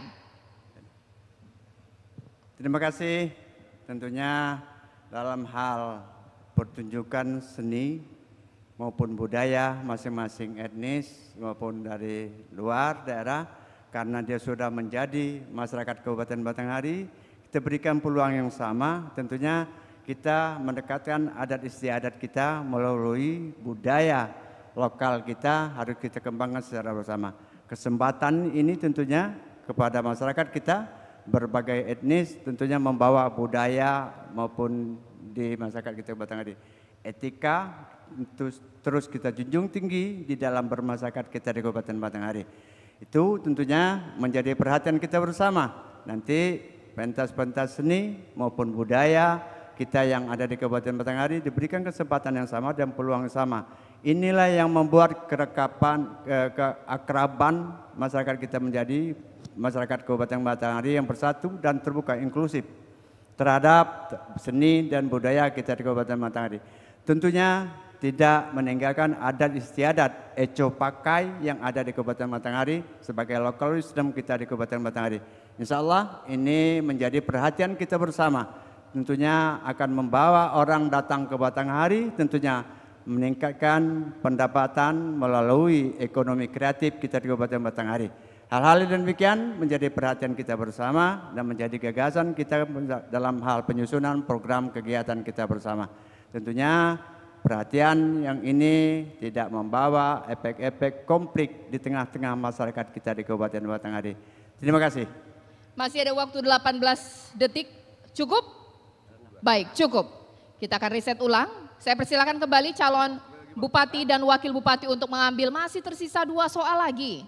R: Terima kasih. Tentunya dalam hal pertunjukan seni maupun budaya masing-masing etnis maupun dari luar daerah, karena dia sudah menjadi masyarakat Kabupaten Batanghari, kita berikan peluang yang sama. Tentunya kita mendekatkan adat istiadat kita melalui budaya lokal kita, harus kita kembangkan secara bersama. Kesempatan ini tentunya kepada masyarakat kita berbagai etnis tentunya membawa budaya maupun di masyarakat kita Batanghari. Etika terus kita junjung tinggi di dalam bermasyarakat kita di Kabupaten Batanghari. Itu tentunya menjadi perhatian kita bersama. Nanti pentas-pentas seni maupun budaya kita yang ada di Kabupaten Batanghari diberikan kesempatan yang sama dan peluang yang sama. Inilah yang membuat kerekapan, ke, keakraban masyarakat kita menjadi masyarakat Kabupaten Batanghari yang bersatu dan terbuka, inklusif terhadap seni dan budaya kita di Kabupaten Batanghari. Tentunya tidak meninggalkan adat istiadat eco pakai yang ada di Kabupaten Batanghari sebagai local wisdom kita di Kabupaten Batanghari. Insya Allah ini menjadi perhatian kita bersama. Tentunya akan membawa orang datang ke Batanghari, tentunya meningkatkan pendapatan melalui ekonomi kreatif kita di Kabupaten Batanghari. Hal-hal demikian menjadi perhatian kita bersama dan menjadi gagasan kita dalam hal penyusunan program kegiatan kita bersama. Tentunya perhatian yang ini tidak membawa efek-efek konflik di tengah-tengah masyarakat kita di Kabupaten Batanghari. Terima kasih.
G: Masih ada waktu delapan belas detik, cukup? Baik, cukup. Kita akan riset ulang. Saya persilakan kembali calon bupati dan wakil bupati untuk mengambil, masih tersisa dua soal lagi.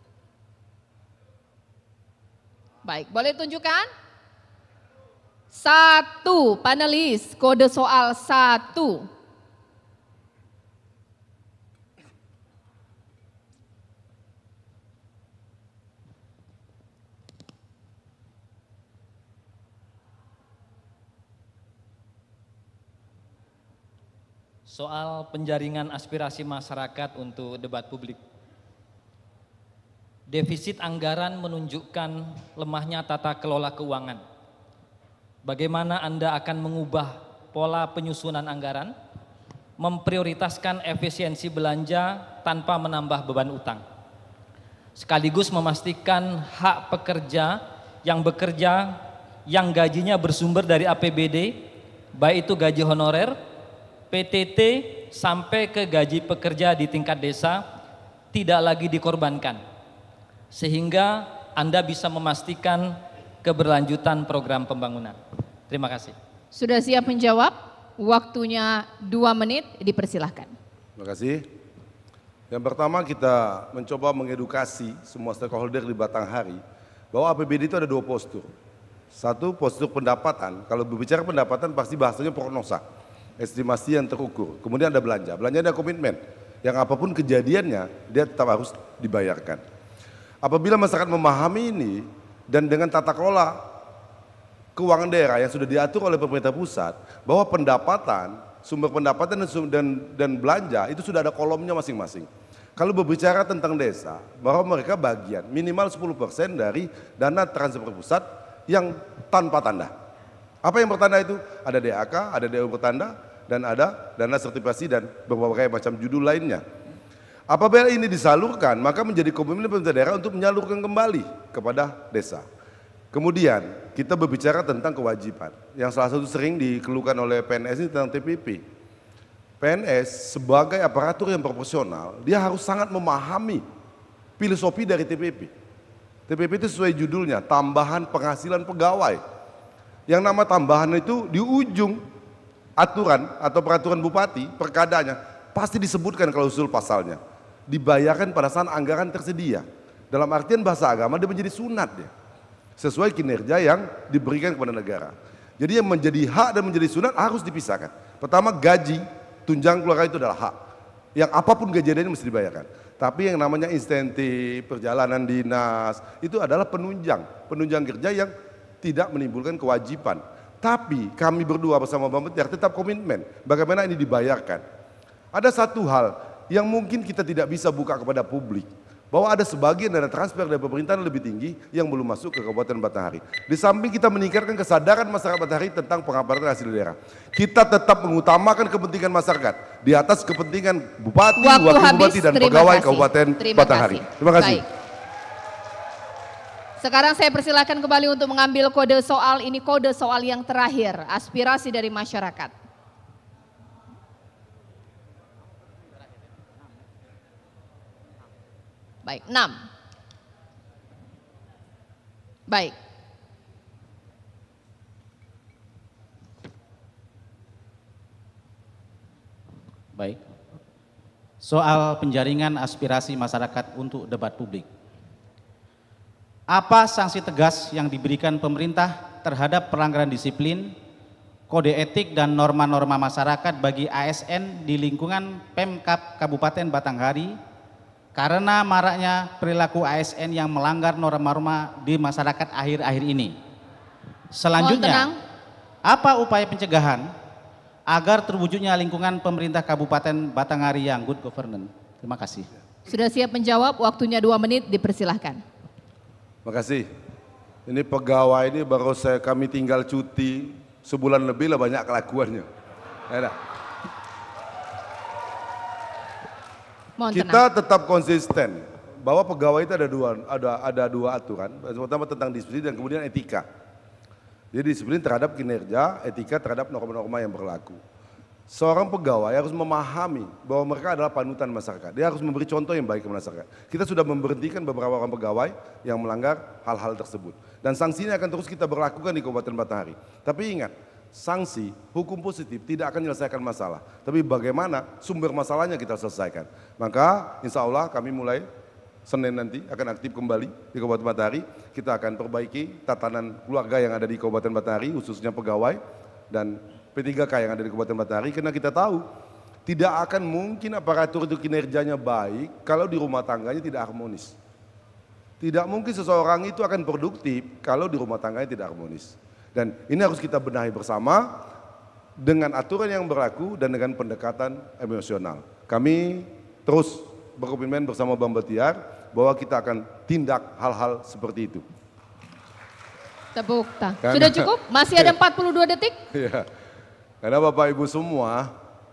G: Baik, boleh tunjukkan? Satu, panelis, kode soal satu.
W: Soal penjaringan aspirasi masyarakat untuk debat publik. Defisit anggaran menunjukkan lemahnya tata kelola keuangan. bagaimana Anda akan mengubah pola penyusunan anggaran, memprioritaskan efisiensi belanja tanpa menambah beban utang, sekaligus memastikan hak pekerja yang bekerja yang gajinya bersumber dari A P B D, baik itu gaji honorer, P T T, sampai ke gaji pekerja di tingkat desa, tidak lagi dikorbankan, sehingga Anda bisa memastikan keberlanjutan program pembangunan. Terima kasih.
G: Sudah siap menjawab? Waktunya dua menit, dipersilahkan.
I: Terima kasih. Yang pertama kita mencoba mengedukasi semua stakeholder di Batanghari bahwa A P B D itu ada dua postur. Satu, postur pendapatan. Kalau berbicara pendapatan pasti bahasanya prognosa, estimasi yang terukur. Kemudian ada belanja. Belanja ada komitmen. Yang apapun kejadiannya dia tetap harus dibayarkan. Apabila masyarakat memahami ini dan dengan tata kelola keuangan daerah yang sudah diatur oleh pemerintah pusat, bahwa pendapatan, sumber pendapatan dan, dan, dan belanja itu sudah ada kolomnya masing-masing. Kalau berbicara tentang desa, bahwa mereka bagian minimal sepuluh persen dari dana transfer pusat yang tanpa tanda. Apa yang bertanda itu? Ada D A K, ada D U bertanda, dan ada dana sertifikasi dan berbagai macam judul lainnya. Apabila ini disalurkan, maka menjadi komitmen pemerintah daerah untuk menyalurkan kembali kepada desa. Kemudian kita berbicara tentang kewajiban yang salah satu sering dikeluhkan oleh P N S ini tentang T P P. P N S sebagai aparatur yang proporsional, dia harus sangat memahami filosofi dari T P P. T P P itu sesuai judulnya, tambahan penghasilan pegawai. Yang nama tambahan itu di ujung aturan atau peraturan bupati, perkadanya, pasti disebutkan klausul pasalnya. Dibayarkan pada saat anggaran tersedia. Dalam artian bahasa agama dia menjadi sunat dia. Sesuai kinerja yang diberikan kepada negara. Jadi yang menjadi hak dan menjadi sunat harus dipisahkan. Pertama, gaji, tunjangan keluarga itu adalah hak. Yang apapun kejadiannya mesti dibayarkan. Tapi yang namanya insentif, perjalanan dinas, itu adalah penunjang. Penunjang kerja yang tidak menimbulkan kewajiban. Tapi kami berdua bersama Bapak Tiar tetap komitmen bagaimana ini dibayarkan. Ada satu hal yang mungkin kita tidak bisa buka kepada publik. Bahwa ada sebagian dana transfer dari pemerintahan lebih tinggi yang belum masuk ke Kabupaten Batanghari. Di samping kita meningkatkan kesadaran masyarakat Batanghari tentang pengamatan hasil daerah, kita tetap mengutamakan kepentingan masyarakat di atas kepentingan bupati,
G: Waktu
I: wakil
G: habis,
I: bupati dan pegawai kasih. Kabupaten terima Batanghari. Kasih. Terima kasih.
G: Baik. Sekarang saya persilakan kembali untuk mengambil kode soal. Ini kode soal yang terakhir, aspirasi dari masyarakat. Baik, enam. Baik.
F: Baik. Soal penjaringan aspirasi masyarakat untuk debat publik. Apa sanksi tegas yang diberikan pemerintah terhadap pelanggaran disiplin, kode etik dan norma-norma masyarakat bagi A S N di lingkungan Pemkab Kabupaten Batanghari karena maraknya perilaku A S N yang melanggar norma-norma di masyarakat akhir-akhir ini? Selanjutnya, apa upaya pencegahan agar terwujudnya lingkungan pemerintah Kabupaten Batanghari yang good governance? Terima kasih.
G: Sudah siap menjawab, waktunya dua menit, dipersilahkan.
I: Terima kasih. Ini pegawai ini baru saya kami tinggal cuti sebulan lebih lah banyak kelakuannya. Ya,
G: Mohon
I: kita
G: tenang.
I: tetap konsisten bahwa pegawai itu ada dua ada ada dua aturan, pertama tentang disiplin dan kemudian etika. Jadi disiplin terhadap kinerja, etika terhadap norma-norma yang berlaku. Seorang pegawai harus memahami bahwa mereka adalah panutan masyarakat. Dia harus memberi contoh yang baik ke masyarakat. Kita sudah memberhentikan beberapa orang pegawai yang melanggar hal-hal tersebut. Dan sanksinya akan terus kita berlakukan di Kabupaten Batanghari. Tapi ingat, sanksi, hukum positif tidak akan menyelesaikan masalah. Tapi bagaimana sumber masalahnya kita selesaikan. Maka insya Allah kami mulai Senin nanti akan aktif kembali di Kabupaten Batanghari. Kita akan perbaiki tatanan keluarga yang ada di Kabupaten Batanghari, khususnya pegawai dan P tiga K yang ada di Kabupaten Batanghari. Karena kita tahu tidak akan mungkin aparatur itu kinerjanya baik kalau di rumah tangganya tidak harmonis. Tidak mungkin seseorang itu akan produktif kalau di rumah tangganya tidak harmonis. Dan ini harus kita benahi bersama dengan aturan yang berlaku dan dengan pendekatan emosional. Kami terus berkomitmen bersama Bang Betiar bahwa kita akan tindak hal-hal seperti itu.
G: Tepuk tangan.
I: Karena-
G: Sudah cukup? Masih ada empat puluh dua detik?
I: Iya. Karena Bapak Ibu semua,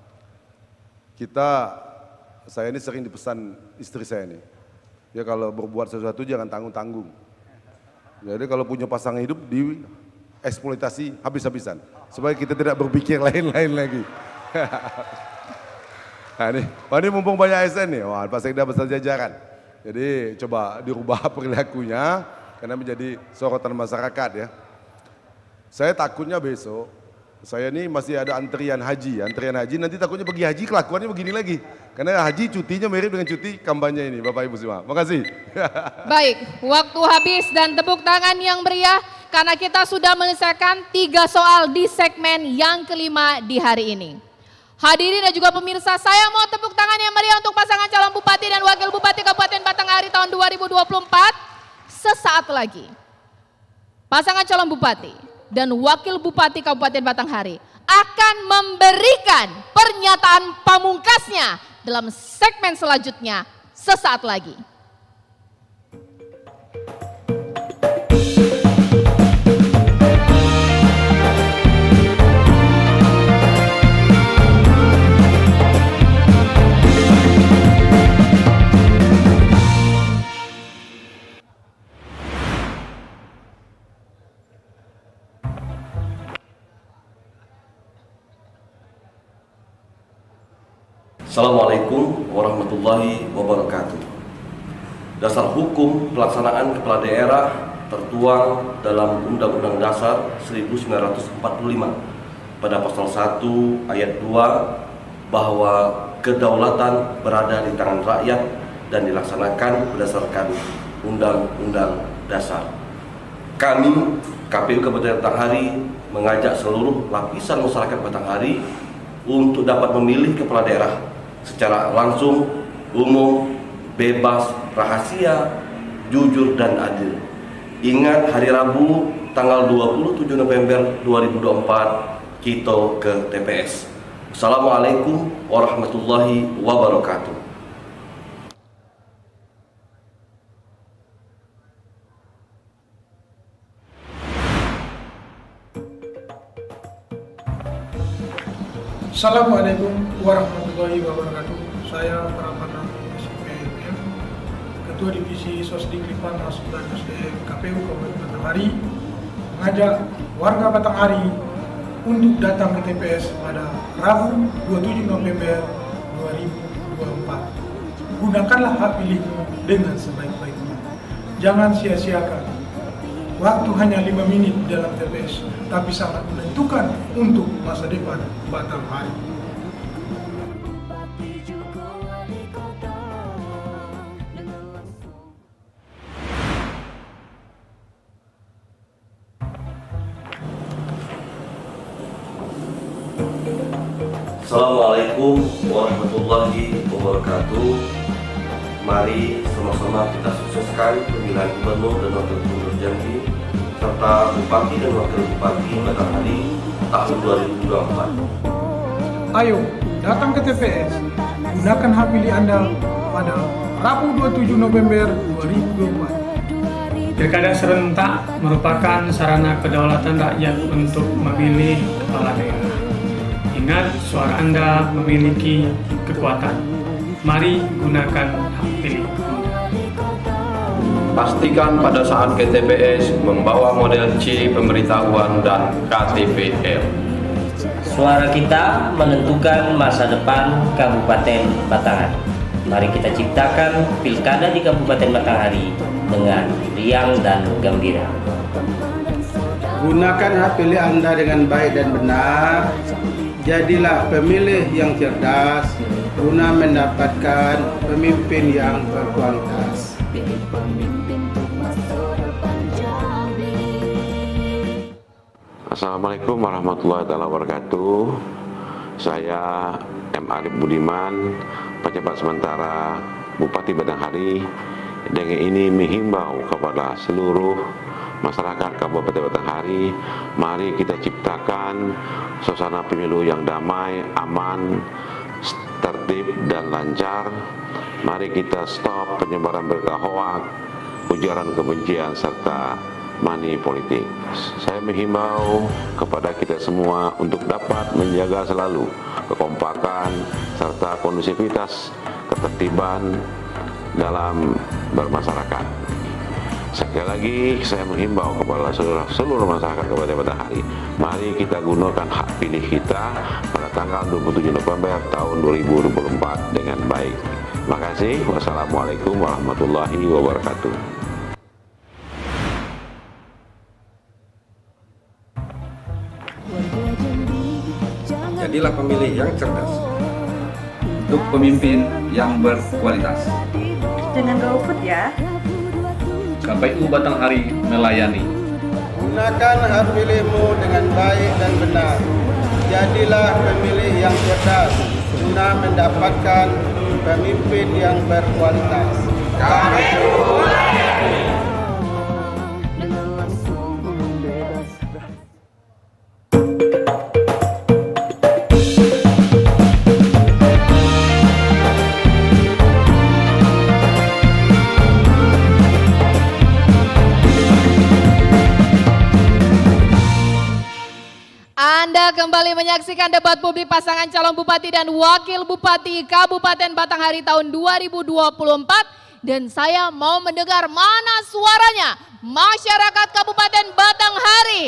I: kita, saya ini sering dipesan istri saya ini, ya kalau berbuat sesuatu jangan tanggung-tanggung. Jadi kalau punya pasangan hidup di eksploitasi habis-habisan, supaya kita tidak berpikir lain-lain lagi. Nah ini, wah ini mumpung banyak A S N nih, wah Pak Sekda besar jajaran. Jadi coba dirubah perilakunya, karena menjadi sorotan masyarakat ya. Saya takutnya besok, saya ini masih ada antrian haji, antrian haji nanti takutnya pergi haji kelakuannya begini lagi. Karena haji cutinya mirip dengan cuti kampanye ini, Bapak Ibu semua. Makasih.
G: Baik, waktu habis dan tepuk tangan yang meriah karena kita sudah menyelesaikan tiga soal di segmen yang kelima di hari ini. Hadirin dan juga pemirsa, saya mau tepuk tangan yang meriah untuk pasangan calon bupati dan wakil bupati Kabupaten Batanghari tahun dua ribu dua puluh empat. Sesaat lagi, pasangan calon bupati dan wakil bupati Kabupaten Batanghari akan memberikan pernyataan pamungkasnya dalam segmen selanjutnya sesaat lagi.
E: Assalamualaikum warahmatullahi wabarakatuh. Dasar hukum pelaksanaan kepala daerah tertuang dalam Undang-Undang Dasar seribu sembilan ratus empat puluh lima pada pasal satu ayat dua bahwa kedaulatan berada di tangan rakyat dan dilaksanakan berdasarkan Undang-Undang Dasar. Kami K P U Kabupaten Batanghari mengajak seluruh lapisan masyarakat Batanghari untuk dapat memilih kepala daerah secara langsung, umum, bebas, rahasia, jujur, dan adil. Ingat hari Rabu tanggal dua puluh tujuh November dua ribu dua puluh empat kita ke T P S. Assalamualaikum warahmatullahi wabarakatuh.
J: Assalamualaikum warahmatullahi wabarakatuh. Saya Pramana S P M M, Ketua Divisi Sosdiklipan Mas dan S D M K P U Kabupaten Batanghari, mengajak warga Batanghari untuk datang ke T P S pada Rabu dua puluh tujuh November dua ribu dua puluh empat. Gunakanlah hak pilihmu dengan sebaik-baiknya. Jangan sia-siakan. Waktu hanya lima menit dalam T P S, tapi sangat menentukan untuk masa depan Batanghari.
E: Assalamualaikum warahmatullahi wabarakatuh. Mari sama-sama kita sukseskan pemilihan gubernur dan wakil gubernur Jambi serta bupati dan wakil bupati Batanghari tahun dua ribu dua puluh empat.
J: Ayo datang ke T P S, gunakan hak pilih Anda pada Rabu dua puluh tujuh November dua ribu dua puluh empat.
K: Pilkada serentak merupakan sarana kedaulatan rakyat untuk memilih kepala daerah. Ingat, suara Anda memiliki kekuatan. Mari gunakan hak pilih.
L: Pastikan pada saat ke T P S membawa model C pemberitahuan dan K T P L.
M: Suara kita menentukan masa depan Kabupaten Batanghari. Mari kita ciptakan pilkada di Kabupaten Batanghari dengan riang dan gembira.
N: Gunakan hak pilih Anda dengan baik dan benar. Jadilah pemilih yang cerdas guna mendapatkan pemimpin yang berkualitas.
A: Assalamualaikum warahmatullahi wabarakatuh. Saya M. Arif Budiman, pejabat sementara Bupati Batanghari. Dengan ini menghimbau kepada seluruh masyarakat Kabupaten Batanghari, mari kita ciptakan suasana pemilu yang damai, aman, tertib dan lancar. Mari kita stop penyebaran berita hoak, ujaran kebencian serta money politik. Saya menghimbau kepada kita semua untuk dapat menjaga selalu kekompakan serta kondusivitas ketertiban dalam bermasyarakat. Sekali lagi saya menghimbau kepada seluruh, seluruh masyarakat Kabupaten Batanghari, mari kita gunakan hak pilih kita pada tanggal dua puluh tujuh November tahun dua ribu dua puluh empat dengan baik. Terima kasih. Wassalamualaikum warahmatullahi wabarakatuh.
T: Jadilah pemilih yang cerdas untuk pemimpin yang berkualitas.
Q: Dengan GoFood ya.
P: K P U Batanghari melayani.
N: Gunakan hak pilihmu dengan baik dan benar. Jadilah pemilih yang cerdas guna mendapatkan pemimpin yang berkualitas. K P U melayani.
G: Anda kembali menyaksikan debat publik pasangan calon Bupati dan Wakil Bupati Kabupaten Batanghari tahun dua ribu dua puluh empat. Dan saya mau mendengar mana suaranya masyarakat Kabupaten Batanghari.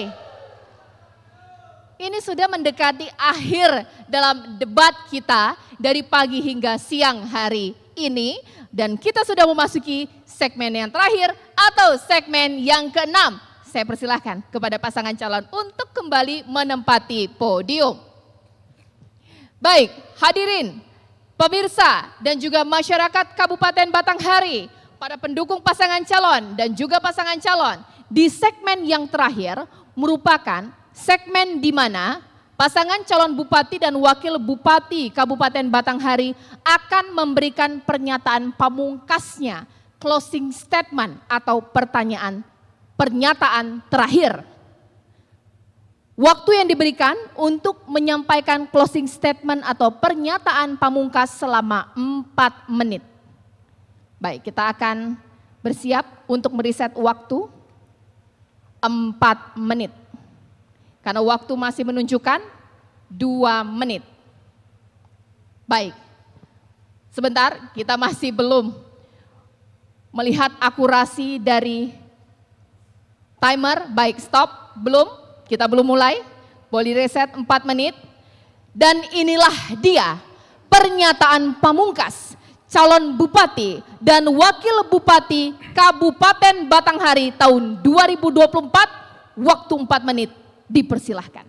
G: Ini sudah mendekati akhir dalam debat kita dari pagi hingga siang hari ini. Dan kita sudah memasuki segmen yang terakhir atau segmen yang keenam. Saya persilahkan kepada pasangan calon untuk kembali menempati podium. Baik, hadirin, pemirsa dan juga masyarakat Kabupaten Batanghari, para pendukung pasangan calon dan juga pasangan calon, di segmen yang terakhir merupakan segmen di mana pasangan calon Bupati dan Wakil Bupati Kabupaten Batanghari akan memberikan pernyataan pamungkasnya, closing statement atau pertanyaan pernyataan terakhir. Waktu yang diberikan untuk menyampaikan closing statement atau pernyataan pamungkas selama empat menit. Baik, kita akan bersiap untuk mereset waktu empat menit. Karena waktu masih menunjukkan dua menit. Baik, sebentar, kita masih belum melihat akurasi dari timer. Baik, stop, belum, kita belum mulai, boleh reset empat menit. Dan inilah dia pernyataan pamungkas calon Bupati dan Wakil Bupati Kabupaten Batanghari tahun dua ribu dua puluh empat, waktu empat menit, dipersilahkan.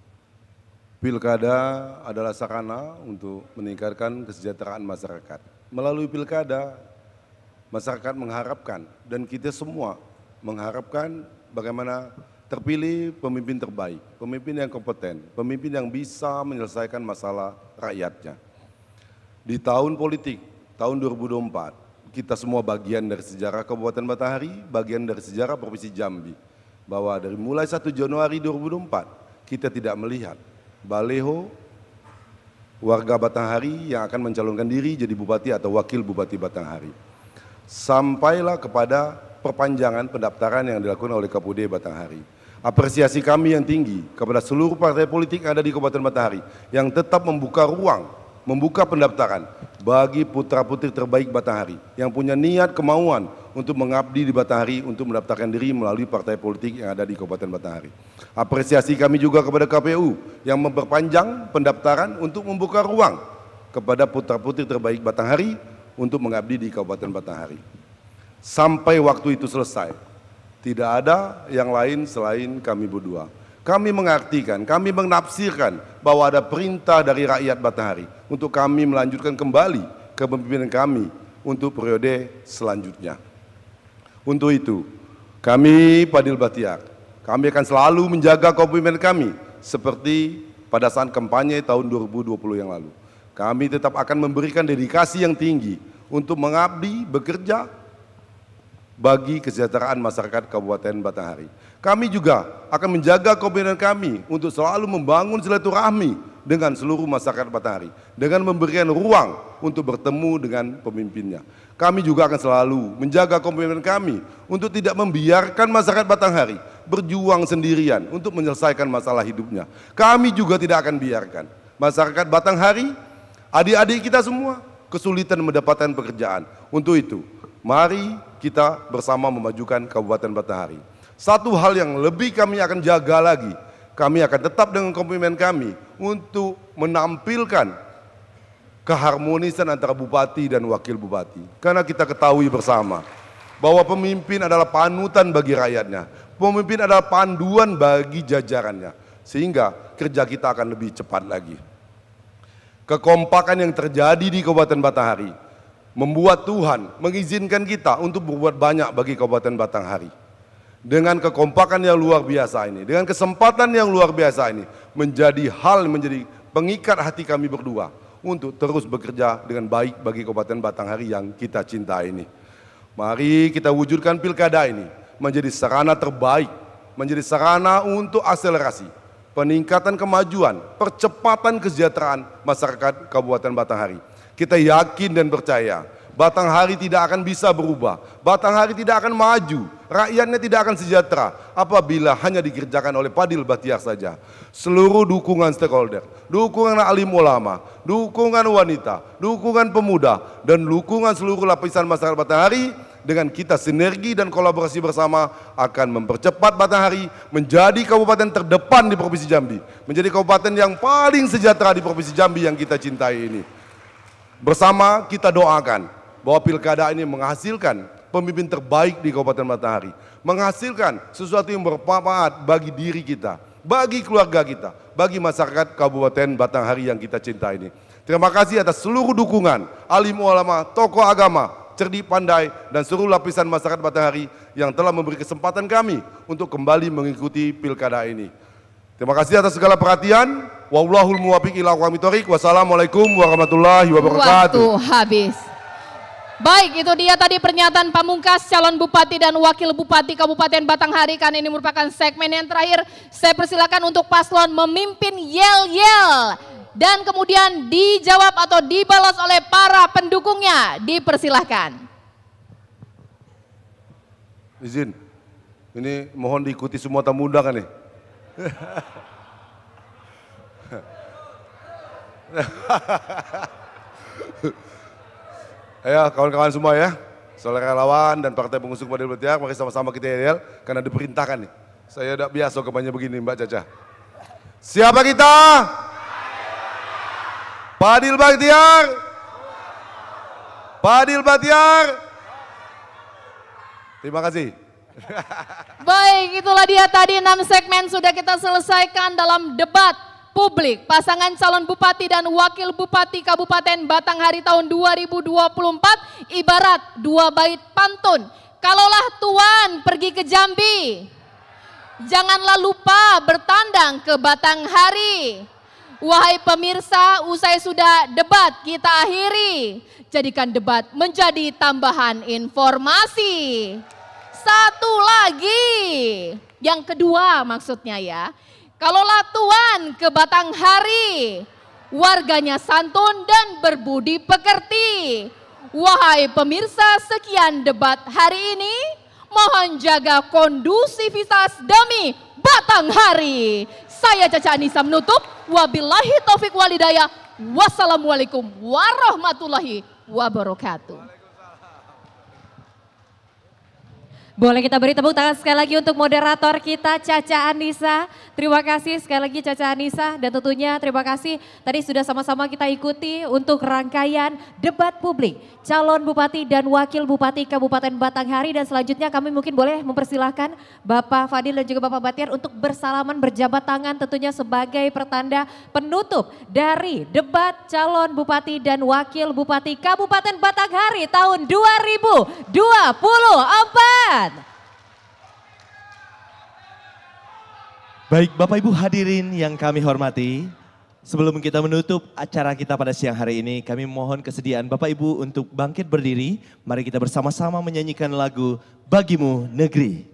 I: Pilkada adalah sarana untuk meningkatkan kesejahteraan masyarakat. Melalui pilkada, masyarakat mengharapkan dan kita semua mengharapkan bagaimana terpilih pemimpin terbaik, pemimpin yang kompeten, pemimpin yang bisa menyelesaikan masalah rakyatnya. Di tahun politik, tahun dua ribu dua puluh empat, kita semua bagian dari sejarah Kabupaten Batanghari, bagian dari sejarah Provinsi Jambi. Bahwa dari mulai satu Januari dua ribu dua puluh empat, kita tidak melihat baleho warga Batanghari yang akan mencalonkan diri jadi Bupati atau Wakil Bupati Batanghari. Sampailah kepada perpanjangan pendaftaran yang dilakukan oleh K P U D Batanghari. Apresiasi kami yang tinggi kepada seluruh partai politik yang ada di Kabupaten Batanghari yang tetap membuka ruang, membuka pendaftaran bagi putra-putri terbaik Batanghari yang punya niat kemauan untuk mengabdi di Batanghari untuk mendaftarkan diri melalui partai politik yang ada di Kabupaten Batanghari. Apresiasi kami juga kepada K P U yang memperpanjang pendaftaran untuk membuka ruang kepada putra-putri terbaik Batanghari untuk mengabdi di Kabupaten Batanghari. Sampai waktu itu selesai, tidak ada yang lain selain kami berdua. Kami mengartikan, kami menafsirkan bahwa ada perintah dari rakyat Batanghari untuk kami melanjutkan kembali kepemimpinan kami untuk periode selanjutnya. Untuk itu, kami Padil Batiar, kami akan selalu menjaga kepemimpinan kami seperti pada saat kampanye tahun dua ribu dua puluh yang lalu. Kami tetap akan memberikan dedikasi yang tinggi untuk mengabdi, bekerja bagi kesejahteraan masyarakat Kabupaten Batanghari. Kami juga akan menjaga komitmen kami untuk selalu membangun silaturahmi dengan seluruh masyarakat Batanghari, dengan memberikan ruang untuk bertemu dengan pemimpinnya. Kami juga akan selalu menjaga komitmen kami untuk tidak membiarkan masyarakat Batanghari berjuang sendirian untuk menyelesaikan masalah hidupnya. Kami juga tidak akan biarkan masyarakat Batanghari, adik-adik kita semua, kesulitan mendapatkan pekerjaan. Untuk itu, mari kita bersama memajukan Kabupaten Batanghari. Satu hal yang lebih kami akan jaga lagi, kami akan tetap dengan komitmen kami untuk menampilkan keharmonisan antara bupati dan wakil bupati. Karena kita ketahui bersama bahwa pemimpin adalah panutan bagi rakyatnya, pemimpin adalah panduan bagi jajarannya, sehingga kerja kita akan lebih cepat lagi. Kekompakan yang terjadi di Kabupaten Batanghari membuat Tuhan mengizinkan kita untuk berbuat banyak bagi Kabupaten Batanghari. Dengan kekompakan yang luar biasa ini, dengan kesempatan yang luar biasa ini, menjadi hal, menjadi pengikat hati kami berdua untuk terus bekerja dengan baik bagi Kabupaten Batanghari yang kita cintai ini. Mari kita wujudkan pilkada ini menjadi sarana terbaik, menjadi sarana untuk akselerasi, peningkatan kemajuan, percepatan kesejahteraan masyarakat Kabupaten Batanghari. Kita yakin dan percaya Batanghari tidak akan bisa berubah, Batanghari tidak akan maju, rakyatnya tidak akan sejahtera apabila hanya dikerjakan oleh Fadil Bahtiar saja. Seluruh dukungan stakeholder, dukungan alim ulama, dukungan wanita, dukungan pemuda, dan dukungan seluruh lapisan masyarakat Batanghari dengan kita sinergi dan kolaborasi bersama akan mempercepat Batanghari menjadi kabupaten terdepan di Provinsi Jambi, menjadi kabupaten yang paling sejahtera di Provinsi Jambi yang kita cintai ini. Bersama kita doakan bahwa pilkada ini menghasilkan pemimpin terbaik di Kabupaten Batanghari, menghasilkan sesuatu yang bermanfaat bagi diri kita, bagi keluarga kita, bagi masyarakat Kabupaten Batanghari yang kita cintai ini. Terima kasih atas seluruh dukungan alim ulama, tokoh agama, cerdik pandai, dan seluruh lapisan masyarakat Batanghari yang telah memberi kesempatan kami untuk kembali mengikuti pilkada ini. Terima kasih atas segala perhatian. Wallahul muwaffiq ila aqwamit thoriq. Wassalamualaikum warahmatullahi wabarakatuh.
G: Waktu habis. Baik, itu dia tadi pernyataan pamungkas calon bupati dan wakil bupati Kabupaten Batanghari. Karena ini merupakan segmen yang terakhir, saya persilakan untuk paslon memimpin yel-yel dan kemudian dijawab atau dibalas oleh para pendukungnya. Dipersilahkan.
I: Izin, ini mohon diikuti semua tamu undangan nih. Ya, kawan-kawan semua ya, saudara relawan dan partai pengusung Fadil Bahtiar, mari sama-sama kita yel karena diperintahkan nih. Saya udah biasa kampanye begini Mbak Caca. Siapa kita? Fadil Bahtiar. Fadil Bahtiar. Terima kasih.
G: Baik, itulah dia tadi enam segmen sudah kita selesaikan dalam debat publik pasangan calon bupati dan wakil bupati Kabupaten Batanghari tahun dua ribu dua puluh empat ibarat dua bait pantun. Kalaulah Tuan pergi ke Jambi, janganlah lupa bertandang ke Batanghari. Wahai pemirsa, usai sudah debat kita akhiri. Jadikan debat menjadi tambahan informasi. Satu lagi, yang kedua maksudnya ya. Kalaulah Tuan ke Batanghari, warganya santun dan berbudi pekerti. Wahai pemirsa, sekian debat hari ini. Mohon jaga kondusivitas demi Batanghari. Saya Caca Anissa menutup. Wabillahi taufik walhidayah. Wassalamualaikum warahmatullahi wabarakatuh.
C: Boleh kita beri tepuk tangan sekali lagi untuk moderator kita Caca Anissa. Terima kasih sekali lagi Caca Anissa, dan tentunya terima kasih tadi sudah sama-sama kita ikuti untuk rangkaian debat publik calon bupati dan wakil bupati Kabupaten Batanghari. Dan selanjutnya kami mungkin boleh mempersilahkan Bapak Fadil dan juga Bapak Bahtiar untuk bersalaman berjabat tangan tentunya sebagai pertanda penutup dari debat calon bupati dan wakil bupati Kabupaten Batanghari tahun dua ribu dua puluh empat.
O: Baik Bapak Ibu hadirin yang kami hormati, sebelum kita menutup acara kita pada siang hari ini, kami mohon kesediaan Bapak Ibu untuk bangkit berdiri. Mari kita bersama-sama menyanyikan lagu Bagimu Negeri.